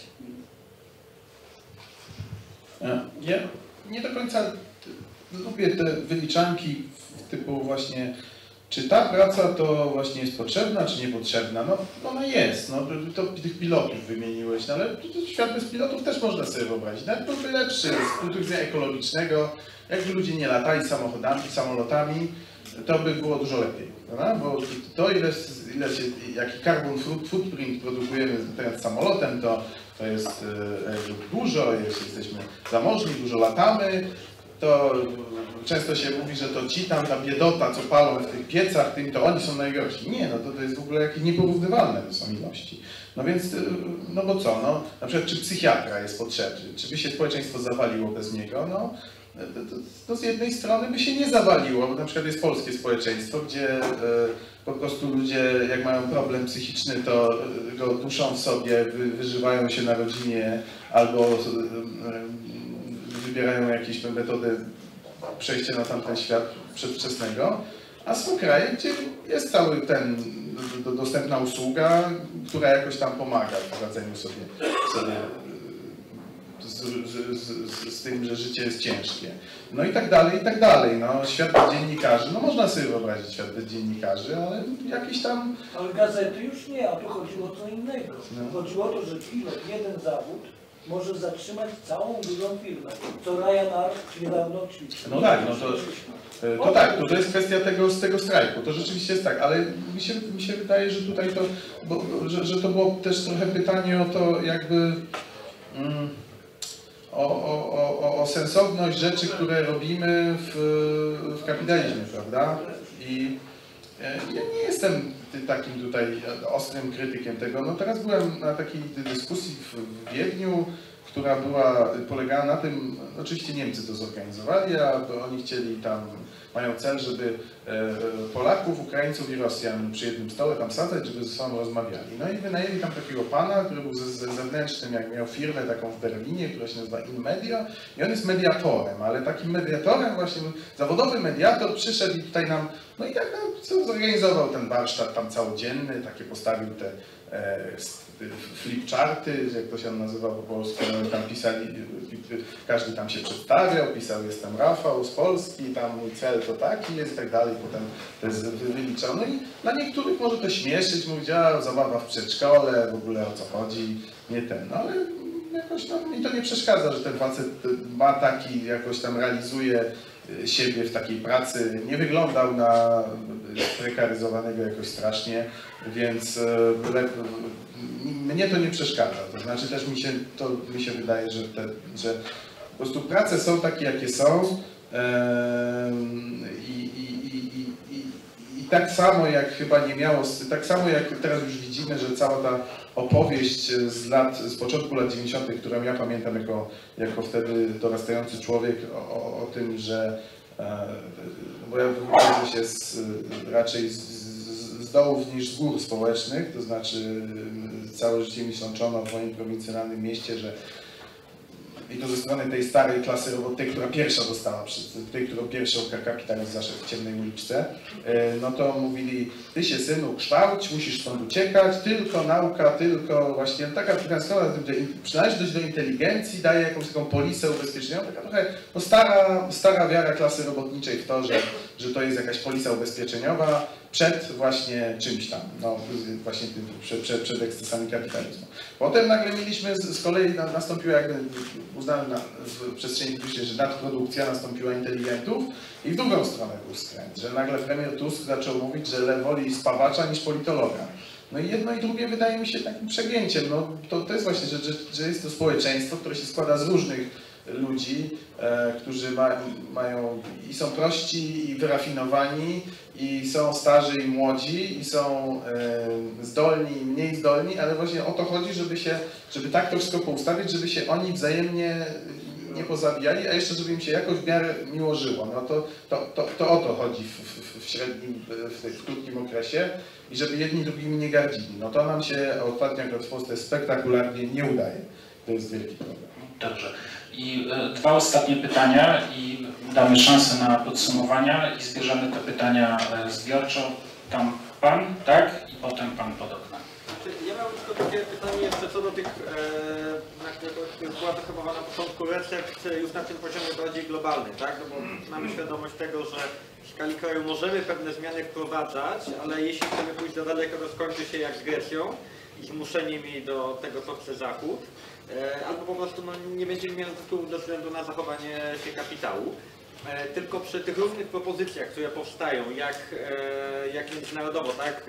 Ja nie do końca lubię te wyliczanki typu właśnie Czy ta praca to właśnie jest potrzebna, czy niepotrzebna? No ona jest, no to, to tych pilotów wymieniłeś, no ale to, to świat bez pilotów też można sobie wyobrazić. Nawet byłby lepszy z punktu widzenia ekologicznego, jakby ludzie nie latali samochodami, samolotami, to by było dużo lepiej, prawda? Bo to ile, ile się, jaki carbon footprint produkujemy teraz samolotem, to, to jest e, dużo, jeśli jesteśmy zamożni, dużo latamy, to często się mówi, że to ci tam, ta biedota, co palą w tych piecach, tym, to oni są najgorsi. Nie, no to, to jest w ogóle jakieś nieporównywalne to są ilości. No więc, no bo co, no, na przykład czy psychiatra jest potrzebny, czy by się społeczeństwo zawaliło bez niego, no to, to z jednej strony by się nie zawaliło, bo na przykład jest polskie społeczeństwo, gdzie e, po prostu ludzie jak mają problem psychiczny, to go duszą w sobie, wy, wyżywają się na rodzinie albo e, wybierają jakieś metody przejścia na tamten świat przedwczesnego, a są kraje, gdzie jest cały ten do, do, dostępna usługa, która jakoś tam pomaga w radzeniu sobie, sobie z, z, z, z tym, że życie jest ciężkie. No i tak dalej, i tak dalej. No, świat bez dziennikarzy, no można sobie wyobrazić świat bez dziennikarzy, ale jakiś tam... Ale gazety już nie, a tu chodziło o co innego. No. Chodziło o to, że pilot, jeden zawód, może zatrzymać całą dużą firmę, co Ryanair niedawno ćwiczył. No tak, no to, to tak, to, to jest kwestia tego, z tego strajku, to rzeczywiście jest tak, ale mi się, mi się wydaje, że tutaj to, bo, że, że to było też trochę pytanie o to jakby mm, o, o, o, o sensowność rzeczy, które robimy w, w kapitalizmie, prawda? I ja nie jestem takim tutaj ostrym krytykiem tego. No teraz byłem na takiej dyskusji w Wiedniu, która była, polegała na tym, oczywiście Niemcy to zorganizowali, a oni chcieli tam, mają cel, żeby Polaków, Ukraińców i Rosjan przy jednym stole tam sadzać, żeby ze sobą rozmawiali. No i wynajęli tam takiego pana, który był ze, ze zewnętrznym, jak miał firmę taką w Berlinie, która się nazywa InMedia i on jest mediatorem, ale takim mediatorem właśnie, zawodowy mediator przyszedł i tutaj nam, no i tak no, zorganizował ten warsztat tam całodzienny, takie postawił te e, flipcharty, jak to się nazywa po polsku, no, tam pisali, każdy tam się przedstawiał, pisał jestem Rafał z Polski, tam mój cel to taki jest i tak dalej, potem to jest wyliczał. No i dla niektórych może to śmieszyć, mówić, a zabawa w przedszkole, w ogóle o co chodzi, nie ten, no ale jakoś tam mi to nie przeszkadza, że ten facet ma taki, jakoś tam realizuje siebie w takiej pracy, nie wyglądał na prekaryzowanego jakoś strasznie, więc mnie to nie przeszkadza. To znaczy też mi się, to mi się wydaje, że, te, że po prostu prace są takie, jakie są i, i, i, i, i, i tak samo jak chyba nie miało, tak samo jak teraz już widzimy, że cała ta opowieść z lat, z początku lat dziewięćdziesiątych, którą ja pamiętam jako, jako wtedy dorastający człowiek, o, o, o tym, że bo ja wychodzę się z, raczej z, z, z dołów niż z gór społecznych, to znaczy całe życie mi sączono w moim prowincjonalnym mieście, że i to ze strony tej starej klasy roboty, która pierwsza dostała, tej, którą pierwszą kapitalizm zaszedł w ciemnej uliczce, no to mówili, ty się synu kształć, musisz stąd uciekać, tylko nauka, tylko właśnie taka finansowa, przynależność do inteligencji daje jakąś taką polisę ubezpieczeniową, taka trochę no stara, stara wiara klasy robotniczej w to, że, że to jest jakaś polisa ubezpieczeniowa przed właśnie czymś tam, no właśnie tym, przed, przed, przed ekscesami kapitalizmu. Potem nagle mieliśmy, z, z kolei nastąpiła jakby uznane na, w przestrzeni publicznej, że nadprodukcja nastąpiła inteligentów i w drugą stronę był skręt, że nagle premier Tusk zaczął mówić, że woli spawacza niż politologa. No i jedno i drugie wydaje mi się takim przegięciem. No, to, to jest właśnie, że, że, że jest to społeczeństwo, które się składa z różnych ludzi, e, którzy ma, mają i są prości i wyrafinowani, i są starzy i młodzi, i są e, zdolni i mniej zdolni, ale właśnie o to chodzi, żeby się, żeby tak to wszystko poustawić, żeby się oni wzajemnie nie pozabijali, a jeszcze żeby im się jakoś w miarę miło żyło. No to, to, to, to o to chodzi w, w, w średnim, w, w krótkim okresie i żeby jedni drugimi nie gardzili. No to nam się ostatnio akurat w Polsce spektakularnie nie udaje. To jest wielki problem. Dobrze. I e, dwa ostatnie pytania i damy szansę na podsumowania i zbierzemy te pytania e, zbiorczo. Tam pan, tak? I potem pan pod oknem. Ja mam tylko takie pytanie jeszcze co co do tych, e, na których była to chyba na początku recept już na tym poziomie bardziej globalnym, tak? No bo mamy świadomość tego, że w skali kraju możemy pewne zmiany wprowadzać, ale jeśli chcemy pójść za daleko, to skończy się jak z Grecją i zmuszeniem jej do tego, co chce Zachód, e, albo po prostu no, nie będziemy mieli wpływu ze względu na zachowanie się kapitału. E, tylko przy tych różnych propozycjach, które powstają, jak, e, jak międzynarodowo, tak?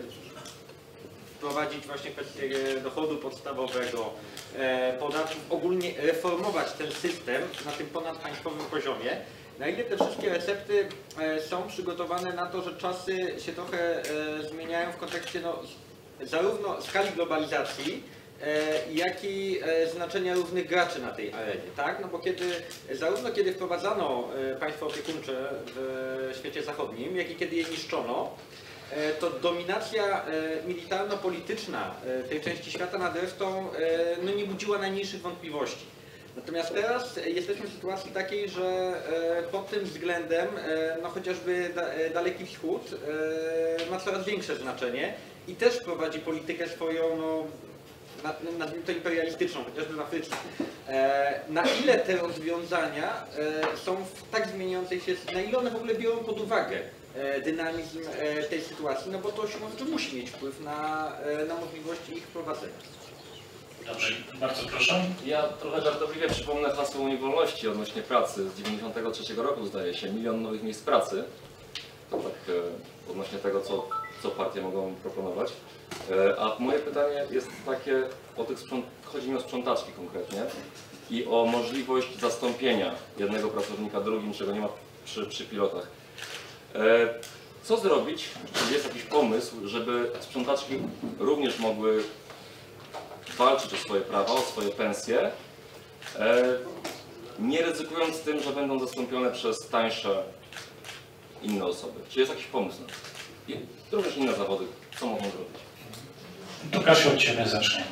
Wprowadzić właśnie kwestię dochodu podstawowego, e, podatków, ogólnie reformować ten system na tym ponadpaństwowym poziomie. Na ile te wszystkie recepty e, są przygotowane na to, że czasy się trochę e, zmieniają w kontekście no, zarówno skali globalizacji, e, jak i e, znaczenia różnych graczy na tej arenie, tak? No bo kiedy, zarówno kiedy wprowadzano e, państwo opiekuńcze w świecie zachodnim, jak i kiedy je niszczono, to dominacja militarno-polityczna tej części świata nad resztą no, nie budziła najmniejszych wątpliwości. Natomiast teraz jesteśmy w sytuacji takiej, że pod tym względem no, chociażby Daleki Wschód ma coraz większe znaczenie i też prowadzi politykę swoją, no, nazwijmy to imperialistyczną, chociażby w Afryce. Na ile te rozwiązania są w tak zmieniającej się, na ile one w ogóle biorą pod uwagę dynamizm tej sytuacji, no bo to siłą rzeczy musi mieć wpływ na, na możliwości ich wprowadzenia. Dobrze, bardzo proszę. Ja trochę żartobliwie przypomnę hasło Unii Wolności odnośnie pracy z dziewięćdziesiątego trzeciego roku, zdaje się, milion nowych miejsc pracy. To tak e, odnośnie tego, co, co partie mogą proponować. E, a moje pytanie jest takie, o tych sprząt... chodzi mi o sprzątaczki konkretnie i o możliwość zastąpienia jednego pracownika drugim, czego nie ma przy, przy pilotach. E, co zrobić, czy jest jakiś pomysł, żeby sprzątaczki również mogły walczyć o swoje prawa, o swoje pensje, e, nie ryzykując tym, że będą zastąpione przez tańsze inne osoby. Czy jest jakiś pomysł na to? I również inne zawody, co mogą zrobić? To Kasiu, od Ciebie zaczniemy.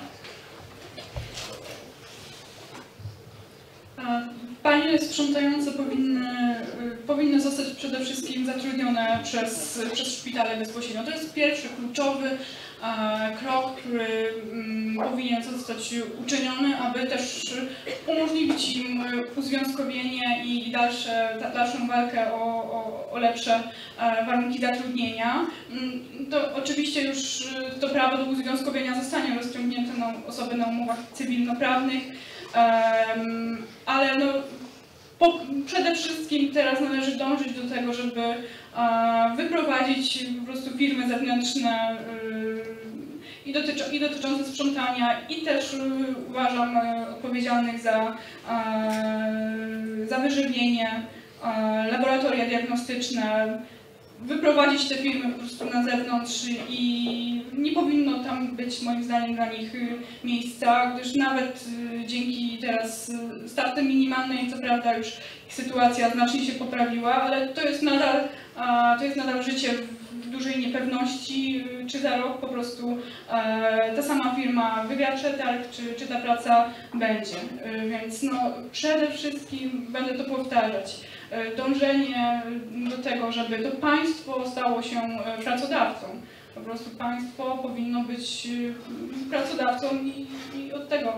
Panie sprzątające powinny, powinny zostać przede wszystkim zatrudnione przez, przez szpitale bezpośrednio. To jest pierwszy kluczowy e, krok, który m, powinien zostać uczyniony, aby też umożliwić im uzwiązkowienie i dalsze, da, dalszą walkę o, o, o lepsze e, warunki zatrudnienia. To oczywiście już to prawo do uzwiązkowienia zostanie rozciągnięte na osoby na umowach cywilnoprawnych. Um, ale no, po, przede wszystkim teraz należy dążyć do tego, żeby uh, wyprowadzić po prostu firmy zewnętrzne uh, i, dotycz, i dotyczące sprzątania i też uh, uważam uh, odpowiedzialnych za, uh, za wyżywienie, uh, laboratoria diagnostyczne, wyprowadzić te firmy po prostu na zewnątrz i nie powinno tam być moim zdaniem dla nich miejsca, gdyż nawet dzięki teraz stawce minimalnej, co prawda już ich sytuacja znacznie się poprawiła, ale to jest nadal, to jest nadal życie w dużej niepewności, czy za rok po prostu ta sama firma wygra przetarg, czy, czy ta praca będzie. Więc no, przede wszystkim będę to powtarzać. Dążenie do tego, żeby to państwo stało się pracodawcą. Po prostu państwo powinno być pracodawcą i, i od tego,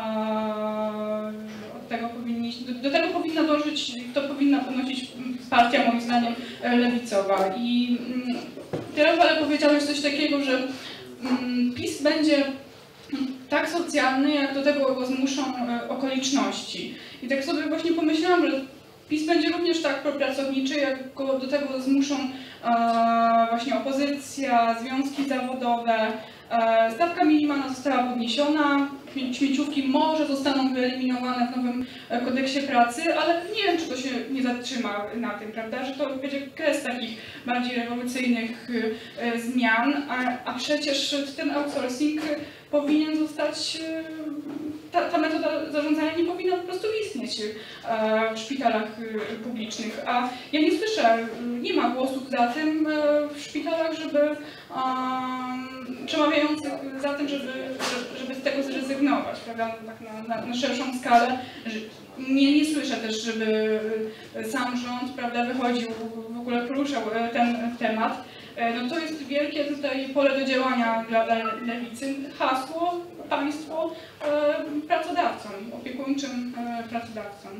od tego powinni, do, do tego powinna dążyć, to powinna ponosić partia moim zdaniem lewicowa. I teraz ale powiedziałeś coś takiego, że PiS będzie tak socjalny, jak do tego go zmuszą okoliczności. I tak sobie właśnie pomyślałam, że PiS będzie również tak propracowniczy, jak go do tego zmuszą e, właśnie opozycja, związki zawodowe. E, stawka minimalna została podniesiona, śmieciówki może zostaną wyeliminowane w nowym kodeksie pracy, ale nie wiem, czy to się nie zatrzyma na tym, prawda, że to będzie kres takich bardziej rewolucyjnych e, zmian, a, a przecież ten outsourcing powinien zostać, ta, ta metoda zarządzania nie powinna po prostu istnieć w szpitalach publicznych. A ja nie słyszę, nie ma głosów za tym w szpitalach, żeby um, przemawiających za tym, żeby, żeby z tego zrezygnować, prawda, tak na, na, na szerszą skalę. Nie, nie słyszę też, żeby sam rząd, prawda, wychodził, w ogóle poruszał ten temat. no to jest wielkie tutaj pole do działania dla, dla lewicy. Hasło, państwo pracodawcom, opiekuńczym pracodawcom.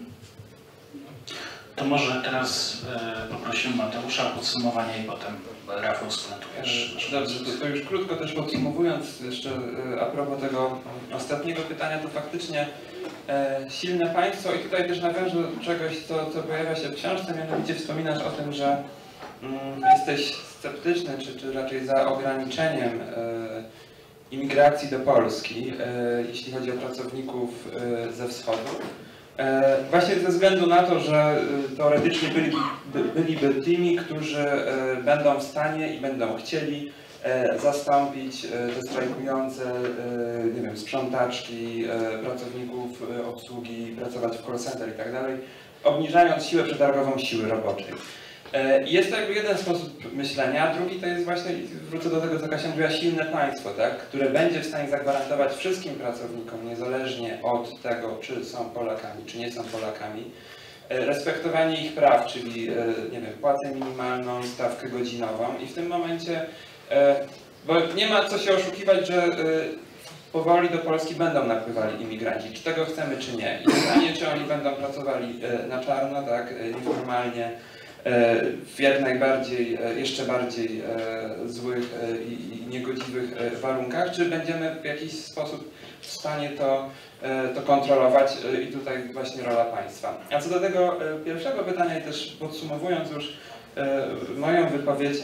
To może teraz e, poprosimy Mateusza o podsumowanie i potem Rafał skomentujesz. Dobrze, to, to już krótko też podsumowując jeszcze e, a propos tego ostatniego pytania, to faktycznie e, silne państwo i tutaj też nawiążę do czegoś, co, co pojawia się w książce, mianowicie wspominasz o tym, że mm, jesteś sceptyczny, czy, czy raczej za ograniczeniem e, imigracji do Polski, e, jeśli chodzi o pracowników e, ze wschodu. E, właśnie ze względu na to, że e, teoretycznie byli, by, byliby tymi, którzy e, będą w stanie i będą chcieli e, zastąpić e, te strajkujące, e, nie wiem, sprzątaczki, e, pracowników e, obsługi, pracować w call center i tak dalej, obniżając siłę przetargową siły roboczej. Jest to jakby jeden sposób myślenia, drugi to jest właśnie, wrócę do tego, co Kasia mówiła, silne państwo, tak, które będzie w stanie zagwarantować wszystkim pracownikom, niezależnie od tego, czy są Polakami, czy nie są Polakami, respektowanie ich praw, czyli, nie wiem, płacę minimalną, stawkę godzinową i w tym momencie, bo nie ma co się oszukiwać, że powoli do Polski będą napływali imigranci, czy tego chcemy, czy nie. I pytanie, czy oni będą pracowali na czarno, tak, nieformalnie, w jak najbardziej, jeszcze bardziej złych i niegodziwych warunkach, czy będziemy w jakiś sposób w stanie to, to kontrolować i tutaj właśnie rola państwa. A co do tego pierwszego pytania i też podsumowując już moją wypowiedź,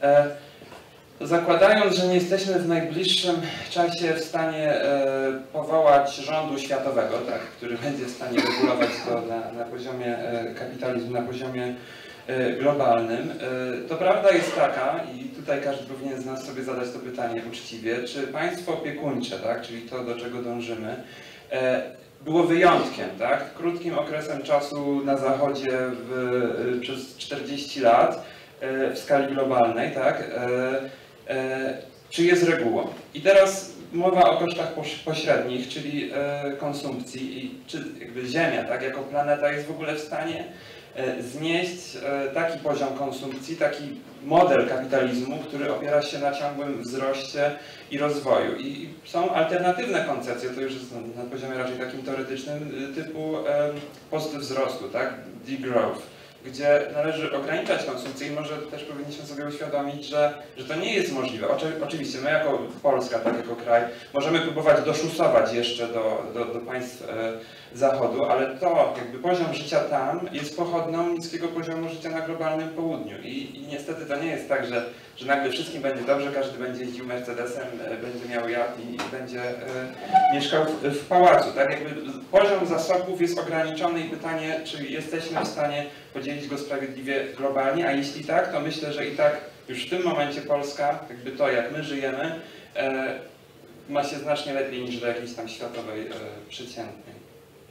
zakładając, że nie jesteśmy w najbliższym czasie w stanie powołać rządu światowego, tak, który będzie w stanie regulować to na, na poziomie kapitalizmu, na poziomie globalnym, to prawda jest taka, i tutaj każdy powinien z nas sobie zadać to pytanie uczciwie, czy państwo opiekuńcze, tak, czyli to, do czego dążymy, było wyjątkiem, tak, krótkim okresem czasu na Zachodzie w, przez czterdzieści lat w skali globalnej, tak, czy jest regułą. I teraz mowa o kosztach pośrednich, czyli konsumpcji i czy jakby Ziemia, tak, jako planeta jest w ogóle w stanie znieść taki poziom konsumpcji, taki model kapitalizmu, który opiera się na ciągłym wzroście i rozwoju. I są alternatywne koncepcje, to już jest na poziomie raczej takim teoretycznym, typu post wzrostu, tak, degrowth, gdzie należy ograniczać konsumpcję i może też powinniśmy sobie uświadomić, że, że to nie jest możliwe. Oczy, oczywiście my jako Polska, tak jako kraj, możemy próbować doszusować jeszcze do, do, do państw e, Zachodu, ale to jakby poziom życia tam jest pochodną niskiego poziomu życia na globalnym południu. I, i niestety to nie jest tak, że, że nagle wszystkim będzie dobrze, każdy będzie jeździł Mercedesem, e, będzie miał jacht i, i będzie e, mieszkał w, w pałacu. Tak? Jakby poziom zasobów jest ograniczony i pytanie, czy jesteśmy w stanie podzielić go sprawiedliwie globalnie, a jeśli tak, to myślę, że i tak już w tym momencie Polska, jakby to jak my żyjemy, e, ma się znacznie lepiej niż do jakiejś tam światowej e, przeciętnej.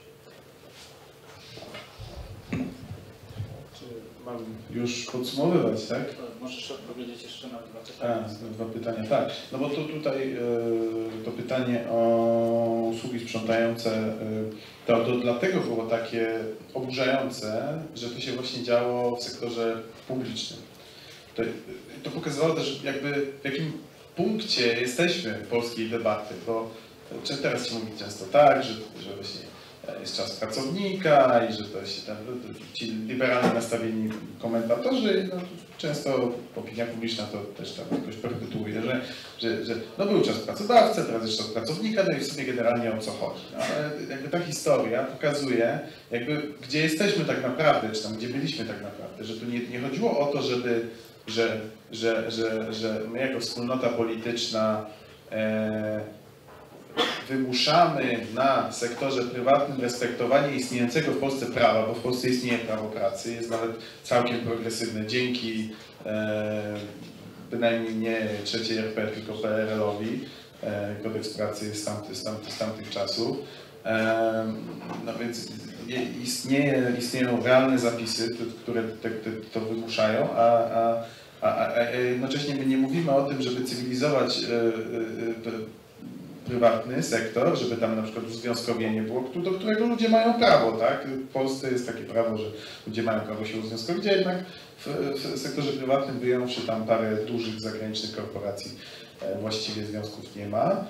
Czy mam już podsumowywać, tak? Możesz odpowiedzieć jeszcze na dwa pytania. A, dwa pytania, tak. No bo to tutaj e, to pytanie o usługi sprzątające, e, to, to dlatego było takie oburzające, że to się właśnie działo w sektorze publicznym. To, to pokazywało też jakby w jakim punkcie jesteśmy polskiej debaty, bo czy teraz się mówi często tak, że, że właśnie jest czas pracownika i że to się tam, ci liberalnie nastawieni komentatorzy, no, często opinia publiczna to też tam jakoś perpetuuje, że, że, że no był czas pracodawcy, teraz jest czas pracownika, no i w sumie generalnie o co chodzi. No, ale jakby ta historia pokazuje, jakby gdzie jesteśmy tak naprawdę, czy tam gdzie byliśmy tak naprawdę, że tu nie, nie chodziło o to, żeby, że, że, że, że my jako wspólnota polityczna e, wymuszamy na sektorze prywatnym respektowanie istniejącego w Polsce prawa, bo w Polsce istnieje prawo pracy, jest nawet całkiem progresywne dzięki e, bynajmniej nie trzeciej R P, tylko P R L-owi. E, kodeks pracy jest z tamtych, z tamtych, z tamtych czasów. E, no więc istnieje, istnieją realne zapisy, które te, te, to wymuszają, a, a, a, a jednocześnie my nie mówimy o tym, żeby cywilizować e, e, prywatny sektor, żeby tam na przykład uzwiązkowienie było, do którego ludzie mają prawo, tak? W Polsce jest takie prawo, że ludzie mają prawo się uzwiązkowić, a jednak w, w sektorze prywatnym, wyjąwszy tam parę dużych zagranicznych korporacji, właściwie związków nie ma.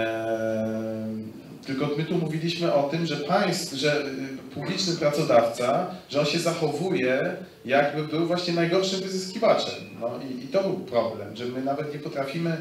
Tylko my tu mówiliśmy o tym, że państw, że publiczny pracodawca, że on się zachowuje, jakby był właśnie najgorszym wyzyskiwaczem. No i, i to był problem, że my nawet nie potrafimy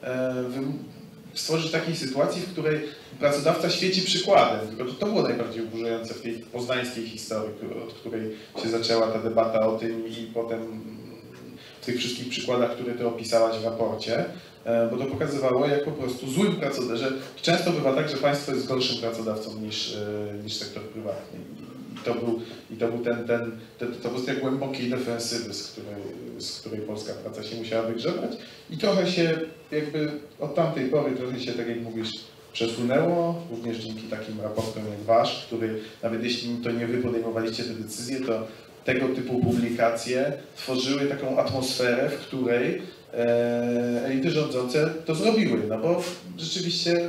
stworzyć takiej sytuacji, w której pracodawca świeci przykładem. Tylko to, to było najbardziej oburzające w tej poznańskiej historii, od której się zaczęła ta debata o tym i potem w tych wszystkich przykładach, które ty opisałaś w raporcie, bo to pokazywało, jak po prostu złym pracodawcą, że często bywa tak, że państwo jest gorszym pracodawcą niż, niż sektor prywatny. I to był, i to był ten, ten, ten to był tej głębokiej defensywy, z której, z której polska praca się musiała wygrzebać. I trochę się jakby od tamtej pory, trochę się, tak jak mówisz, przesunęło, również dzięki takim raportom jak wasz, który nawet jeśli to nie wy podejmowaliście te decyzje, to tego typu publikacje tworzyły taką atmosferę, w której elity rządzące to zrobiły, no bo rzeczywiście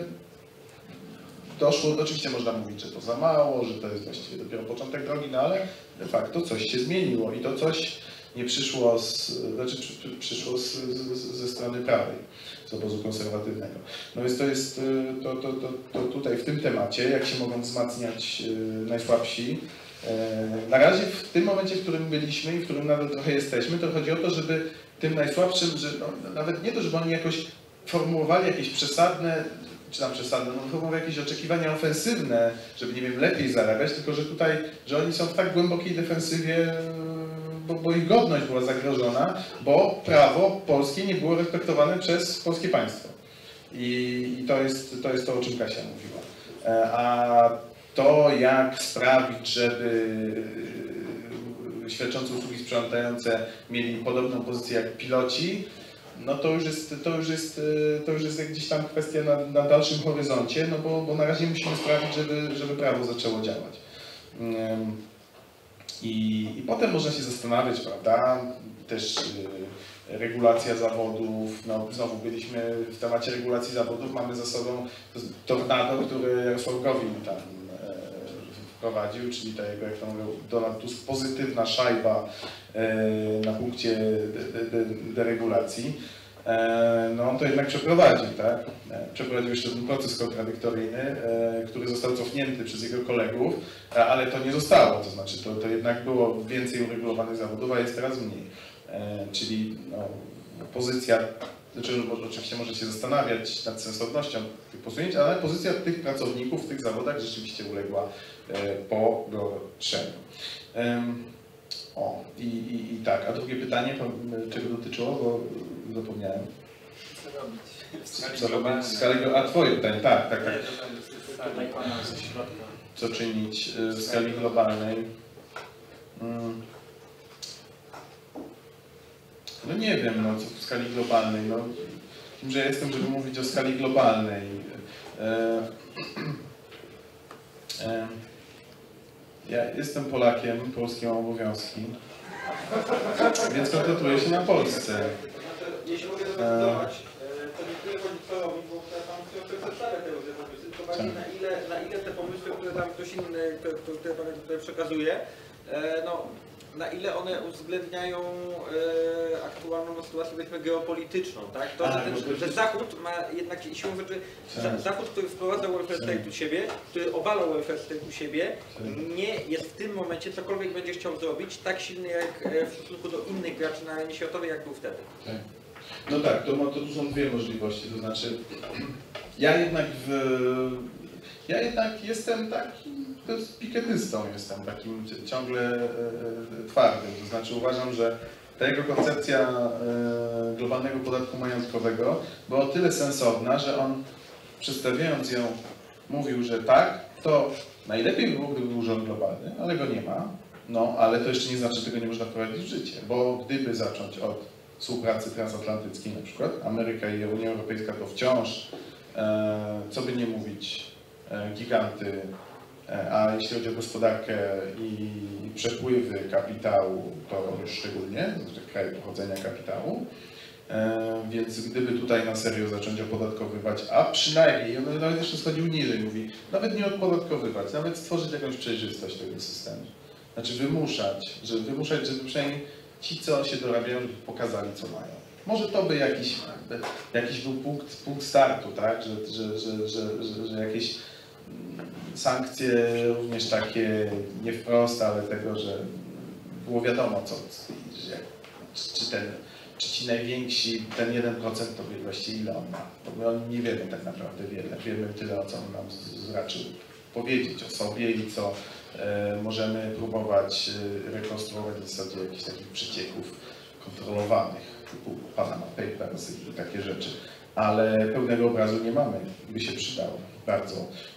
doszło, oczywiście można mówić, że to za mało, że to jest właściwie dopiero początek drogi, no ale de facto coś się zmieniło i to coś nie przyszło, z, znaczy przyszło z, z, ze strony prawej, z obozu konserwatywnego. No więc to jest, to, to, to, to tutaj w tym temacie, jak się mogą wzmacniać najsłabsi. Na razie w tym momencie, w którym byliśmy i w którym nawet trochę jesteśmy, to chodzi o to, żeby tym najsłabszym, że no, nawet nie to, żeby oni jakoś formułowali jakieś przesadne, czy tam przesadne, no formułowali jakieś oczekiwania ofensywne, żeby, nie wiem, lepiej zarabiać, tylko że tutaj, że oni są w tak głębokiej defensywie, bo, bo ich godność była zagrożona, bo prawo polskie nie było respektowane przez polskie państwo. I, i to, jest, to jest to, o czym Kasia mówiła. A to, jak sprawić, żeby świadczące usługi sprzątające mieli podobną pozycję jak piloci, no to już jest, to już jest, to już jest gdzieś tam kwestia na, na dalszym horyzoncie, no bo, bo na razie musimy sprawić, żeby, żeby prawo zaczęło działać. I, i potem można się zastanawiać, prawda, też regulacja zawodów, no znowu byliśmy w temacie regulacji zawodów, mamy za sobą tornado, który Jarosław Gowin tam wprowadził, czyli ta jego, jak to mówią Donald Tusk, pozytywna szajba na punkcie deregulacji. No on to jednak przeprowadził, tak? Przeprowadził jeszcze ten proces kontradyktoryjny, który został cofnięty przez jego kolegów, ale to nie zostało, to znaczy to, to jednak było więcej uregulowanych zawodów, a jest teraz mniej. Czyli no, pozycja, znaczy, oczywiście może się zastanawiać nad sensownością tych posunięć, ale pozycja tych pracowników w tych zawodach rzeczywiście uległa pogorszeniu. O, i, i, i tak, a drugie pytanie, czego dotyczyło, bo zapomniałem. Co robić w skali globalnej? A twoje pytanie, tak, tak, tak. Co czynić w skali globalnej? No nie wiem, no co w skali globalnej, no tym, że jestem, żeby mówić o skali globalnej. E, e, ja jestem Polakiem, polskie mam obowiązki, więc koncentruję się na Polsce. Jeśli mogę zdecydować, to nie tyle chodzi co robić, bo tam chcę przedstawiać te różne pomysły, tylko bardziej na ile, na ile te pomysły, które tam ktoś inny, które Pan tutaj przekazuje, no, na ile one uwzględniają e, aktualną sytuację, powiedzmy, geopolityczną, tak? To, A, że, ten, że Zachód ma jednak siłą rzeczy, za, Zachód, który wprowadza welfare state u siebie, który obala welfare state u siebie, nie jest w tym momencie, cokolwiek będzie chciał zrobić, tak silny jak w stosunku do innych graczy na arenie światowej, jak był wtedy. Tak. No tak, to, to tu są dwie możliwości, to znaczy ja jednak w, ja jednak jestem takim pikietystą, jestem takim ciągle e, twardym, to znaczy uważam, że ta jego koncepcja e, globalnego podatku majątkowego była o tyle sensowna, że on przedstawiając ją mówił, że tak, to najlepiej by było, gdyby był rząd globalny, ale go nie ma, no ale to jeszcze nie znaczy, że tego nie można wprowadzić w życie, bo gdyby zacząć od współpracy transatlantyckiej na przykład, Ameryka i Unia Europejska to wciąż, e, co by nie mówić, e, giganty, e, a jeśli chodzi o gospodarkę i przepływy kapitału, to już szczególnie, znaczy kraj pochodzenia kapitału, Więc gdyby tutaj na serio zacząć opodatkowywać, a przynajmniej, on nawet jeszcze schodził niżej, mówi, nawet nie odpodatkowywać, nawet stworzyć jakąś przejrzystość tego systemu. Znaczy wymuszać, żeby wymuszać, żeby przynajmniej ci, co się dorabiają, żeby pokazali, co mają. Może to by jakiś, jakiś był punkt, punkt startu, tak? Że, że, że, że, że, że jakieś sankcje również takie nie wprost, ale tego, że było wiadomo, co, że, czy, ten, czy ci najwięksi, ten jeden procent to wie właściwie ile on ma. Bo my o nim nie wiemy tak naprawdę wiele. Wiemy tyle, o co on nam raczył powiedzieć o sobie i co e, możemy próbować e, rekonstruować w zasadzie jakichś takich przecieków kontrolowanych, typu Panama Papers i takie rzeczy. Ale pełnego obrazu nie mamy, by się przydało bardzo.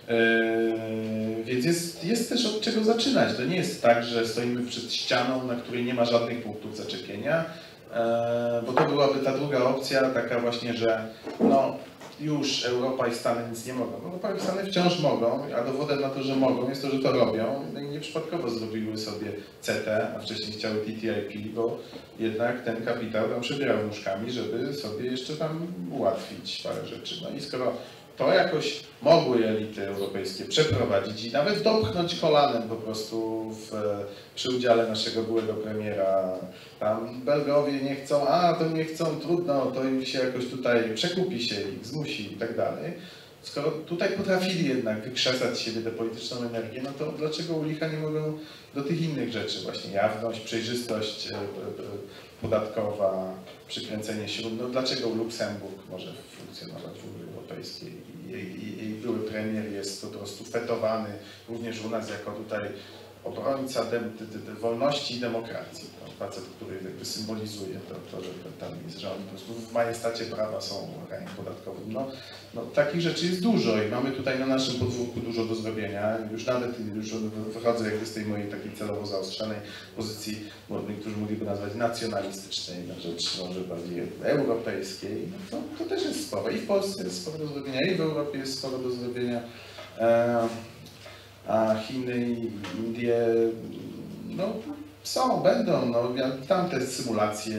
Yy, więc jest, jest też od czego zaczynać. To nie jest tak, że stoimy przed ścianą, na której nie ma żadnych punktów zaczepienia, yy, bo to byłaby ta druga opcja, taka właśnie, że no, już Europa i Stany nic nie mogą. No, Europa i Stany wciąż mogą, a dowodem na to, że mogą, jest to, że to robią. No i nieprzypadkowo zrobiły sobie C E T A, a wcześniej chciały T T I P, bo jednak ten kapitał tam przebierał nóżkami, żeby sobie jeszcze tam ułatwić parę rzeczy. No i skoro to jakoś mogły elity europejskie przeprowadzić i nawet dopchnąć kolanem po prostu w, przy udziale naszego byłego premiera, tam Belgowie nie chcą, a to nie chcą, trudno, to im się jakoś tutaj przekupi się ich, zmusi i tak dalej. Skoro tutaj potrafili jednak wykrzesać z siebie tę polityczną energię, no to dlaczego u licha nie mogą do tych innych rzeczy, właśnie jawność, przejrzystość podatkowa, przykręcenie śrub, no dlaczego Luksemburg może funkcjonować w Unii Europejskiej i jej były premier jest po prostu fetowany również u nas jako tutaj obrońca de, de, de, de wolności i demokracji. To facet, który jakby symbolizuje to, to, że tam jest, że oni po prostu w majestacie prawa są krajem podatkowym. No, no, takich rzeczy jest dużo i mamy tutaj na naszym podwórku dużo do zrobienia. Już nawet już wychodzę jakby z tej mojej takiej celowo zaostrzonej pozycji, bo niektórzy mogliby nazwać nacjonalistycznej, na rzecz może bardziej europejskiej. No to, to też jest sporo. I w Polsce jest sporo do zrobienia, i w Europie jest sporo do zrobienia. E A Chiny i Indie, no są, będą, no, tam te symulacje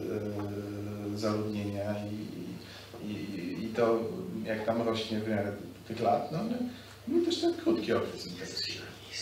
e, zaludnienia i, i, i to jak tam rośnie w miarę tych lat, no ale no, też ten krótki okres interesuje.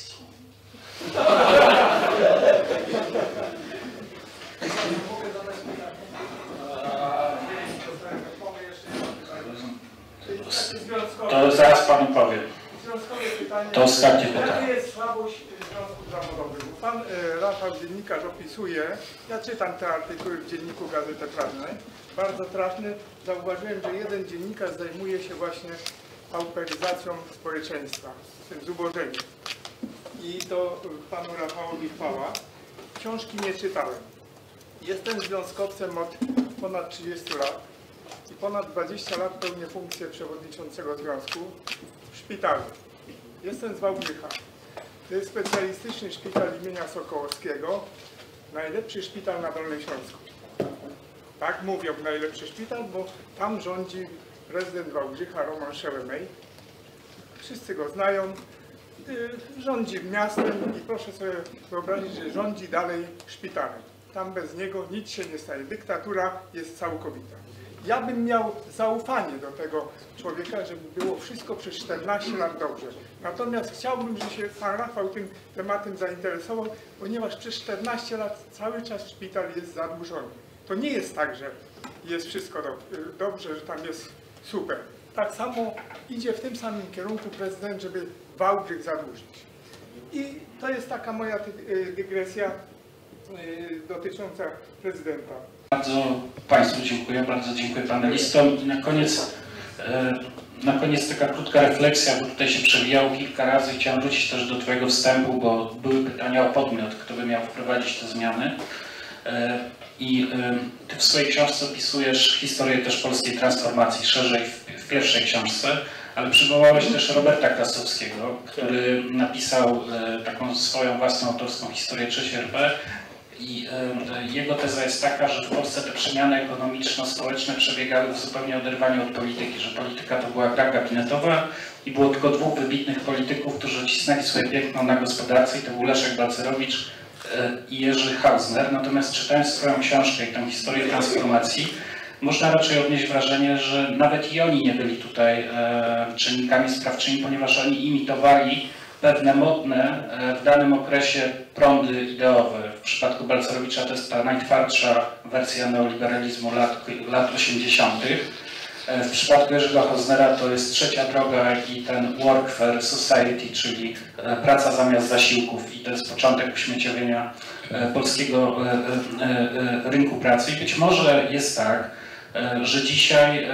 To zaraz panu powiem. Pytanie, to ostatnie pytanie. Jaka jest słabość związków zawodowych? Pan e, Rafał, dziennikarz, opisuje, ja czytam te artykuły w dzienniku Gazety Prawnej, bardzo trafny. Zauważyłem, że jeden dziennikarz zajmuje się właśnie pauperyzacją społeczeństwa, tym zubożeniem. I to panu Rafałowi chwała. Książki nie czytałem. Jestem związkowcem od ponad trzydziestu lat i ponad dwadzieścia lat pełnię funkcję przewodniczącego związku w szpitalu. Jestem z Wałbrzycha. To jest specjalistyczny szpital imienia Sokołowskiego, najlepszy szpital na Dolnym Śląsku. Tak mówią, najlepszy szpital, bo tam rządzi prezydent Wałbrzycha Roman Szełemej. Wszyscy go znają. Rządzi miastem i proszę sobie wyobrazić, że rządzi dalej szpitalem. Tam bez niego nic się nie stanie. Dyktatura jest całkowita. Ja bym miał zaufanie do tego człowieka, żeby było wszystko przez czternaście lat dobrze. Natomiast chciałbym, żeby się pan Rafał tym tematem zainteresował, ponieważ przez czternaście lat cały czas szpital jest zadłużony. To nie jest tak, że jest wszystko do, dobrze, że tam jest super. Tak samo idzie w tym samym kierunku prezydent, żeby Wałbrzych zadłużyć. I to jest taka moja dygresja dotycząca prezydenta. Bardzo Państwu dziękuję, bardzo dziękuję panelistom. I na koniec, na koniec taka krótka refleksja, bo tutaj się przewijało kilka razy. Chciałem wrócić też do Twojego wstępu, bo były pytania o podmiot, kto by miał wprowadzić te zmiany. I Ty w swojej książce opisujesz historię też polskiej transformacji, szerzej w pierwszej książce, ale przywołałeś też Roberta Krasowskiego, który napisał taką swoją własną autorską historię trzeciej R P. I y, jego teza jest taka, że w Polsce te przemiany ekonomiczno-społeczne przebiegały w zupełnie oderwaniu od polityki, że polityka to była gra gabinetowa i było tylko dwóch wybitnych polityków, którzy odcisnęli swoje piękno na gospodarce i to był Leszek Balcerowicz y, i Jerzy Hausner. Natomiast czytając swoją książkę i tę historię transformacji, można raczej odnieść wrażenie, że nawet i oni nie byli tutaj e, czynnikami sprawczymi, ponieważ oni imitowali pewne modne e, w danym okresie prądy ideowe. W przypadku Balcerowicza to jest ta najtwardsza wersja neoliberalizmu lat, lat osiemdziesiątych. W przypadku Jerzego Hausnera to jest Trzecia Droga i ten Workfare Society, czyli praca zamiast zasiłków, i to jest początek uśmieciowienia polskiego rynku pracy. I być może jest tak, że dzisiaj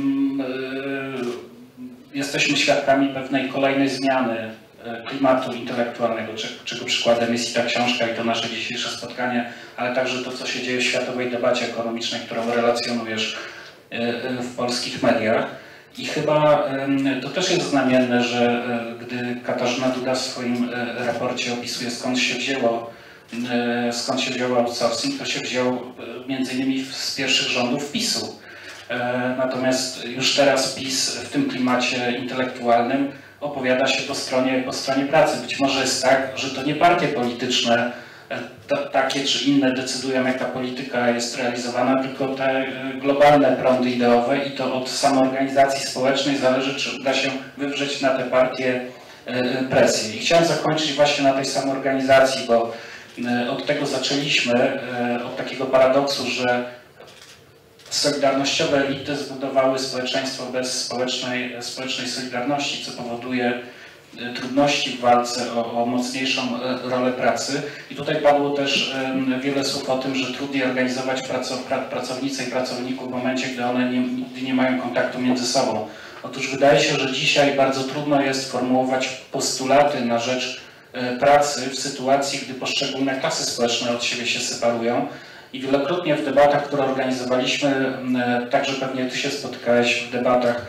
jesteśmy świadkami pewnej kolejnej zmiany klimatu intelektualnego, czego przykładem jest i ta książka, i to nasze dzisiejsze spotkanie, ale także to, co się dzieje w światowej debacie ekonomicznej, którą relacjonujesz w polskich mediach. I chyba to też jest znamienne, że gdy Katarzyna Duda w swoim raporcie opisuje, skąd się wzięło, skąd się wziął outsourcing, to się wziął między innymi z pierwszych rządów PiSu. Natomiast już teraz PiS w tym klimacie intelektualnym opowiada się po stronie, po stronie pracy. Być może jest tak, że to nie partie polityczne takie czy inne decydują, jak ta polityka jest realizowana, tylko te globalne prądy ideowe, i to od samoorganizacji społecznej zależy, czy uda się wywrzeć na te partie presję. I chciałem zakończyć właśnie na tej samoorganizacji, bo od tego zaczęliśmy, od takiego paradoksu, że solidarnościowe elity zbudowały społeczeństwo bez społecznej, społecznej solidarności, co powoduje trudności w walce o, o mocniejszą rolę pracy. I tutaj padło też wiele słów o tym, że trudniej organizować pracownice i pracowników w momencie, gdy one nie, gdy nie mają kontaktu między sobą. Otóż wydaje się, że dzisiaj bardzo trudno jest formułować postulaty na rzecz pracy w sytuacji, gdy poszczególne klasy społeczne od siebie się separują. I wielokrotnie w debatach, które organizowaliśmy, także pewnie Ty się spotykałeś w debatach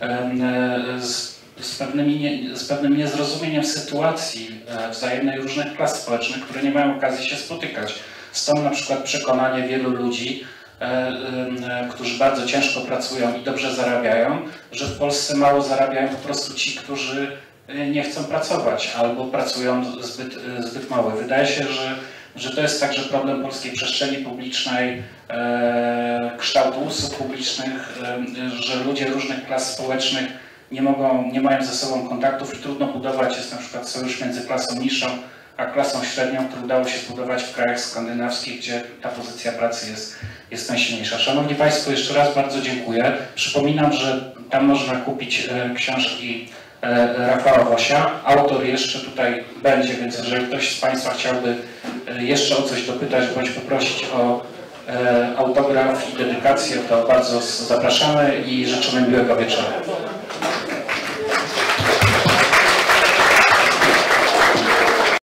z Z, pewnymi nie, z pewnym niezrozumieniem sytuacji wzajemnej różnych klas społecznych, które nie mają okazji się spotykać. Stąd na przykład przekonanie wielu ludzi, e, e, którzy bardzo ciężko pracują i dobrze zarabiają, że w Polsce mało zarabiają po prostu ci, którzy nie chcą pracować albo pracują zbyt, zbyt mało. Wydaje się, że, że to jest także problem polskiej przestrzeni publicznej, e, kształtu usług publicznych, e, że ludzie różnych klas społecznych nie mogą, nie mają ze sobą kontaktów i trudno budować, jest na przykład sojusz między klasą niższą a klasą średnią, który udało się zbudować w krajach skandynawskich, gdzie ta pozycja pracy jest, jest najsilniejsza. Szanowni Państwo, jeszcze raz bardzo dziękuję. Przypominam, że tam można kupić e, książki e, Rafała Wosia. Autor jeszcze tutaj będzie, więc jeżeli ktoś z Państwa chciałby e, jeszcze o coś dopytać bądź poprosić o e, autograf i dedykację, to bardzo zapraszamy i życzymy miłego wieczoru.